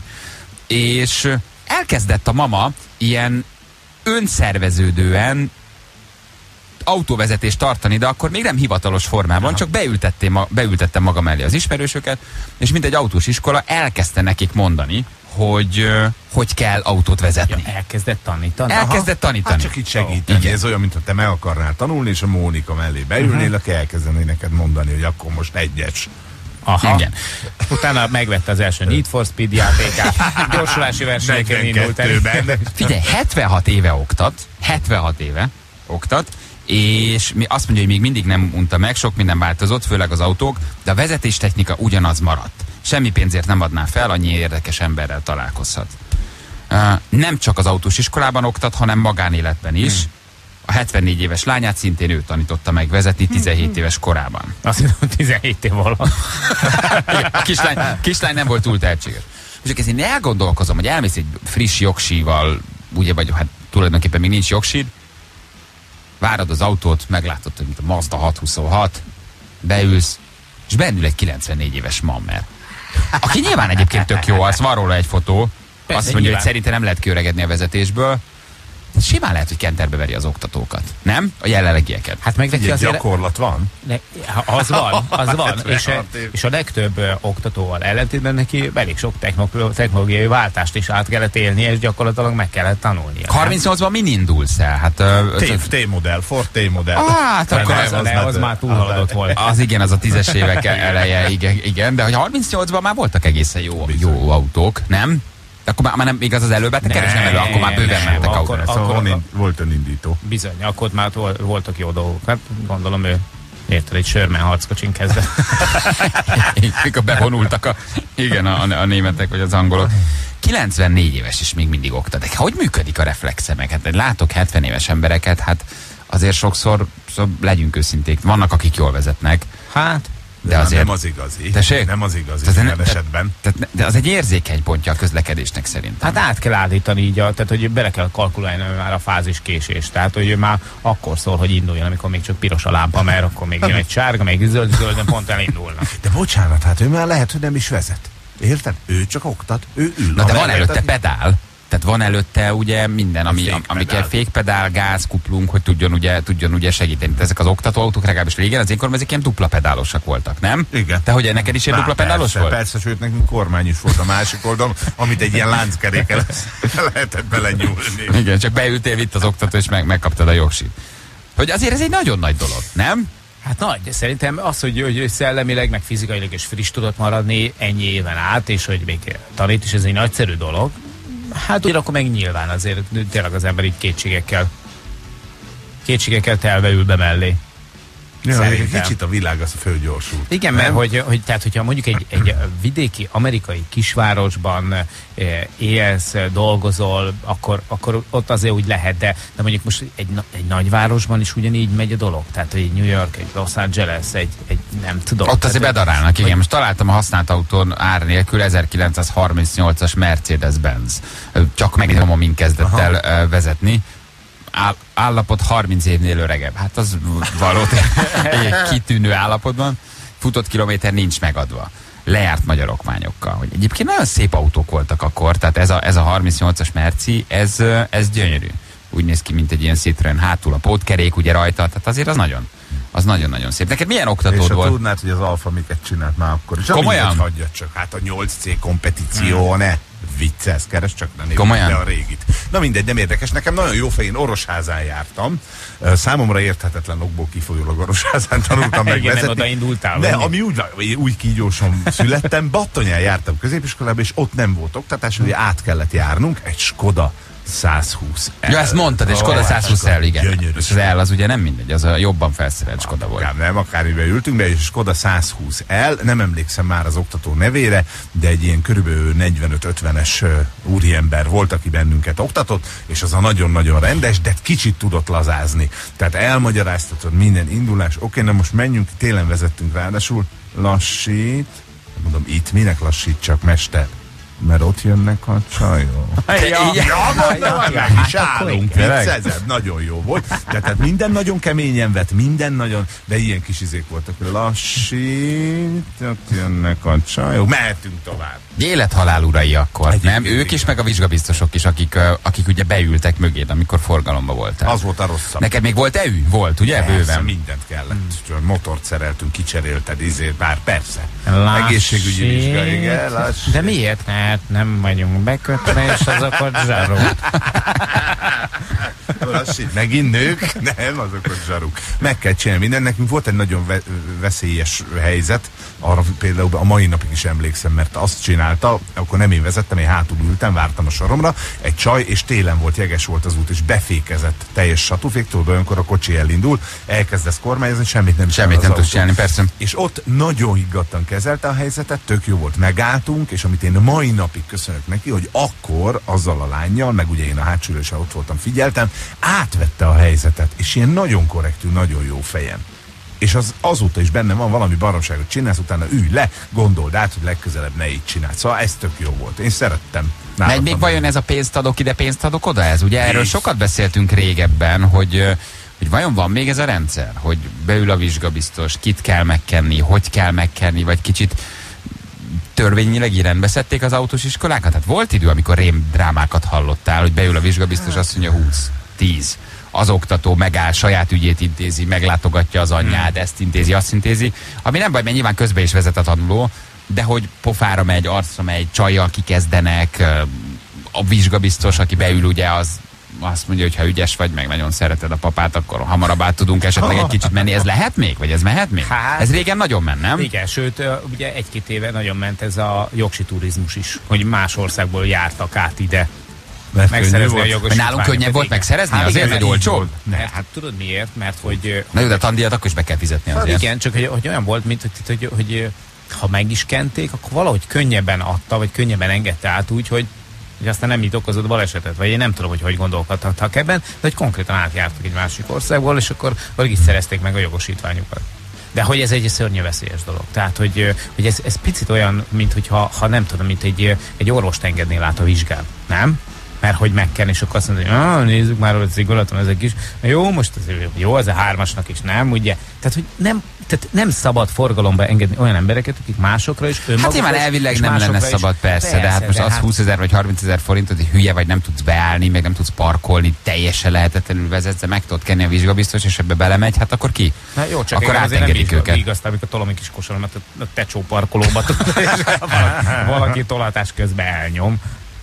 És uh, elkezdett a mama ilyen önszerveződően autóvezetést tartani, de akkor még nem hivatalos formában, Aha. csak beültettem, beültettem magam elé az ismerősöket, és mint egy autós iskola elkezdte nekik mondani, hogy hogy kell autót vezetni. Ja, elkezdett tanítani. Elkezdett tanítani. Hát csak itt segíteni. Ez olyan, mintha te meg akarnál tanulni, és a Mónika mellé beülnél, uh-huh. aki elkezdené neked mondani, hogy akkor most egyes. Aha. Igen. Utána megvette az első Need for Speed játékát, gyorsulási versenyeken indult el. Figyelj, hetvenhat éve oktat, hetvenhat éve oktat, és mi azt mondja, hogy még mindig nem unta meg, sok minden változott, főleg az autók, de a vezetéstechnika ugyanaz maradt. Semmi pénzért nem adná fel, annyi érdekes emberrel találkozhat. Uh, nem csak az autós iskolában oktat, hanem magánéletben is. Hmm. A hetvennégy éves lányát szintén ő tanította meg vezetni tizenhét éves korában. Azt hiszem, tizenhét év alatt. A kislány, kislány nem volt túl tehetséges. És akkor én elgondolkozom, hogy elmész egy friss jogsíval, ugye, vagy hát tulajdonképpen még nincs jogsid, várod az autót, meglátod, hogy mint a Mazda hatszázhuszonhat, beülsz, és bennül egy kilencvennégy éves mammer. Aki nyilván egyébként tök jó, az van róla egy fotó. Persze, Azt mondja, nyilván. hogy szerintem nem lehet kiöregedni a vezetésből. Simán lehet, hogy kenterbe veri az oktatókat. Nem? A jelenlegieket. Hát meg neki Egy azért... gyakorlat van. Ne, az van, az van. és, hetvenhat év. és a legtöbb ö, oktatóval ellentétben neki elég sok technok- technológiai váltást is át kellett élnie, és gyakorlatilag meg kellett tanulnia. harmincnyolcban min indulsz el? Hát, ö, T- T-modell, Ford T-modell. Hát, Nem, akkor az, az, az, az már túlhaladott volt. az igen, az a tízes évek eleje, igen, igen, de hogy harmincnyolcban már voltak egészen jó, jó autók, nem? De akkor már, már nem igaz az előbeteker, és nem elő, akkor már bőven Nem, mentek akkor- autók. Szóval akkor- van, volt önindító. Bizony, akkor már vol- voltak jó dolgok. Hát gondolom ő érted, egy Sherman harckocsin kezdett. Mikor bevonultak a, igen, a, a németek vagy az angolok. kilencvennégy éves is még mindig oktat. De hogy működik a reflexe meg? Hát látok hetven éves embereket, hát azért sokszor, szóval legyünk őszinték, vannak akik jól vezetnek, Hát, De, de de azért... nem az igazi. Tessék? Nem az igazi Tehát minden ne- esetben. Tehát, de az egy érzékeny pontja a közlekedésnek szerintem. hát át kell állítani így, a, tehát hogy bele kell kalkulálni már a fáziskésést. Tehát, hogy ő már akkor szól, hogy induljon, amikor még csak piros a lámpa, mert akkor még jön egy sárga, még zöld, zöldön pont elindulnak. De bocsánat, hát ő már lehet, hogy nem is vezet. Érted? Ő csak oktat, ő ül. Na de Ha van megvezetni- előtte pedál. Tehát van előtte ugye minden, ami, Fékpedál. ami kell, fékpedál, gáz, kuplunk, hogy tudjon ugye, tudjon ugye segíteni. Tehát ezek az oktatóautók legalábbis régen, az én korom, ezek ilyen dupla pedálosak voltak, nem? Igen. Te hogy neked is ilyen Na, dupla pedálos persze, volt? Persze, sőt, nekünk kormány is volt a másik oldalon, amit egy ilyen lánckerékkel lehetett belenyúlni. Igen, csak beültél, vitt az oktató, és meg, megkaptad a jogsit. Hogy azért ez egy nagyon nagy dolog, nem? Hát nagy, de szerintem az, hogy, hogy szellemileg, meg fizikailag is friss tudott maradni ennyi éven át, és hogy még tanít is, ez egy nagyszerű dolog. Hát úgy akkor meg nyilván azért tényleg az ember így kétségekkel kétségekkel telve ül be mellé. Ja, Szerintem. kicsit a világ az fölgyorsult. Igen, mert hogy, hogy, tehát, hogyha mondjuk egy, egy vidéki, amerikai kisvárosban eh, élsz, dolgozol, akkor, akkor ott azért úgy lehet, de, de mondjuk most egy, na- egy nagyvárosban is ugyanígy megy a dolog. Tehát, hogy egy New York, egy Los Angeles, egy, egy nem tudom. Ott azért tehát, bedarálnak, igen. Most találtam a használt autón ár nélkül ezerkilencszázharmincnyolcas Mercedes-Benz. Csak megnyomom, mint kezdett el ö, vezetni. Áll, állapot harminc évnél öregebb. Hát az valóban egy kitűnő állapotban. Futott kilométer nincs megadva. Lejárt magyar okmányokkal. Hogy egyébként nagyon szép autók voltak akkor, tehát ez a, ez a harmincnyolcas Merci, ez, ö, ez gyönyörű. Úgy néz ki, mint egy ilyen Citroen, hátul a pótkerék ugye rajta, tehát azért az nagyon, az nagyon-nagyon szép. Neked milyen És oktatód ha volt? tudnád, hogy az Alfa miket csinált már akkor is. Komolyan? Mindegy, hagyjad csak. Hát a nyolc C kompetíció, ne viccelsz, keres csak, ne nézd Komolyan? le a régit. Na mindegy, nem érdekes. Nekem nagyon jó fején Orosházán jártam. Ö, Számomra érthetetlen okból kifolyólag Orosházán tanultam meg Igen, nem vezetni. oda indultál, De vagy mi? ami úgy, van, én úgy kígyósan születtem, Battonyán jártam középiskolába, és ott nem volt oktatás, hogy át kellett járnunk egy Skoda százhúsz el. Ja, ezt mondtad, és Skoda Ó, százhúsz el, igen. gyönyörű. És az el az ugye nem mindegy, az a jobban felszerelt Skoda volt. Nem, nem, akármiben ültünk be, és Skoda százhúsz el, nem emlékszem már az oktató nevére, de egy ilyen körülbelül negyvenöt-ötvenes ö, úriember volt, aki bennünket oktatott, és az a nagyon-nagyon rendes, de kicsit tudott lazázni. Tehát elmagyaráztatod minden indulás, oké, na most menjünk, télen vezettünk ráadásul, lassít, mondom, itt minek lassítsak, mester? Mert ott jönnek a csajok. Te így- Ja, mondom, meg is hát akkor állunk, igen. viccezed, nagyon jó volt. De, tehát minden nagyon keményen vett, minden nagyon, de ilyen kis izék voltak, hogy lassít, ott jönnek a csajok, mehetünk tovább. Élethalál urai akkor, Egyébként nem? Ők igen. is, meg a vizsgabiztosok is, akik, ö, akik ugye beültek mögéd, amikor forgalomba voltál. Az volt a rosszabb. Neked még volt E Ü? Volt, ugye? Persze, Bőven. mindent kellett. Hmm. Motort szereltünk, kicserélted, izé, bár persze. Lassít. Egészségügyi vizsga, igen, lassít. De miért? Mert nem vagyunk bekötve, és azokat zsarult. Lassít, megint nők? Nem, azok ott zsaruk. Meg kell csinálni minden. Nekünk volt egy nagyon ve- veszélyes helyzet, arra például a mai napig is emlékszem, mert azt csinálta, akkor nem én vezettem, én hátul ültem, vártam a soromra, egy csaj, és télen volt, jeges volt az út, és befékezett teljes satúféktől, olyankor a kocsi elindul, elkezdesz kormányozni, semmit nem csinál Semmit az nem tudsz autó. csinálni, persze. És ott nagyon higgadtan kezelte a helyzetet, tök jó volt, megálltunk, és amit én mai napig köszönök neki, hogy akkor azzal a lányjal, meg ugye én a hátsó ülésre ott voltam, figyeltem, átvette a helyzetet, és ilyen nagyon korrektül, nagyon jó fejem. És az azóta is bennem van, valami baromságot csinálsz, utána ülj le, gondold át, hogy legközelebb ne így csinálsz. Szóval ez tök jó volt. Én szerettem. Megy még vajon ez a pénzt adok ide, pénzt adok oda? Ez ugye erről Így. sokat beszéltünk régebben, hogy, ö, hogy vajon van még ez a rendszer, hogy beül a vizsgabiztos, kit kell megkenni, hogy kell megkenni, vagy kicsit törvényileg irányba szedték az autós iskolákat? Hát volt idő, amikor rém drámákat hallottál, hogy beül a vizsgabiztos, azt mondja húsz, tíz. Az oktató megáll, saját ügyét intézi, meglátogatja az anyját, ezt intézi, azt intézi. Ami nem baj, mert nyilván közben is vezet a tanuló, de hogy pofára megy, arcra megy, csajjal kikezdenek, a vizsgabiztos, aki beül, ugye az azt mondja, hogy ha ügyes vagy, meg nagyon szereted a papát, akkor hamarabb át tudunk esetleg egy kicsit menni. Ez lehet még? Vagy ez mehet még? Hát, ez régen nagyon ment, nem? Igen, sőt, ugye egy-két éve nagyon ment ez a jogsi turizmus is, hogy más országból jártak át ide. Mert megszerezni a jogosítványt. Nálunk könnyebb volt megszerezni? Hát azért, hogy olcsó? Mert, hát tudod miért? Mert hogy... Na jó, de a tandíjat akkor is be kell fizetni azért. Hát igen, csak hogy, hogy olyan volt, mint hogy, hogy, hogy ha meg is kenték, akkor valahogy könnyebben adta, vagy könnyebben engedte át úgy, hogy hogy aztán nem így okozott balesetet, vagy én nem tudom, hogy hogy gondolkodhattak ebben, de hogy konkrétan átjártak egy másik országból, és akkor valahogy is szerezték meg a jogosítványukat. De hogy ez egy szörnyű veszélyes dolog. Tehát, hogy, hogy ez, ez picit olyan, mint hogyha, ha nem tudom, mint egy, egy orvost engednél át a vizsgán, nem? Mert hogy megken, és akkor azt mondja, hogy ah, nézzük már, hogy szigorúan ezek is. Jó, most az, jó, az a hármasnak is, nem? Ugye? Tehát, hogy nem, tehát nem szabad forgalomba engedni olyan embereket, akik másokra is önmagukra. Hát nyilván elvileg nem lenne szabad, persze, persze, de hát most de az hát... húszezer vagy harmincezer forintot, hogy hülye vagy, nem tudsz beállni, meg nem tudsz parkolni, teljesen lehetetlenül vezetsz, de meg tudod kenni a vizsgabiztos, és ebbe belemegy, hát akkor ki? Na jó, csak akkor átengedik őket. Igaz, amikor tolom egy kis kosaramat a tecsó parkolóba, valaki tolatás közben elnyom.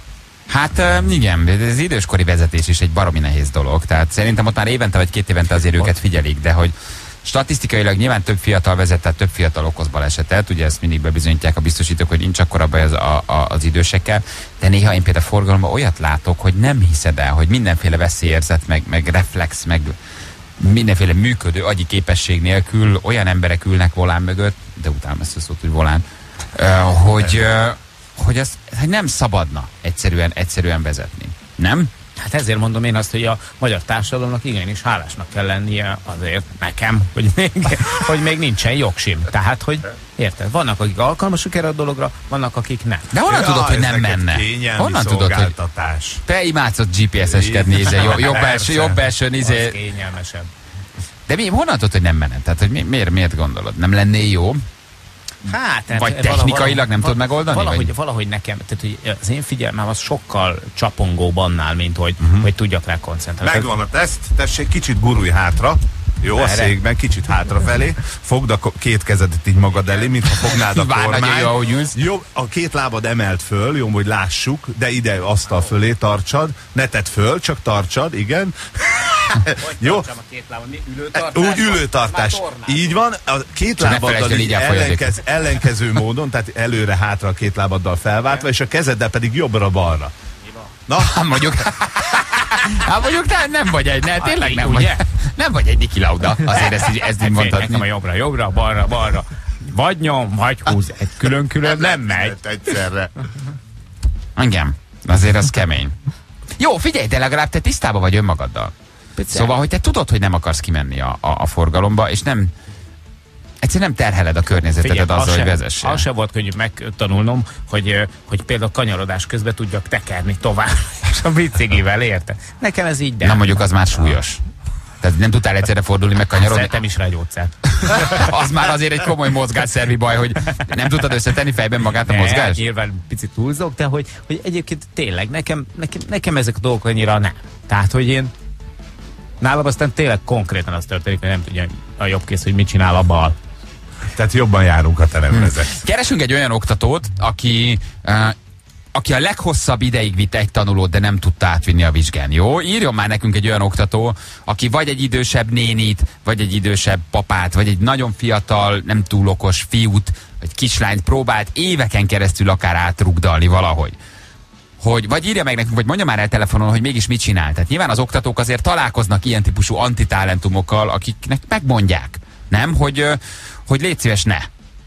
Hát igen, de az időskori vezetés is egy baromi nehéz dolog, tehát szerintem ott már évente vagy két évente azért őket figyelik, de hogy statisztikailag nyilván több fiatal vezet, tehát több fiatal okoz balesetet, ugye ezt mindig bebizonyítják a biztosítók, hogy nincs akkora baj az, a, a, az idősekkel, de néha én például forgalomban olyat látok, hogy nem hiszed el, hogy mindenféle veszélyérzet, meg, meg reflex, meg mindenféle működő agyi képesség nélkül olyan emberek ülnek volán mögött, de utána ezt a szót, hogy volán, uh, hogy... Uh, hogy ezt hogy nem szabadna egyszerűen, egyszerűen vezetni. Nem? Hát ezért mondom én azt, hogy a magyar társadalomnak igenis hálásnak kell lennie azért nekem, hogy még, hogy még nincsen jogsim. Tehát, hogy érted? Vannak, akik alkalmasok erre a dologra, vannak, akik nem. De honnan ja, tudod, hogy nem menne? Honnan tudod, hogy te imádsz ott gé pé es-esket nézni, jobb, jobb első, jobb első nézni. Az kényelmesebb. De mi, honnan tudod, hogy nem menne? Tehát, hogy mi, miért, miért gondolod? Nem lenné jó? Hát, vagy technikailag valahogy, nem tudod megoldani? Valahogy, vagy? valahogy nekem, tehát hogy az én figyelmem az sokkal csapongóbb annál, mint hogy, uh-huh. hogy tudjak rá koncentrálni. Megvan a teszt, tessék, kicsit gurulj hátra. Jó, a székben, kicsit hátrafelé. Fogd a két kezedet így magad elé, mintha fognád a kormány. Jó, jó, a két lábad emelt föl, jó, hogy lássuk, de ide asztal fölé tartsad. Ne tedd föl, csak tartsad, igen. Jó. A két lábad, ülőtartás? Úgy ülőtartás. Így van, a két lábaddal így ellenkez, ellenkező módon, tehát előre-hátra a két lábaddal felváltva, és a kezeddel pedig jobbra-balra. Na, hát mondjuk... Hát mondjuk nem, nem vagy egy, ne, tényleg nem vagy, nem vagy egy Niki Lauda, azért ezt, ezt így mondhatni. Nekem a jobbra, jobbra, balra, balra. Vagy nyom, vagy húz, egy külön-külön nem megy. Egyszerre. Igen, azért az kemény. Jó, figyelj, de legalább te tisztában vagy önmagaddal. Szóval, hogy te tudod, hogy nem akarsz kimenni a, a, a forgalomba, és nem... Egyszerűen nem terheled a környezetedet azzal, hogy vezessél. Az sem volt könnyű megtanulnom, hogy, hogy például kanyarodás közben tudjak tekerni tovább, és a biciklivel, érte. Nekem ez így, de... Na mondjuk az már súlyos. Tehát nem tudtál egyszerre fordulni, meg kanyarodni? Szeretem is rá gyógyszert. Az már azért egy komoly mozgásszervi baj, hogy nem tudtad összetenni fejben magát a mozgást? Nyilván picit túlzok, de hogy, hogy egyébként tényleg nekem, nekem, nekem ezek a dolgok annyira nem. Tehát, hogy én nálam aztán tényleg konkrétan az történik, hogy nem tudja a jobb kész, hogy mit csinál a bal. Tehát jobban járunk, ha te nem vezetsz. Keresünk egy olyan oktatót, aki, uh, aki a leghosszabb ideig vitt egy tanulót, de nem tudta átvinni a vizsgán. Jó? Írjon már nekünk egy olyan oktató, aki vagy egy idősebb nénit, vagy egy idősebb papát, vagy egy nagyon fiatal, nem túl okos fiút, vagy kislányt próbált éveken keresztül akár átrugdalni valahogy. Hogy, vagy írja meg nekünk, vagy mondja már el telefonon, hogy mégis mit csinál. Tehát nyilván az oktatók azért találkoznak ilyen típusú antitalentumokkal, akiknek megmondják, nem? Hogy, hogy légy szíves, ne.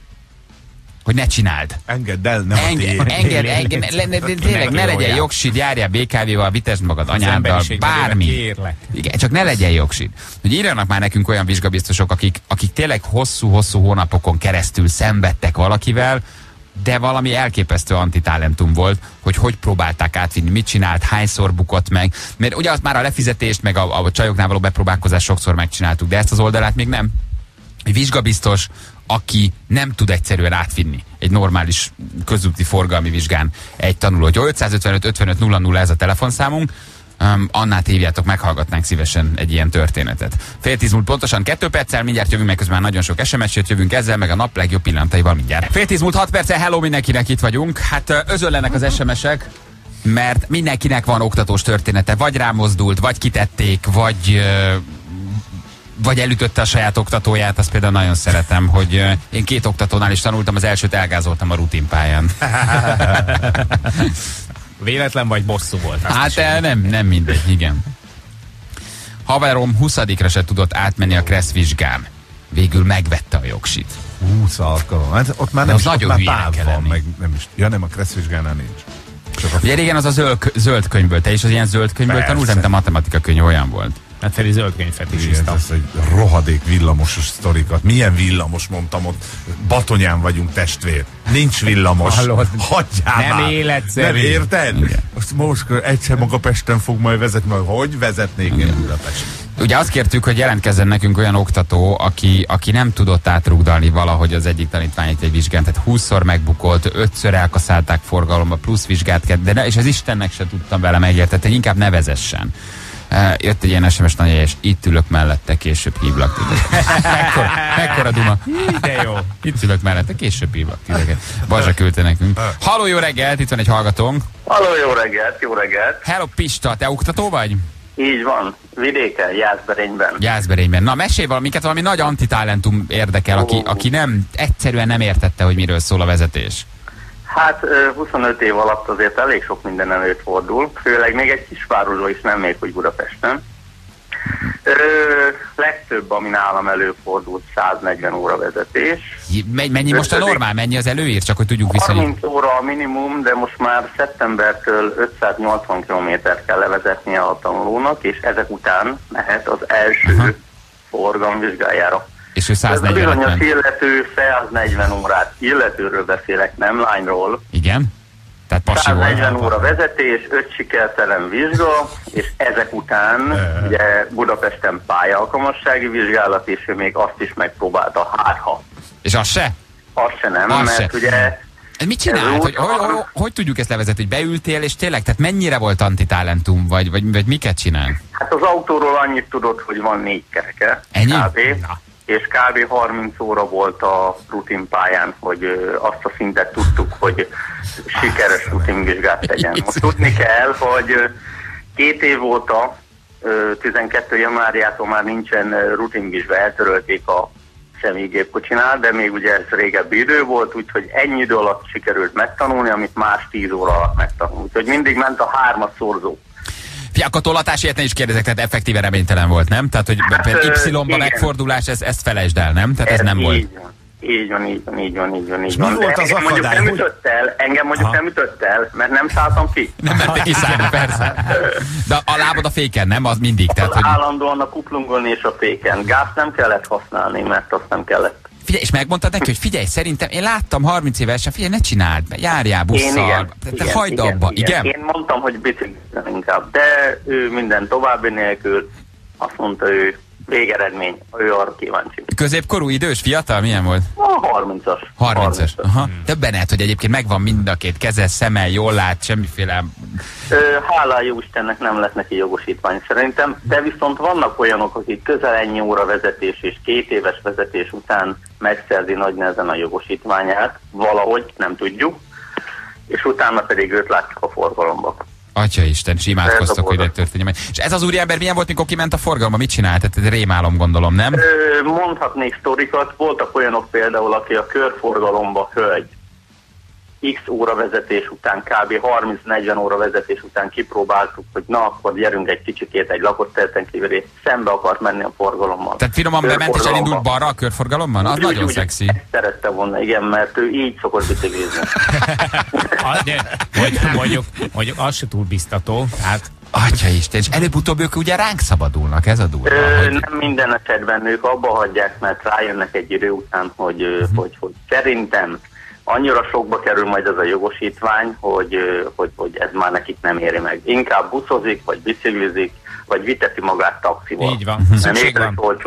Hogy ne csináld. Engedd el, nem Enged, a enged, enged, enged, tényleg ne legyen jogsid, járjál bé ká vé-val, vitesd magad anyáddal, bármi. Igen, csak ne legyen jogsid. Hogy írjanak már nekünk olyan vizsgabiztosok, akik, akik tényleg hosszú-hosszú hónapokon keresztül szenvedtek valakivel, de valami elképesztő antitalentum volt, hogy hogy próbálták átvinni, mit csinált, hányszor bukott meg. Mert ugye azt már a lefizetést, meg a, a csajoknál való bepróbálkozást sokszor megcsináltuk, de ezt az oldalát még nem. egy vizsgabiztos, aki nem tud egyszerűen átvinni egy normális közúti forgalmi vizsgán egy tanulót. ötszázötvenöt ötvenöt nulla nulla ez a telefonszámunk. Um, Annát hívjátok, meghallgatnánk szívesen egy ilyen történetet. Fél tíz múlt pontosan, kettő perccel, mindjárt jövünk, meg közben már nagyon sok es em es-ét jövünk ezzel, meg a nap legjobb pillanataival mindjárt. Fél tíz múlt hat perccel, hello mindenkinek, itt vagyunk. Hát özöllenek az es em es-ek, mert mindenkinek van oktatós története, vagy rámozdult, vagy kitették, vagy... Uh, vagy elütötte a saját oktatóját, azt például nagyon szeretem, hogy uh, én két oktatónál is tanultam, az elsőt elgázoltam a rutinpályán. Véletlen vagy bosszú volt? Hát el, nem, nem mindegy, igen. Haverom huszadikra se tudott átmenni a Kressz vizsgán. Végül megvette a jogsit. húsz alkalom. Hát ott már nem az is, nagyon ott már hülyének táv kell van, lenni. meg nem is. Ja, nem, a Kressz vizsgánál nincs. Csak a Ugye régen az a zöld, zöld könyvből, te is az ilyen zöld könyvből Persze. tanultál, mint a matematika könyv olyan volt. Hát Feri zöld könyv Igen, fetisista. ez egy rohadék villamosos sztorikat. Milyen villamos, mondtam ott. Batonyán vagyunk, testvér. Nincs villamos. Hallod? Hagyjál Nem már. életszerű. Nem érted? Igen. Azt most egyszer maga Pesten fog majd vezetni, majd hogy vezetnék én Budapesten? Ugye azt kértük, hogy jelentkezzen nekünk olyan oktató, aki, aki nem tudott átrugdalni valahogy az egyik tanítványit egy vizsgán, tehát húszszor megbukott, ötször elkaszálták forgalomba, plusz vizsgát kell, de ne, és az Istennek se tudtam vele megértetni, inkább ne vezessen. Uh, jött egy ilyen es em es nagyon és itt ülök mellette, később hívlak titeket. mekkora, mekkora duma. De jó. Itt ülök mellette, később hívlak titeket. Bazsa küldte nekünk. Halló, jó reggelt, itt van egy hallgatónk. Halló, jó reggelt, jó reggelt. Hello Pista, te oktató vagy? Így van, vidéken, Jászberényben. Jászberényben. Na, mesélj valamiket, valami nagy antitalentum érdekel, aki, aki nem, egyszerűen nem értette, hogy miről szól a vezetés. Hát huszonöt év alatt azért elég sok minden előfordul, főleg még egy kisvárosban is, nem még, hogy Budapesten. Ö, legtöbb, ami nálam előfordult, száznegyven óra vezetés. Mennyi, mennyi most a normál? Mennyi az előír? Csak hogy tudjuk viszonyítani. harminc óra a minimum, de most már szeptembertől ötszáznyolcvan kilométert kell levezetnie a tanulónak, és ezek után mehet az első Aha. forgalomvizsgájára. És ő Ez a száznegyvenet bizonyos ment. illető száznegyven órát, illetőről beszélek, nem lányról. Igen? Tehát pasi volt. száznegyven óra vezetés, öt sikertelen vizsga, és ezek után ugye Budapesten pályaalkalmassági vizsgálat, és ő még azt is megpróbálta, hát ha. És az se? Azt se nem, Az mert se. ugye... Ez mit csinált? Hogy, hogy, hogy, hogy tudjuk ezt levezetni? Hogy beültél, és tényleg, tehát mennyire volt antitalentum, vagy, vagy, vagy miket csinál? Hát az autóról annyit tudott, hogy van négy kereke. Ennyi? kb. És kb. harminc óra volt a rutinpályán, hogy ö, azt a szintet tudtuk, hogy sikeres rutinvizsgát tegyen. Most tudni kell, hogy ö, két év óta, ö, tizenkettő januárjától már nincsen ö, rutinvizsga, eltörölték a személygépkocsinál, de még ugye ez régebbi idő volt, úgyhogy ennyi idő alatt sikerült megtanulni, amit más tíz óra alatt megtanulni. Úgyhogy mindig ment a hármas szorzó. Fia, akkor tolatási ilyet ne is kérdezek, tehát effektíve reménytelen volt, nem? Tehát, hogy Hát, Y-ba igen. megfordulás, ez, ezt felejtsd el, nem? Tehát ez, ez nem így volt. Van. Így van, így van, így van, így van, így És van. mi volt De az engem mondjuk akadály, nem hogy- ütött el, engem mondjuk Aha. nem ütött el, mert nem szálltam ki. Nem mentek kiszállni, persze. De a lábad a féken, nem? Az mindig. Tehát, Az hogy... állandóan a kuplungon és a féken. Gázt nem kellett használni, mert azt nem kellett. Figyelj, és megmondtad neki, hogy figyelj, szerintem én láttam harminc évesen, figyelj, ne csináld, járjál busszal, Én igen, te igen, hagyd igen, abba, igen. igen? Én mondtam, hogy biciklizen inkább, de ő minden további nélkül azt mondta, ő végeredmény, ő arra kíváncsi. Középkorú, idős, fiatal, milyen volt? A harmincas. harmincas. Aha. Többenet, hogy egyébként megvan mind a két keze, szeme, jól lát, semmiféle... Ö, Hálá jó Istennek nem lett neki jogosítvány szerintem, de viszont vannak olyanok, akik közel ennyi óra vezetés és két éves vezetés után megszerzi nagy nehezen a jogosítványát, valahogy, nem tudjuk, és utána pedig őt látjuk a forgalomba. Atyaisten, és imádkoztok, hogy ne történjen. És ez az úriember milyen volt, mikor kiment a forgalomba? Mit csinált? Tehát ez rémálom, gondolom, nem? Ö, mondhatnék sztorikat, voltak olyanok például, aki a körforgalomba hölgy X óra vezetés után, kb. harminc-negyven óra vezetés után kipróbáltuk, hogy na, akkor gyerünk egy kicsikét egy lakott területen kívülé, szembe akart menni a forgalommal. Tehát finoman bement és elindult balra a körforgalomban? Az Úgy, nagyon úgy, szexi. Ezt szerette volna, igen, mert ő így szokott biciklizni. Az, de, mondjuk, mondjuk, mondjuk az se túl biztató. Hát Atyaisten, és előbb-utóbb ők ugye ránk szabadulnak, ez a durva. Ö, hogy... nem minden esetben ők abba hagyják, mert rájönnek egy idő után, hogy, uh-huh. hogy, hogy szerintem annyira sokba kerül majd ez a jogosítvány, hogy, hogy, hogy ez már nekik nem éri meg. Inkább buszozik, vagy biciklizik, vagy viteti magát taxival. így van. Nem Szükség éppen van. olcsóbb.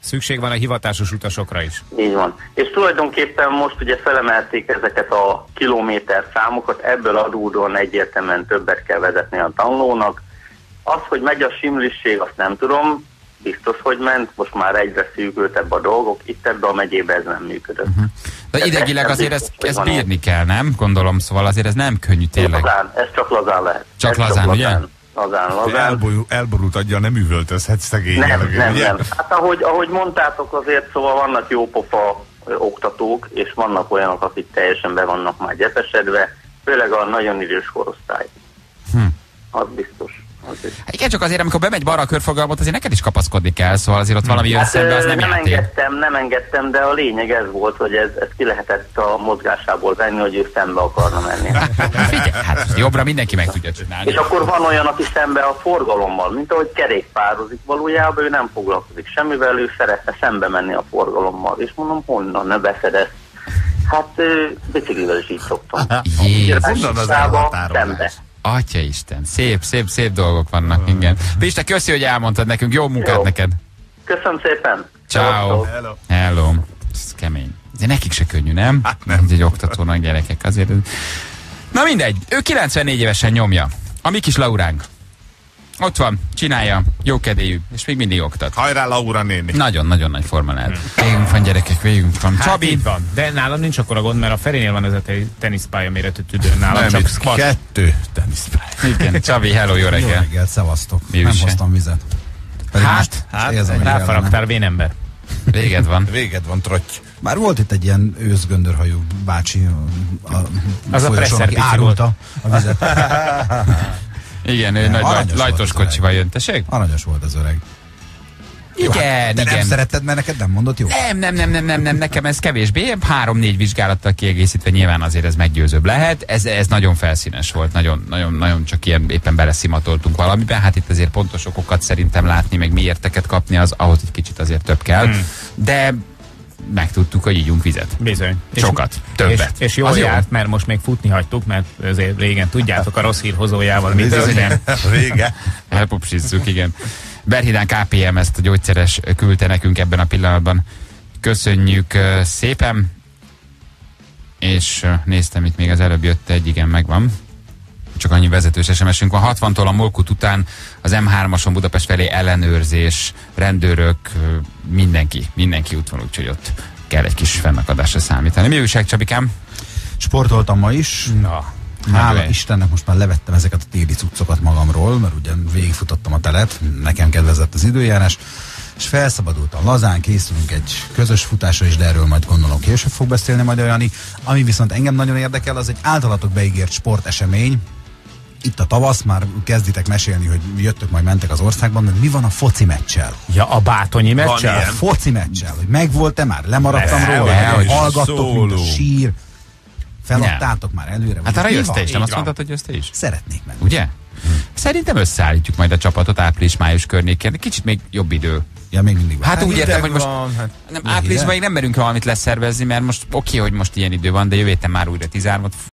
Szükség van a hivatásos utasokra is. Így van. És tulajdonképpen most ugye felemelték ezeket a kilométer számokat, ebből adódóan egyértelműen többet kell vezetni a tanulónak. Az, hogy megy a simlisség, azt nem tudom, biztos, hogy ment, most már egyre szűkültebb a dolgok, itt ebben a megyében ez nem működött. Uh-huh. De idegileg azért ezt, ezt bírni kell, nem? Gondolom, szóval azért ez nem könnyű tényleg. Lazán, ez csak lazán lehet. Csak ez lazán, csak ugye? Lazán, lazán, lazán. Elborult, elborult aggyal nem üvöltözhet szegény. Nem, jellegű, nem, ugye? nem. Hát ahogy, ahogy mondtátok, azért szóval vannak jópofa ö, oktatók, és vannak olyanok, akik teljesen be vannak már gyepesedve, főleg a nagyon idős korosztály. Hm. Az biztos. Az biztos. Hát igen, csak azért, amikor bemegy balra a körforgalmat, azért neked is kapaszkodni kell, szóval azért ott valami jön Hát, szembe, az nem nem játék. engedtem, nem engedtem, de a lényeg ez volt, hogy ez, ez ki lehetett a mozgásából venni, hogy ő szembe akarna menni. Figyelj, hát jobbra mindenki meg tudja csinálni. És akkor van olyan, aki szembe a forgalommal, mint ahogy kerékpározik valójában, ő nem foglalkozik semmivel, ő szeretne szembe menni a forgalommal. És mondom, honnan ne veszed ezt? Hát ö, biciklivel is így szoktam. Jézus, Honnan az Szába, elhatárolás? szembe. Atyaisten, szép, szép, szép dolgok vannak, igen. Pista, köszi, hogy elmondtad nekünk, jó munkát Jó. neked. Köszönöm szépen! Ciao. Szevasztok. Hello. Hello. Ez kemény. De nekik se könnyű, nem? Hát nem. Ez egy oktatónak, gyerekek, azért. ez- Na mindegy, ő kilencvennégy évesen nyomja. A mi kis Lauránk. Ott van, csinálja, jókedélyű, és még mindig oktat. Hajrá, Laura néni. Nagyon-nagyon nagy forma lehet. Végünk van, gyerekek, végünk van. Hát Csabi, így van. De nálam nincs akkora gond, mert a Ferinél van ez a te- teniszpálya méretű tüdő. Nálam Nem, csak itt squash. kettő teniszpálya. igen, Csabi, hello, jó Jó reggel. reggelt, szevasztok. Mi Nem újság? hoztam vizet. Pedig Hát, most hát, érzem, hogy Ráfaragtál vénember. Véged van. Véged van, trotty. Már volt itt egy ilyen őszgöndörhajú bácsi, a, a Az a folyosón, Presser aki pici árulta a vizet. Igen, ő Nem, nagy aranyos laj- volt lajtos az öreg. kocsival jön, tessék? Aranyos volt az öreg. Jó, Igen, hát, te nem igen. szeretted, mert neked nem mondott jó? Nem, nem, nem, nem, nem, nem, nekem ez kevésbé, három-négy vizsgálattal kiegészítve nyilván azért ez meggyőzőbb lehet. Ez, ez nagyon felszínes volt, nagyon, nagyon, nagyon csak ilyen éppen beleszimatoltunk valamiben. Hát itt azért pontos okokat szerintem látni, meg miérteket kapni, az ahhoz egy kicsit azért több kell. Hmm. De megtudtuk, hogy ígyunk vizet. Bizony. Sokat, És, többet. és, és jól Az jó. járt, mert most még futni hagytuk, mert azért régen tudjátok a rossz hír hozójával mit történt. Vége. Elpopsizzuk, igen. Berhidán ká pé em ezt a gyógyszeres küldte nekünk ebben a pillanatban. Köszönjük uh, szépen. És uh, néztem, itt még az előbb jött egy, igen, megvan. Csak annyi vezetős es em esünk van. hatvantól a Molkut után az em hármason Budapest felé ellenőrzés, rendőrök, uh, mindenki, mindenki úgy van, úgyhogy ott kell egy kis fennakadásra számítani. Mi újság, Csabikám? Sportoltam ma is. Na, Hála Nagyon. Istennek most már levettem ezeket a téli cuccokat magamról, mert ugye végigfutottam a telet, nekem kedvezett az időjárás, és felszabadultam. Lazán készülünk egy közös futásra is, de erről majd gondolom később fog beszélni majd Jani. Ami viszont engem nagyon érdekel, az egy általatok beígért sportesemény. Itt a tavasz, már kezditek mesélni, hogy jöttök, majd mentek az országban, de mi van a foci meccsel? ja, a Bátonyi Van meccsel? A ilyen. foci meccsel, hogy megvolt-e már? Lemaradtam Ne, róla? ne, Hogy hogy hallgattok, mint a szóló. sír? Feladtátok már előre? Hát vagy arra mi jössz van? te is, nem Így azt van. mondtad, hogy jössz te is? Szeretnék menni. Ugye? Szerintem összeállítjuk majd a csapatot április-május környékén. Kicsit még jobb idő. Ja, még mindig van. Hát úgy értem, hogy most Van, hát nem, áprilisban még nem merünk valamit leszervezni, mert most oké, hogy most ilyen idő van, de jövő héten már újra tizenhármat